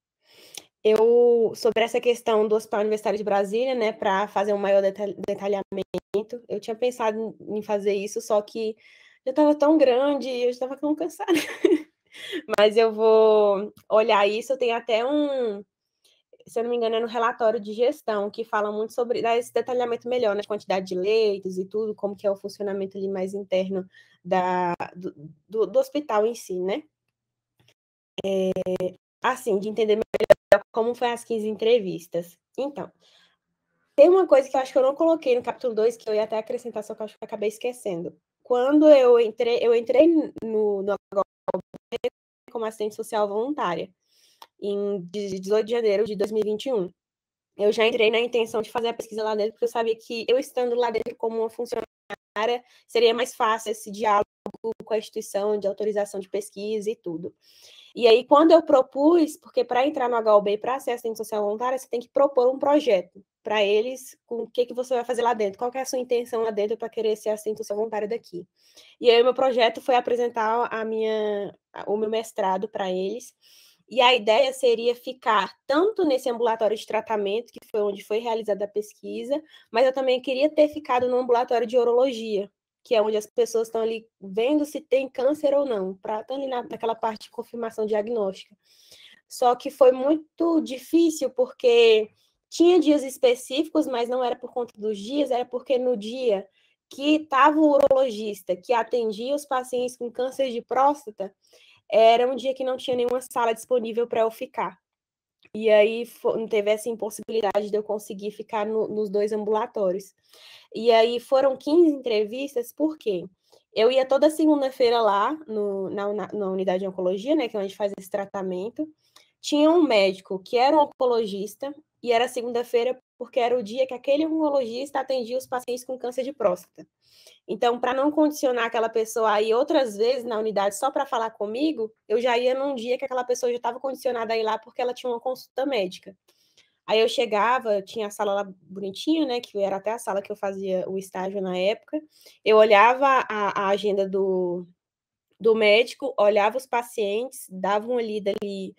Eu, sobre essa questão do Hospital Universitário de Brasília, né, para fazer um maior detalhamento, eu tinha pensado em fazer isso, só que já estava tão grande e eu estava tão cansada. Mas eu vou olhar isso, tem até um, se eu não me engano, é no relatório de gestão, que fala muito sobre esse detalhamento melhor, né, quantidade de leitos e tudo, como que é o funcionamento ali mais interno da, do, do, do hospital em si, né? É, assim, de entender melhor como foi as quinze entrevistas. Então, tem uma coisa que eu acho que eu não coloquei no capítulo dois, que eu ia até acrescentar, só que eu acho que eu acabei esquecendo. Quando eu entrei, eu entrei no, no como assistente social voluntária, em dezoito de janeiro de dois mil e vinte e um. Eu já entrei na intenção de fazer a pesquisa lá dentro, porque eu sabia que eu estando lá dentro como uma funcionária, seria mais fácil esse diálogo com a instituição de autorização de pesquisa e tudo. E aí, quando eu propus, porque para entrar no H U B, para ser assistente social voluntária, você tem que propor um projeto para eles, com o que, que você vai fazer lá dentro, qual que é a sua intenção lá dentro para querer ser assistente social voluntária daqui. E aí, o meu projeto foi apresentar a minha, o meu mestrado para eles, e a ideia seria ficar tanto nesse ambulatório de tratamento, que foi onde foi realizada a pesquisa, mas eu também queria ter ficado no ambulatório de urologia, que é onde as pessoas estão ali vendo se tem câncer ou não, para estar ali na, naquela parte de confirmação diagnóstica. Só que foi muito difícil, porque tinha dias específicos, mas não era por conta dos dias, era porque no dia que estava o urologista que atendia os pacientes com câncer de próstata, era um dia que não tinha nenhuma sala disponível para eu ficar. E aí não teve essa impossibilidade de eu conseguir ficar no, nos dois ambulatórios. E aí foram quinze entrevistas, por quê? Eu ia toda segunda-feira lá no, na, na unidade de oncologia, né, que é onde faz esse tratamento. Tinha um médico que era um oncologista, e era segunda-feira porque era o dia que aquele oncologista atendia os pacientes com câncer de próstata. Então, para não condicionar aquela pessoa a ir outras vezes na unidade só para falar comigo, eu já ia num dia que aquela pessoa já estava condicionada a ir lá porque ela tinha uma consulta médica. Aí eu chegava, tinha a sala lá bonitinha, né, que era até a sala que eu fazia o estágio na época. Eu olhava a, a agenda do, do médico, olhava os pacientes, dava uma lida ali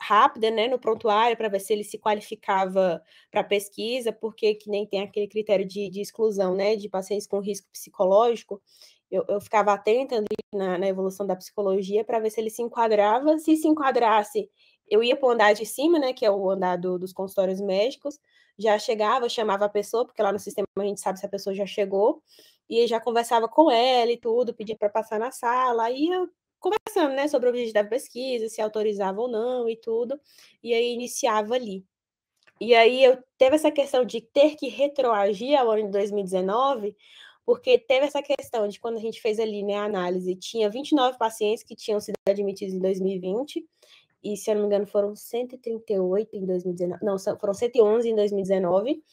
rápida, né, no prontuário, para ver se ele se qualificava para pesquisa, porque que nem tem aquele critério de, de exclusão, né, de pacientes com risco psicológico. Eu, eu ficava atenta ali na, na evolução da psicologia para ver se ele se enquadrava. Se se enquadrasse, eu ia para o andar de cima, né, que é o andar do, dos consultórios médicos, já chegava, chamava a pessoa, porque lá no sistema a gente sabe se a pessoa já chegou, e já conversava com ela e tudo, pedia para passar na sala, aí eu conversando, né, sobre o objetivo da pesquisa, se autorizava ou não e tudo, e aí iniciava ali. E aí eu teve essa questão de ter que retroagir ao ano de dois mil e dezenove, porque teve essa questão de quando a gente fez ali, né, a análise, tinha vinte e nove pacientes que tinham sido admitidos em dois mil e vinte, e se eu não me engano foram cento e trinta e oito em dois mil e dezenove, não, foram cento e onze em dois mil e dezenove,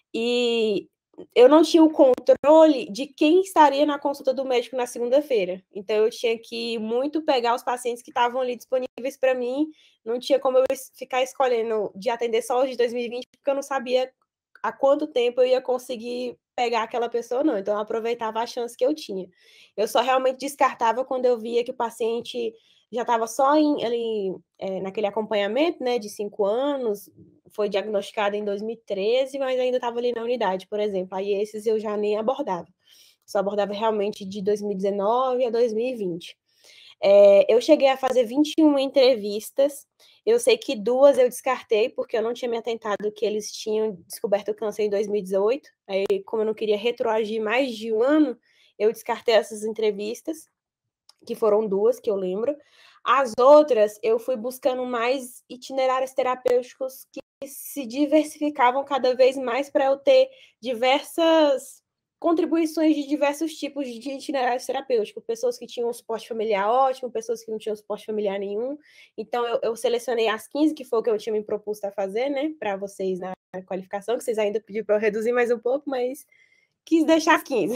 e eu não tinha o controle de quem estaria na consulta do médico na segunda-feira. Então, eu tinha que muito pegar os pacientes que estavam ali disponíveis para mim. Não tinha como eu ficar escolhendo de atender só os de dois mil e vinte, porque eu não sabia há quanto tempo eu ia conseguir pegar aquela pessoa, não. Então, eu aproveitava a chance que eu tinha. Eu só realmente descartava quando eu via que o paciente já estava só em, ali, é, naquele acompanhamento, né, de cinco anos, foi diagnosticado em dois mil e treze, mas ainda estava ali na unidade, por exemplo. Aí esses eu já nem abordava. Só abordava realmente de dois mil e dezenove a dois mil e vinte. É, eu cheguei a fazer vinte e uma entrevistas. Eu sei que duas eu descartei, porque eu não tinha me atentado que eles tinham descoberto o câncer em dois mil e dezoito. Aí, como eu não queria retroagir mais de um ano, eu descartei essas entrevistas, que foram duas, que eu lembro. As outras, eu fui buscando mais itinerários terapêuticos que se diversificavam cada vez mais para eu ter diversas contribuições de diversos tipos de itinerários terapêuticos. Pessoas que tinham um suporte familiar ótimo, pessoas que não tinham suporte familiar nenhum. Então, eu, eu selecionei as quinze, que foi o que eu tinha me proposto a fazer, né, para vocês na qualificação, que vocês ainda pediram para eu reduzir mais um pouco, mas quis deixar as quinze.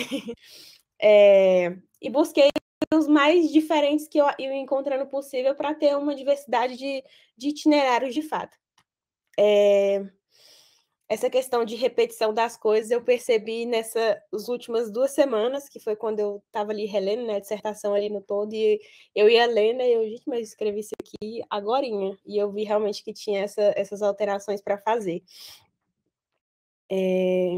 É, e busquei os mais diferentes que eu, eu encontrando possível para ter uma diversidade de, de itinerários de fato. É, essa questão de repetição das coisas eu percebi nessas últimas duas semanas, que foi quando eu estava ali relendo, né, a dissertação ali no todo, e eu ia lendo, e eu, gente, mas eu escrevi isso aqui agorinha, e eu vi realmente que tinha essa, essas alterações para fazer. É...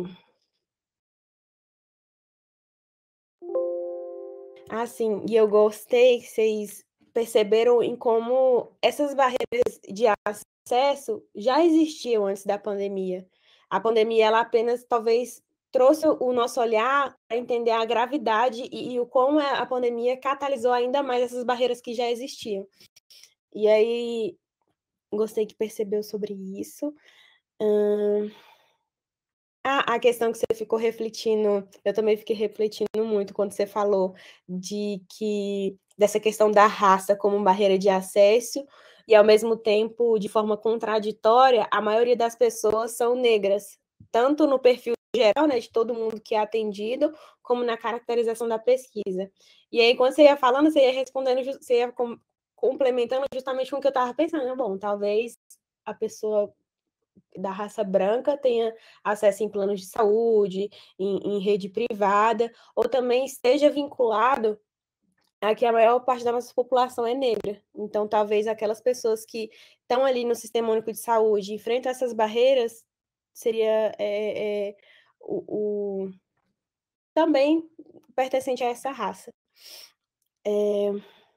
Ah, sim, e eu gostei que vocês perceberam em como essas barreiras de acesso já existiam antes da pandemia. A pandemia, ela apenas, talvez, trouxe o nosso olhar para entender a gravidade e, e o como a pandemia catalisou ainda mais essas barreiras que já existiam. E aí, gostei que percebeu sobre isso. Hum... Ah, a questão que você ficou refletindo, eu também fiquei refletindo muito quando você falou de que dessa questão da raça como barreira de acesso e, ao mesmo tempo, de forma contraditória, a maioria das pessoas são negras, tanto no perfil geral, né, de todo mundo que é atendido, como na caracterização da pesquisa. E aí, quando você ia falando, você ia respondendo, você ia com, complementando justamente com o que eu estava pensando. Bom, talvez a pessoa da raça branca tenha acesso em planos de saúde, em, em rede privada, ou também esteja vinculado a que a maior parte da nossa população é negra. Então, talvez aquelas pessoas que estão ali no Sistema Único de Saúde, enfrentam essas barreiras, seria é, é, o, o, também pertencente a essa raça. É,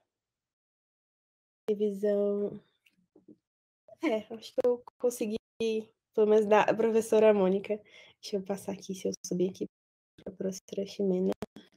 divisão... É, acho que eu consegui, pelo menos da professora Mônica. Deixa eu passar aqui, se eu subir aqui para a professora Ximena.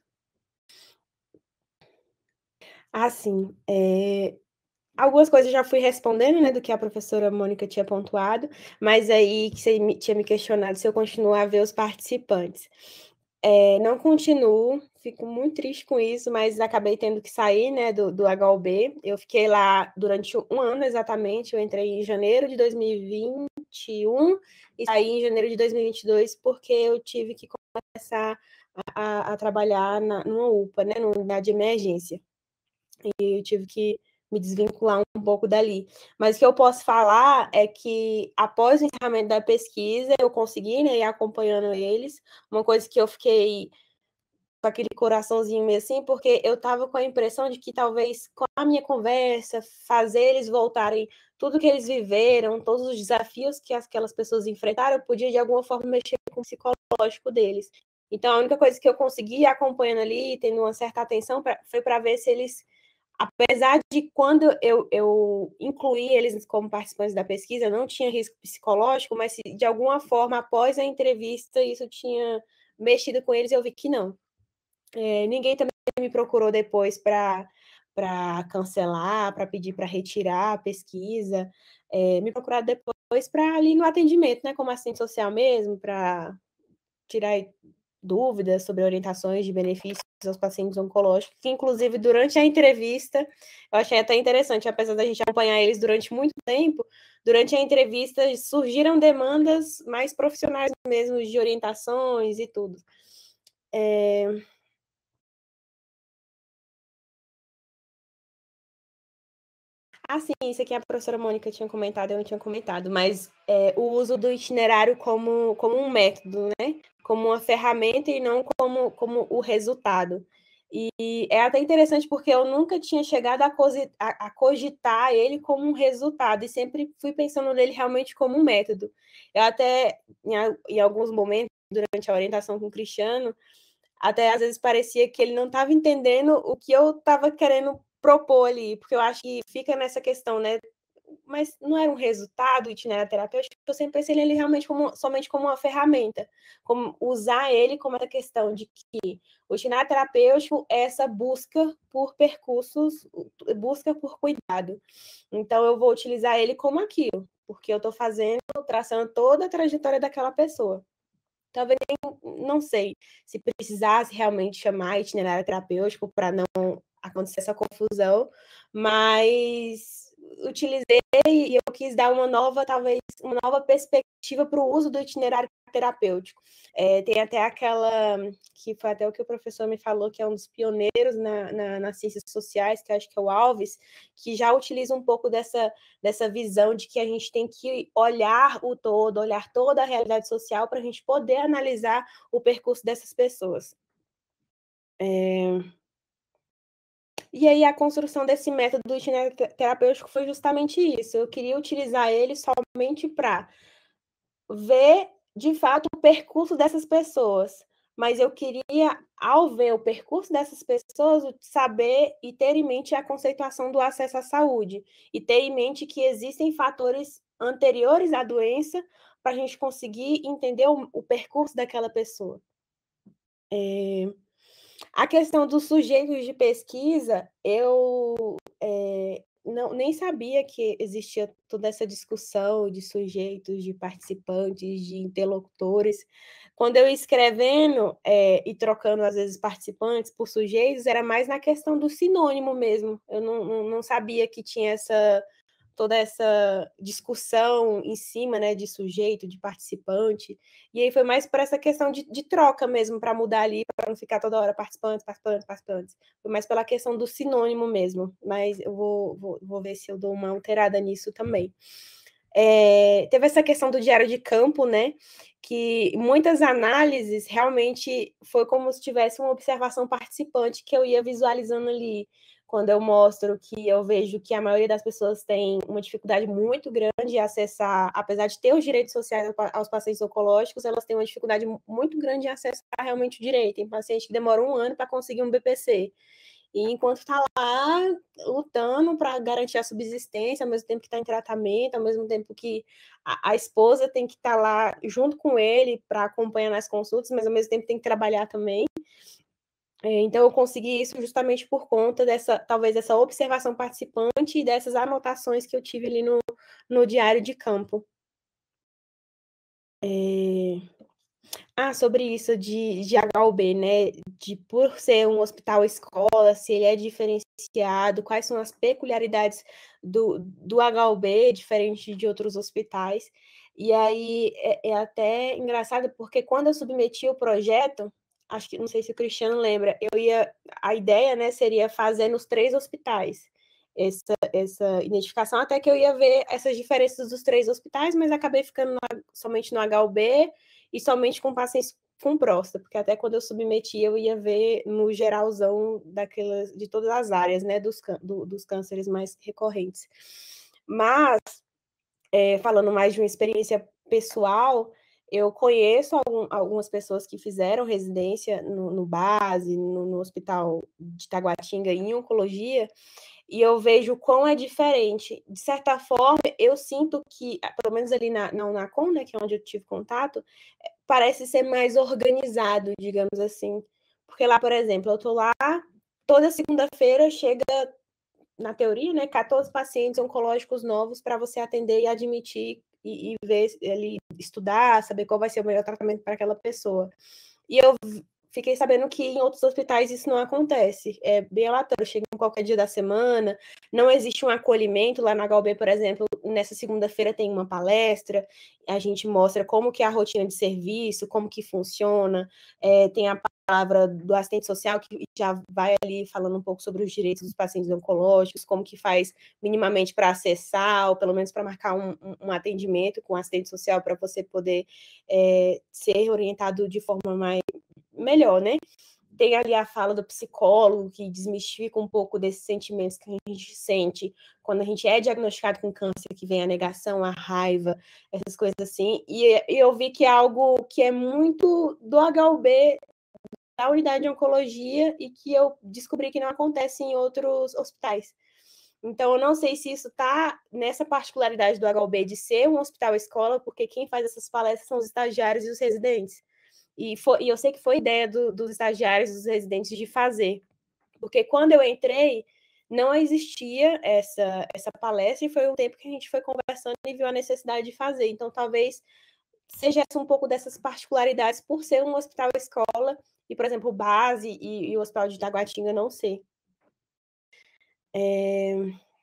Ah, sim. É... Algumas coisas eu já fui respondendo, né, do que a professora Mônica tinha pontuado, mas aí que você tinha me questionado se eu continuo a ver os participantes. É, não continuo, fico muito triste com isso, mas acabei tendo que sair, né, do, do H U B. Eu fiquei lá durante um ano exatamente, eu entrei em janeiro de dois mil e vinte e um e saí em janeiro de dois mil e vinte e dois porque eu tive que começar a, a, a trabalhar na, numa U P A, né, numa unidade de emergência. E eu tive que me desvincular um pouco dali. Mas o que eu posso falar é que, após o encerramento da pesquisa, eu consegui, né, ir acompanhando eles. Uma coisa que eu fiquei com aquele coraçãozinho meio assim, porque eu estava com a impressão de que talvez com a minha conversa, fazer eles voltarem tudo que eles viveram, todos os desafios que aquelas pessoas enfrentaram, eu podia de alguma forma mexer com o psicológico deles. Então, a única coisa que eu consegui acompanhando ali, tendo uma certa atenção, pra, foi para ver se eles, apesar de quando eu, eu incluí eles como participantes da pesquisa, não tinha risco psicológico, mas se de alguma forma, após a entrevista, isso tinha mexido com eles, eu vi que não. É, ninguém também me procurou depois para para cancelar, para pedir para retirar a pesquisa. É, me procuraram depois para ali no atendimento, né, como assistente social mesmo, para tirar dúvidas sobre orientações de benefícios aos pacientes oncológicos, que inclusive durante a entrevista, eu achei até interessante, apesar da gente acompanhar eles durante muito tempo, durante a entrevista surgiram demandas mais profissionais mesmo, de orientações e tudo. É... Ah, sim, isso aqui a professora Mônica tinha comentado, eu não tinha comentado, mas é, o uso do itinerário como, como um método, né? Como uma ferramenta e não como, como o resultado. E é até interessante porque eu nunca tinha chegado a, a, a cogitar ele como um resultado, e sempre fui pensando nele realmente como um método. Eu até, em, em alguns momentos, durante a orientação com o Cristiano, até às vezes parecia que ele não estava entendendo o que eu estava querendo propor ali, porque eu acho que fica nessa questão, né? Mas não era um resultado, o itinerário terapêutico, eu sempre pensei nele realmente como, somente como uma ferramenta, como usar ele como essa questão de que o itinerário terapêutico é essa busca por percursos, busca por cuidado. Então, eu vou utilizar ele como aquilo, porque eu estou fazendo, traçando toda a trajetória daquela pessoa. Talvez, não sei, se precisasse realmente chamar itinerário terapêutico para não acontecer essa confusão, mas utilizei e eu quis dar uma nova, talvez, uma nova perspectiva para o uso do itinerário terapêutico. É, tem até aquela, que foi até o que o professor me falou, que é um dos pioneiros na, na, nas ciências sociais, que acho que é o Alves, que já utiliza um pouco dessa, dessa visão de que a gente tem que olhar o todo, olhar toda a realidade social para a gente poder analisar o percurso dessas pessoas. É... E aí a construção desse método do itinerário terapêutico foi justamente isso. Eu queria utilizar ele somente para ver, de fato, o percurso dessas pessoas. Mas eu queria, ao ver o percurso dessas pessoas, saber e ter em mente a conceituação do acesso à saúde. E ter em mente que existem fatores anteriores à doença para a gente conseguir entender o, o percurso daquela pessoa. É... A questão dos sujeitos de pesquisa, eu é, não, nem sabia que existia toda essa discussão de sujeitos, de participantes, de interlocutores. Quando eu ia escrevendo é, e trocando, às vezes, participantes por sujeitos, era mais na questão do sinônimo mesmo. Eu não, não, não sabia que tinha essa... toda essa discussão em cima, né, de sujeito, de participante, e aí foi mais por essa questão de, de troca mesmo, para mudar ali, para não ficar toda hora participantes, participantes, participantes, foi mais pela questão do sinônimo mesmo, mas eu vou, vou, vou ver se eu dou uma alterada nisso também. É, teve essa questão do diário de campo, né, que muitas análises realmente foi como se tivesse uma observação participante que eu ia visualizando ali, quando eu mostro que eu vejo que a maioria das pessoas tem uma dificuldade muito grande de acessar, apesar de ter os direitos sociais aos pacientes oncológicos, elas têm uma dificuldade muito grande em acessar realmente o direito. Tem paciente que demora um ano para conseguir um B P C. E enquanto está lá lutando para garantir a subsistência, ao mesmo tempo que está em tratamento, ao mesmo tempo que a, a esposa tem que estar tá lá junto com ele para acompanhar nas consultas, mas ao mesmo tempo tem que trabalhar também. Então, eu consegui isso justamente por conta dessa, talvez, dessa observação participante e dessas anotações que eu tive ali no, no diário de campo. É... Ah, sobre isso de, de H U B, né? De por ser um hospital escola, se ele é diferenciado, quais são as peculiaridades do, do H U B, diferente de outros hospitais. E aí é, é até engraçado, porque quando eu submeti o projeto, acho que não sei se o Cristiano lembra, eu ia, a ideia, né, seria fazer nos três hospitais essa, essa identificação, até que eu ia ver essas diferenças dos três hospitais, mas acabei ficando no, somente no H U B e somente com pacientes com próstata, porque até quando eu submetia, eu ia ver no geralzão daquelas, de todas as áreas, né, dos, do, dos cânceres mais recorrentes. Mas, é, falando mais de uma experiência pessoal, eu conheço algum, algumas pessoas que fizeram residência no, no base, no, no hospital de Taguatinga, em oncologia, e eu vejo quão é diferente. De certa forma, eu sinto que, pelo menos ali na, na Unacom, né, que é onde eu tive contato, parece ser mais organizado, digamos assim. Porque lá, por exemplo, eu estou lá, toda segunda-feira chega, na teoria, né, quatorze pacientes oncológicos novos para você atender e admitir e, e ver, ali, estudar, saber qual vai ser o melhor tratamento para aquela pessoa. E eu fiquei sabendo que em outros hospitais isso não acontece. É bem aleatório, chega em qualquer dia da semana, não existe um acolhimento. Lá na H U B, por exemplo, nessa segunda-feira tem uma palestra, a gente mostra como que é a rotina de serviço, como que funciona, é, tem a palavra do assistente social, que já vai ali falando um pouco sobre os direitos dos pacientes oncológicos, como que faz minimamente para acessar, ou pelo menos para marcar um, um, um atendimento com o assistente social, para você poder é, ser orientado de forma mais melhor, né? Tem ali a fala do psicólogo, que desmistifica um pouco desses sentimentos que a gente sente quando a gente é diagnosticado com câncer, que vem a negação, a raiva, essas coisas assim. E eu vi que é algo que é muito do H U B, da unidade de oncologia, e que eu descobri que não acontece em outros hospitais. Então, eu não sei se isso está nessa particularidade do H U B de ser um hospital-escola, porque quem faz essas palestras são os estagiários e os residentes. E, foi, e eu sei que foi ideia do, dos estagiários e dos residentes de fazer, porque quando eu entrei, não existia essa, essa palestra, e foi um tempo que a gente foi conversando e viu a necessidade de fazer. Então, talvez seja um pouco dessas particularidades por ser um hospital-escola, e, por exemplo, o base e, e o hospital de Taguatinga não ser. É...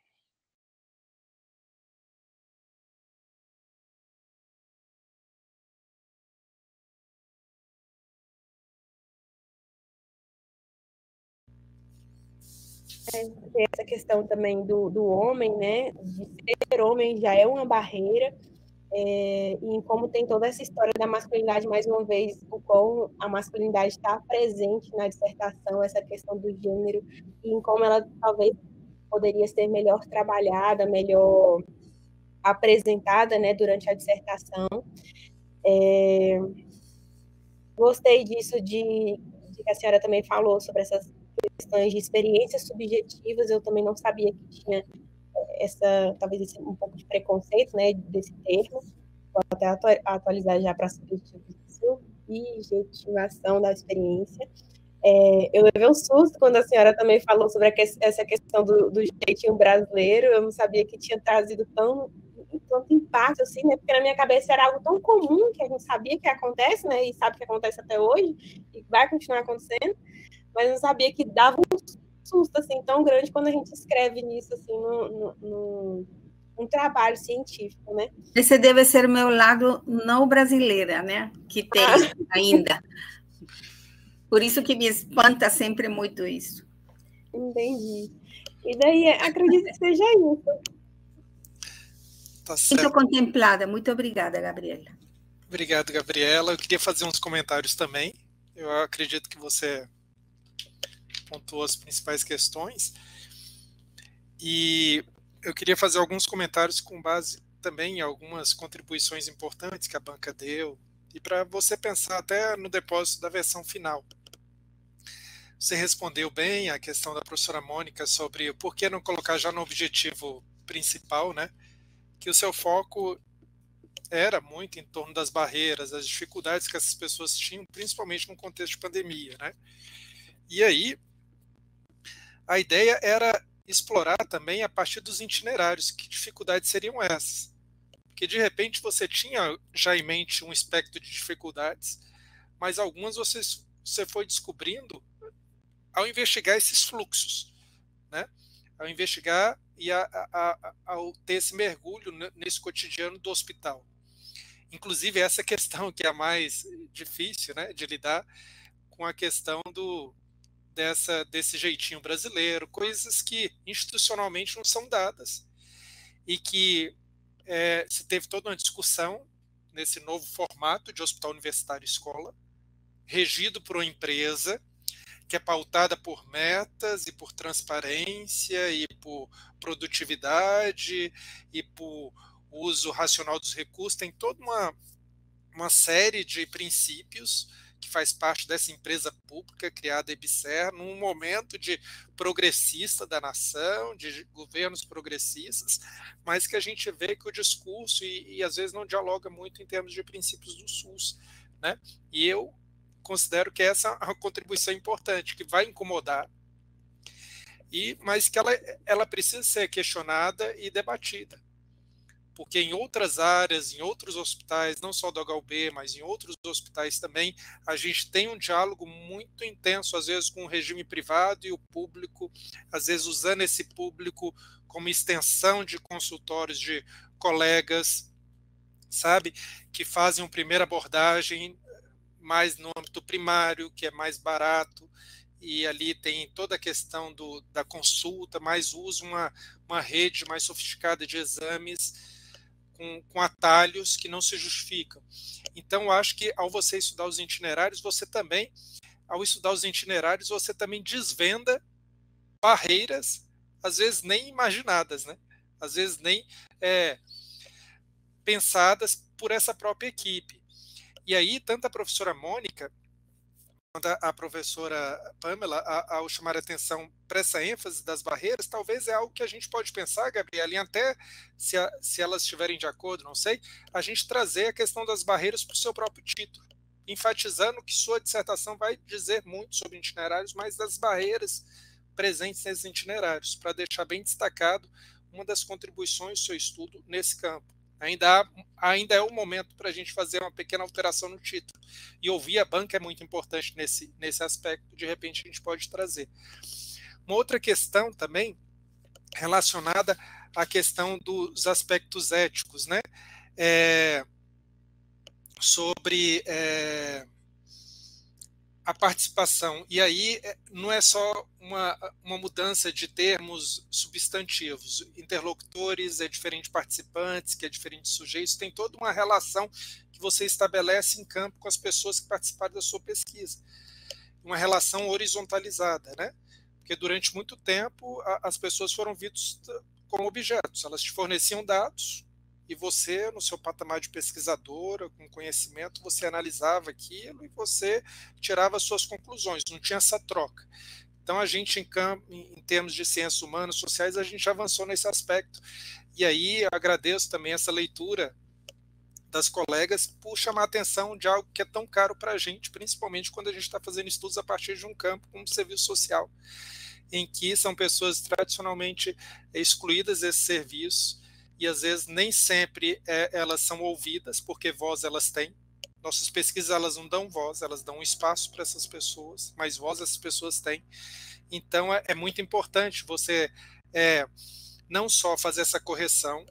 É, tem essa questão também do, do homem, né? De ser homem já é uma barreira, é, e como tem toda essa história da masculinidade, mais uma vez, o como a masculinidade está presente na dissertação, essa questão do gênero, e em como ela talvez poderia ser melhor trabalhada, melhor apresentada, né, durante a dissertação. É, gostei disso de, de que a senhora também falou sobre essas questões de experiências subjetivas. Eu também não sabia que tinha essa, talvez esse, um pouco de preconceito, né, desse termo. Vou até atualizar já para subjetivação da experiência. É, eu levei um susto quando a senhora também falou sobre a que, essa questão do, do jeitinho brasileiro. Eu não sabia que tinha trazido tão, tanto impacto, assim, né? Porque na minha cabeça era algo tão comum, que a gente sabia que acontece, né? E sabe que acontece até hoje, e vai continuar acontecendo, mas eu não sabia que dava um susto, assim, tão grande quando a gente escreve nisso, assim, no, no, no, num trabalho científico, né? Esse deve ser o meu lado não brasileira, né? Que tem ah. ainda. Por isso que me espanta sempre muito isso. Entendi. E daí, acredito que seja isso. Tá certo. Muito contemplada. Muito obrigada, Gabriela. Obrigado, Gabriela. Eu queria fazer uns comentários também. Eu acredito que você pontuou as principais questões. E eu queria fazer alguns comentários com base também em algumas contribuições importantes que a banca deu, e para você pensar até no depósito da versão final. Você respondeu bem a questão da professora Mônica sobre por que não colocar já no objetivo principal, né? Que o seu foco era muito em torno das barreiras, das dificuldades que essas pessoas tinham, principalmente no contexto de pandemia, né? E aí, a ideia era explorar também a partir dos itinerários, que dificuldades seriam essas. Porque, de repente, você tinha já em mente um espectro de dificuldades, mas algumas você, você foi descobrindo ao investigar esses fluxos, né? Ao investigar e a, a, a, ao ter esse mergulho nesse cotidiano do hospital. Inclusive, essa questão que é a mais difícil, né, de lidar com a questão do, dessa, desse jeitinho brasileiro, coisas que institucionalmente não são dadas, e que é, se teve toda uma discussão nesse novo formato de hospital universitário escola, regido por uma empresa, que é pautada por metas e por transparência e por produtividade e por uso racional dos recursos, tem toda uma, uma série de princípios que faz parte dessa empresa pública criada EBSER, num momento de progressista da nação, de governos progressistas, mas que a gente vê que o discurso, e, e às vezes não dialoga muito em termos de princípios do SUS, né? E eu considero que essa é uma contribuição importante, que vai incomodar, e, mas que ela, ela precisa ser questionada e debatida. Porque em outras áreas, em outros hospitais, não só do H U B, mas em outros hospitais também, a gente tem um diálogo muito intenso, às vezes com o regime privado e o público, às vezes usando esse público como extensão de consultórios de colegas, sabe, que fazem uma primeira abordagem mais no âmbito primário, que é mais barato, e ali tem toda a questão do, da consulta, mas usa uma, uma rede mais sofisticada de exames, com, com atalhos que não se justificam. Então, eu acho que ao você estudar os itinerários, você também, ao estudar os itinerários, você também desvenda barreiras, às vezes nem imaginadas, né? Às vezes nem é, pensadas por essa própria equipe. E aí, tanto a professora Mônica quanto a professora Pamela, ao chamar a atenção para essa ênfase das barreiras, talvez é algo que a gente pode pensar, Gabriela, e até se, a, se elas estiverem de acordo, não sei, a gente trazer a questão das barreiras para o seu próprio título, enfatizando que sua dissertação vai dizer muito sobre itinerários, mas das barreiras presentes nesses itinerários, para deixar bem destacado uma das contribuições do seu estudo nesse campo. Ainda, há, ainda é o momento para a gente fazer uma pequena alteração no título. E ouvir a banca é muito importante nesse, nesse aspecto, de repente a gente pode trazer. Uma outra questão também relacionada à questão dos aspectos éticos, né? É, sobre é, a participação. E aí não é só uma, uma mudança de termos substantivos. Interlocutores é diferente de participantes, que é diferente de sujeitos. Tem toda uma relação que você estabelece em campo com as pessoas que participaram da sua pesquisa. Uma relação horizontalizada, né? Porque durante muito tempo a, as pessoas foram vistas como objetos. Elas te forneciam dados, e você, no seu patamar de pesquisadora, com conhecimento, você analisava aquilo e você tirava suas conclusões, não tinha essa troca. Então, a gente, em, campo, em termos de ciências humanas, sociais, a gente avançou nesse aspecto. E aí, eu agradeço também essa leitura das colegas por chamar a atenção de algo que é tão caro para a gente, principalmente quando a gente está fazendo estudos a partir de um campo como o serviço social, em que são pessoas tradicionalmente excluídas desse serviço, e às vezes nem sempre é, elas são ouvidas, porque voz elas têm. Nossas pesquisas elas não dão voz, elas dão um espaço para essas pessoas, mas voz essas pessoas têm. Então é, é muito importante você é, não só fazer essa correção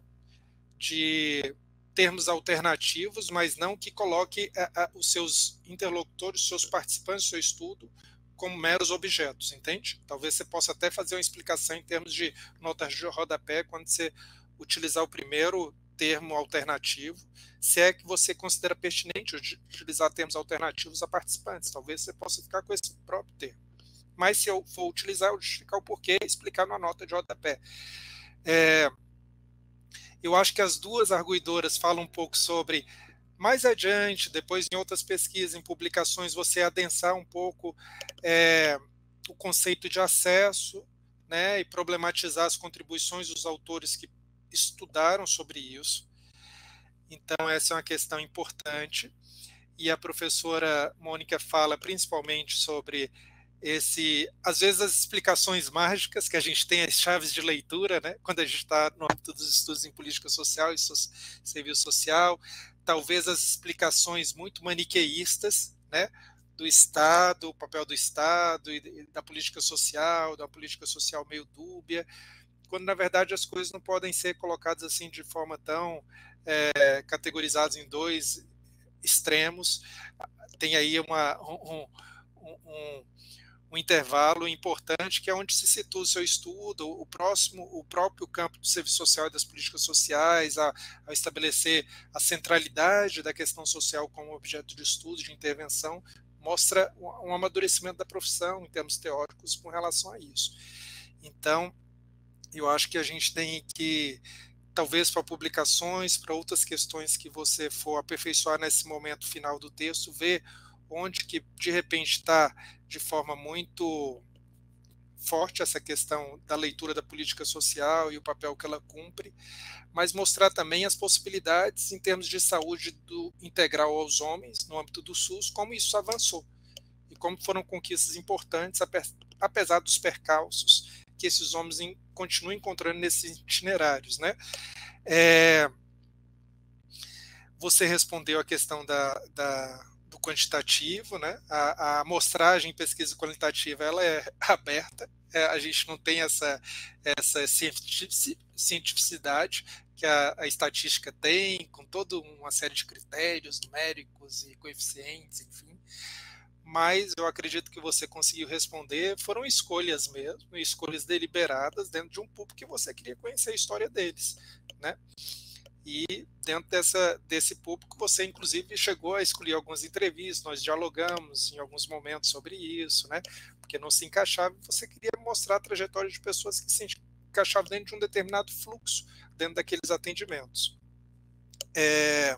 de termos alternativos, mas não que coloque a, a, os seus interlocutores, os seus participantes do seu estudo como meros objetos, entende? Talvez você possa até fazer uma explicação em termos de notas de rodapé quando você utilizar o primeiro termo alternativo, se é que você considera pertinente utilizar termos alternativos a participantes. Talvez você possa ficar com esse próprio termo. Mas se eu for utilizar, eu vou justificar o porquê e explicar na nota de rodapé. É, eu acho que as duas arguidoras falam um pouco sobre, mais adiante, depois em outras pesquisas, em publicações, você adensar um pouco é, o conceito de acesso, né, e problematizar as contribuições dos autores que estudaram sobre isso. Então, essa é uma questão importante. E a professora Mônica fala principalmente sobre esse, às vezes, as explicações mágicas, que a gente tem as chaves de leitura, né, quando a gente está no âmbito dos estudos em política social e so serviço social, talvez as explicações muito maniqueístas, né, do Estado, o papel do Estado e da política social, da política social meio dúbia, quando na verdade as coisas não podem ser colocadas assim de forma tão é, categorizadas em dois extremos. Tem aí uma, um, um, um, um intervalo importante que é onde se situa o seu estudo, o próximo, o próprio campo do serviço social e das políticas sociais, a, a estabelecer a centralidade da questão social como objeto de estudo, de intervenção, mostra um amadurecimento da profissão em termos teóricos com relação a isso. Então, eu acho que a gente tem que, talvez para publicações, para outras questões que você for aperfeiçoar nesse momento final do texto, ver onde que de repente está de forma muito forte essa questão da leitura da política social e o papel que ela cumpre, mas mostrar também as possibilidades em termos de saúde do integral aos homens no âmbito do SUS, como isso avançou e como foram conquistas importantes, apesar dos percalços que esses homens em, continuam encontrando nesses itinerários, né? É, você respondeu a questão da, da, do quantitativo, né? A, a amostragem em pesquisa qualitativa ela é aberta, é, a gente não tem essa, essa cientificidade que a, a estatística tem, com toda uma série de critérios numéricos e coeficientes, enfim. Mas eu acredito que você conseguiu responder, foram escolhas mesmo, escolhas deliberadas dentro de um público que você queria conhecer a história deles, né? E dentro dessa, desse público você inclusive chegou a escolher algumas entrevistas, nós dialogamos em alguns momentos sobre isso, né? Porque não se encaixava, você queria mostrar a trajetória de pessoas que se encaixavam dentro de um determinado fluxo, dentro daqueles atendimentos. É...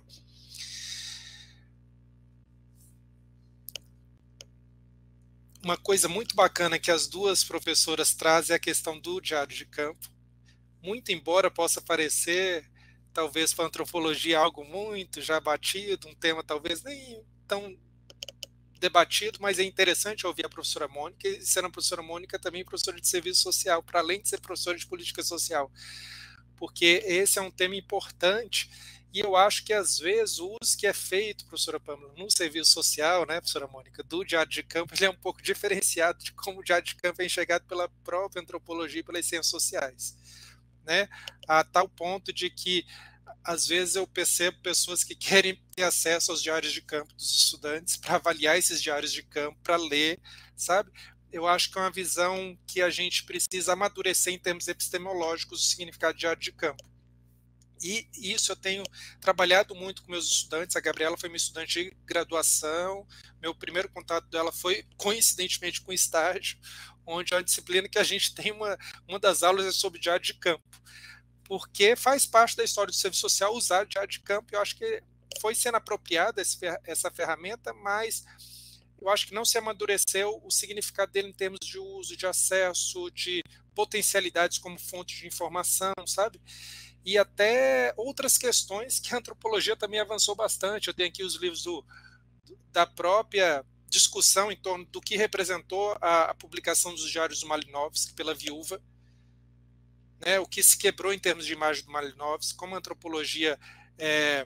Uma coisa muito bacana que as duas professoras trazem é a questão do diário de campo. Muito embora possa parecer, talvez para a antropologia, algo muito já batido, um tema talvez nem tão debatido, mas é interessante ouvir a professora Mônica, e sendo a professora Mônica também professora de serviço social, para além de ser professora de política social, porque esse é um tema importante. E eu acho que, às vezes, o uso que é feito, professora Pâmela, no serviço social, né, professora Mônica, do diário de campo, ele é um pouco diferenciado de como o diário de campo é enxergado pela própria antropologia e pelas ciências sociais, né, a tal ponto de que, às vezes, eu percebo pessoas que querem ter acesso aos diários de campo dos estudantes para avaliar esses diários de campo, para ler, sabe? Eu acho que é uma visão que a gente precisa amadurecer em termos epistemológicos do significado de diário de campo. E isso eu tenho trabalhado muito com meus estudantes. A Gabriela foi minha estudante de graduação, meu primeiro contato dela foi, coincidentemente, com estágio, onde é uma disciplina que a gente tem, uma, uma das aulas é sobre diário de campo, porque faz parte da história do serviço social usar diário de campo, e eu acho que foi sendo apropriada essa ferramenta, mas eu acho que não se amadureceu o significado dele em termos de uso, de acesso, de potencialidades como fonte de informação, sabe? E até outras questões que a antropologia também avançou bastante. Eu tenho aqui os livros do, da própria discussão em torno do que representou a, a publicação dos diários do Malinowski pela viúva, né, o que se quebrou em termos de imagem do Malinowski, como a antropologia é,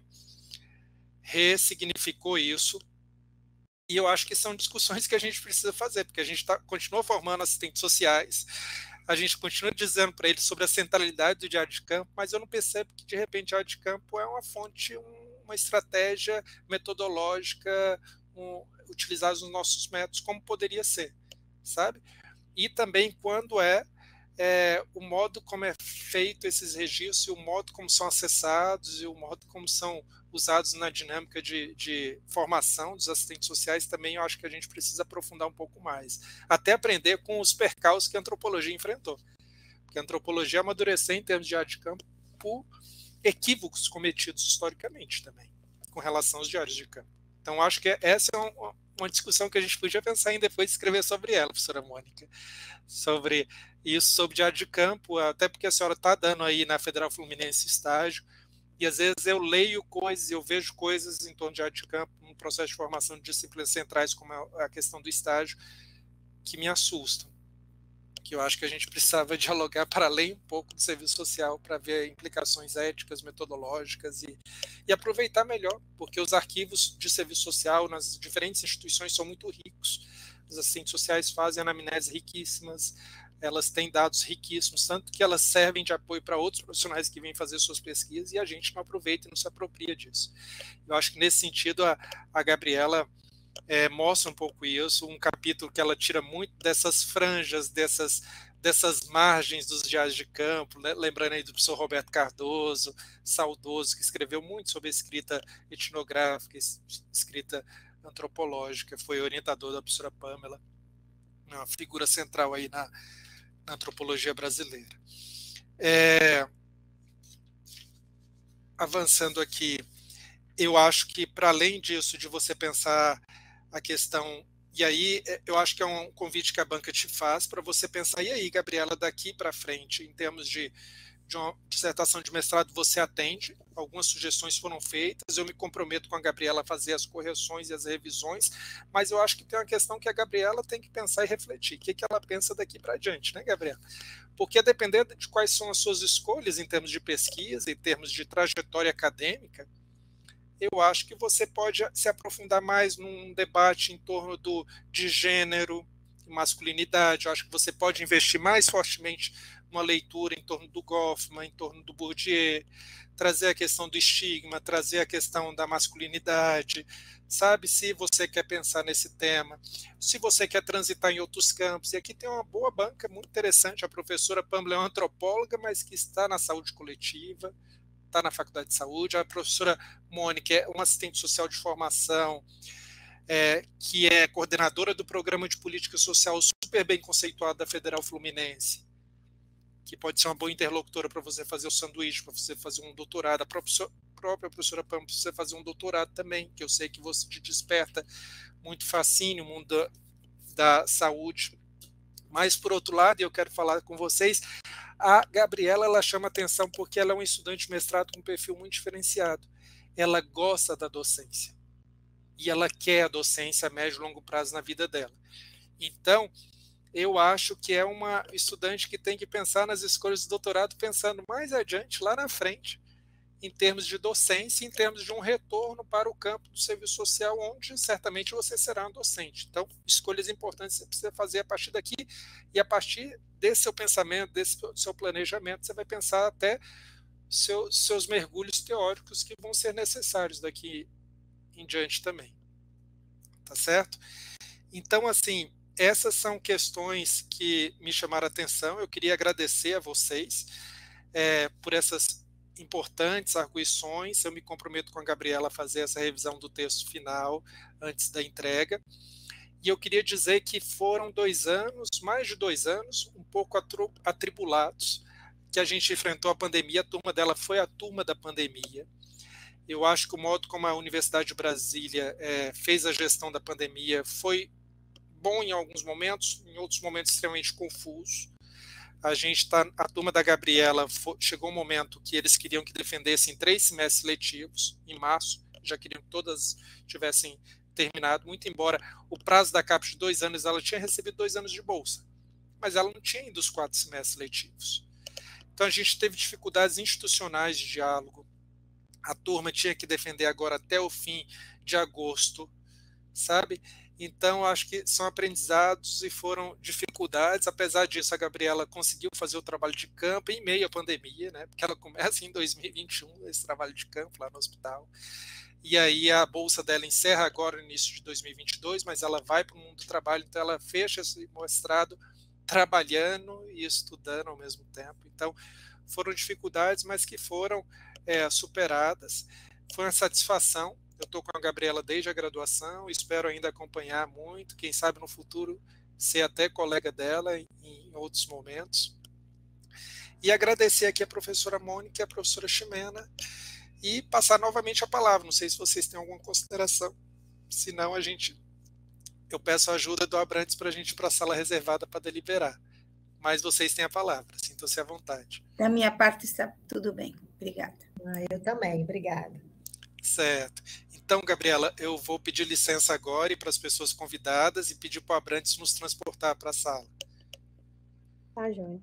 ressignificou isso. E eu acho que são discussões que a gente precisa fazer, porque a gente tá, continua formando assistentes sociais, a gente continua dizendo para eles sobre a centralidade do diário de campo, mas eu não percebo que, de repente, o diário de campo é uma fonte, um, uma estratégia metodológica um, utilizada nos nossos métodos, como poderia ser, sabe? E também quando é, é o modo como é feito esses registros, e o modo como são acessados, e o modo como são usados na dinâmica de, de formação dos assistentes sociais, também eu acho que a gente precisa aprofundar um pouco mais. Até aprender com os percalços que a antropologia enfrentou. Porque a antropologia amadureceu em termos de diário de campo por equívocos cometidos historicamente também, com relação aos diários de campo. Então, acho que essa é uma, uma discussão que a gente podia pensar em depois escrever sobre ela, professora Mônica, sobre isso, sobre diário de campo, até porque a senhora está dando aí na Federal Fluminense estágio, e às vezes eu leio coisas, eu vejo coisas em torno de diário de campo, num processo de formação de disciplinas centrais, como a questão do estágio, que me assustam. Que eu acho que a gente precisava dialogar para além um pouco do serviço social, para ver implicações éticas, metodológicas e, e aproveitar melhor, porque os arquivos de serviço social nas diferentes instituições são muito ricos. Os assistentes sociais fazem anamneses riquíssimas, elas têm dados riquíssimos, tanto que elas servem de apoio para outros profissionais que vêm fazer suas pesquisas, e a gente não aproveita e não se apropria disso. Eu acho que nesse sentido a, a Gabriela é, mostra um pouco isso, um capítulo que ela tira muito dessas franjas, dessas, dessas margens dos diários de campo, né? Lembrando aí do professor Roberto Cardoso, saudoso, que escreveu muito sobre a escrita etnográfica, escrita antropológica, foi orientador da professora Pamela, uma figura central aí na, na antropologia brasileira. É, avançando aqui, eu acho que, para além disso, de você pensar a questão, e aí eu acho que é um convite que a banca te faz para você pensar, e aí, Gabriela, daqui para frente, em termos de, de uma dissertação de mestrado, você atende, algumas sugestões foram feitas, eu me comprometo com a Gabriela a fazer as correções e as revisões, mas eu acho que tem uma questão que a Gabriela tem que pensar e refletir, o que, que ela pensa daqui para adiante, né, Gabriela? Porque, dependendo de quais são as suas escolhas em termos de pesquisa, em termos de trajetória acadêmica, eu acho que você pode se aprofundar mais num debate em torno do, de gênero e masculinidade. Eu acho que você pode investir mais fortemente numa leitura em torno do Goffman, em torno do Bourdieu, trazer a questão do estigma, trazer a questão da masculinidade, sabe? Se você quer pensar nesse tema, se você quer transitar em outros campos. E aqui tem uma boa banca muito interessante. A professora Pamela é uma antropóloga, mas que está na saúde coletiva, está na Faculdade de Saúde. A professora Mônica é uma assistente social de formação, é, que é coordenadora do Programa de Política Social super bem conceituado da Federal Fluminense, que pode ser uma boa interlocutora para você fazer o sanduíche, para você fazer um doutorado. A própria, própria professora Pamela, para você fazer um doutorado também, que eu sei que você te desperta muito fascínio, o mundo da, da saúde. Mas, por outro lado, eu quero falar com vocês, a Gabriela, ela chama atenção porque ela é uma estudante de mestrado com um perfil muito diferenciado. Ela gosta da docência. E ela quer a docência a médio e longo prazo na vida dela. Então, eu acho que é uma estudante que tem que pensar nas escolhas do doutorado, pensando mais adiante, lá na frente, em termos de docência, em termos de um retorno para o campo do serviço social, onde certamente você será um docente. Então, escolhas importantes você precisa fazer a partir daqui, e a partir desse seu pensamento, desse seu planejamento, você vai pensar até seu, seus mergulhos teóricos que vão ser necessários daqui em diante também. Tá certo? Então, assim, essas são questões que me chamaram a atenção. Eu queria agradecer a vocês é, por essas importantes arguições. Eu me comprometo com a Gabriela a fazer essa revisão do texto final antes da entrega. E eu queria dizer que foram dois anos, mais de dois anos, um pouco atribulados, que a gente enfrentou a pandemia. A turma dela foi a turma da pandemia. Eu acho que o modo como a Universidade de Brasília é, fez a gestão da pandemia foi bom em alguns momentos, em outros momentos extremamente confuso. A gente tá, a turma da Gabriela foi, chegou um momento que eles queriam que defendessem três semestres letivos, em março, já queriam que todas tivessem terminado, muito embora o prazo da CAPES de dois anos, ela tinha recebido dois anos de bolsa, mas ela não tinha ainda os quatro semestres letivos. Então a gente teve dificuldades institucionais de diálogo. A turma tinha que defender agora até o fim de agosto, sabe? Então, acho que são aprendizados e foram dificuldades. Apesar disso, a Gabriela conseguiu fazer o trabalho de campo em meio à pandemia, né? Porque ela começa em dois mil e vinte e um, esse trabalho de campo lá no hospital. E aí a bolsa dela encerra agora no início de dois mil e vinte e dois, mas ela vai para o mundo do trabalho, então ela fecha esse mestrado trabalhando e estudando ao mesmo tempo. Então, foram dificuldades, mas que foram é, superadas. Foi uma satisfação. Eu estou com a Gabriela desde a graduação, espero ainda acompanhar muito, quem sabe no futuro ser até colega dela em, em outros momentos. E agradecer aqui a professora Mônica e a professora Ximena e passar novamente a palavra. Não sei se vocês têm alguma consideração, senão a gente, eu peço a ajuda do Abrantes para a gente ir para a sala reservada para deliberar. Mas vocês têm a palavra, sintam-se à vontade. Da minha parte está tudo bem, obrigada. Ah, eu também, obrigada. Certo. Então, Gabriela, eu vou pedir licença agora e para as pessoas convidadas e pedir para o Abrantes nos transportar para a sala. Tá, joia.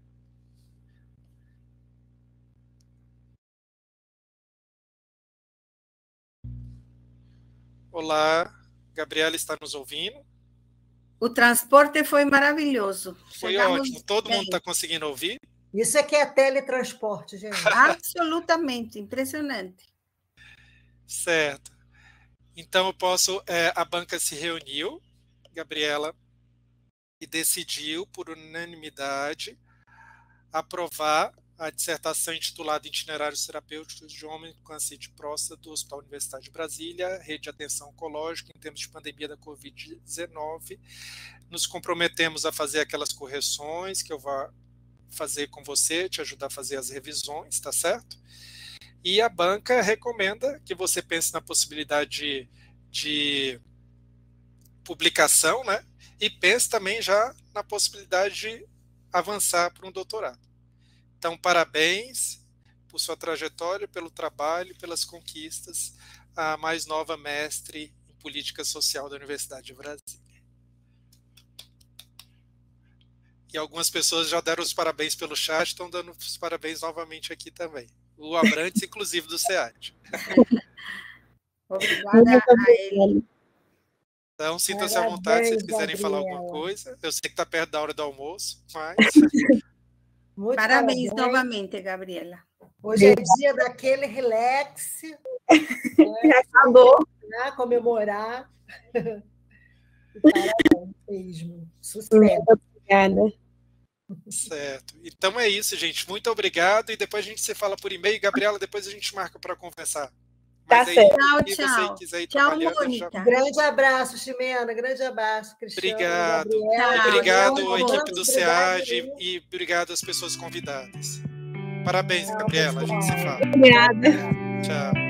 Olá, Gabriela está nos ouvindo? O transporte foi maravilhoso. Foi Chegamos ótimo. Todo bem. mundo está conseguindo ouvir? Isso é que é teletransporte, gente. Absolutamente, impressionante. Certo. Então, eu posso... É, a banca se reuniu, Gabriela, e decidiu, por unanimidade, aprovar a dissertação intitulada Itinerários Terapêuticos de Homem com Câncer de Próstata do Hospital Universitário de Brasília, Rede de Atenção Oncológica em termos de pandemia da covid dezenove. Nos comprometemos a fazer aquelas correções que eu vou fazer com você, te ajudar a fazer as revisões, tá certo? E a banca recomenda que você pense na possibilidade de, de publicação, né? E pense também já na possibilidade de avançar para um doutorado. Então, parabéns por sua trajetória, pelo trabalho, pelas conquistas, a mais nova mestre em política social da Universidade de Brasília. E algumas pessoas já deram os parabéns pelo chat, estão dando os parabéns novamente aqui também. O Abrantes, inclusive, do SEAD. Obrigada a ele. Então, sintam-se à vontade se vocês quiserem falar alguma coisa. Eu sei que está perto da hora do almoço, mas... Muito Parabéns, parabéns novamente, Gabriela. Hoje é dia daquele relax. Já acabou. Né? Comemorar. Parabéns mesmo. Sucesso. Muito obrigada. Certo. Então é isso, gente. Muito obrigado. E depois a gente se fala por e-mail. Gabriela, depois a gente marca para conversar. Tá Mas aí, certo. Tchau, se tchau. você quiser ir Tchau, trabalhando, Mônica. já... Grande abraço, Ximena. Grande abraço, Cristiano. Obrigado. Gabriela. Obrigado Tchau, à equipe do obrigado, SEAD obrigado. e obrigado às pessoas convidadas. Parabéns, Gabriela. A gente se fala. Obrigada. Tchau.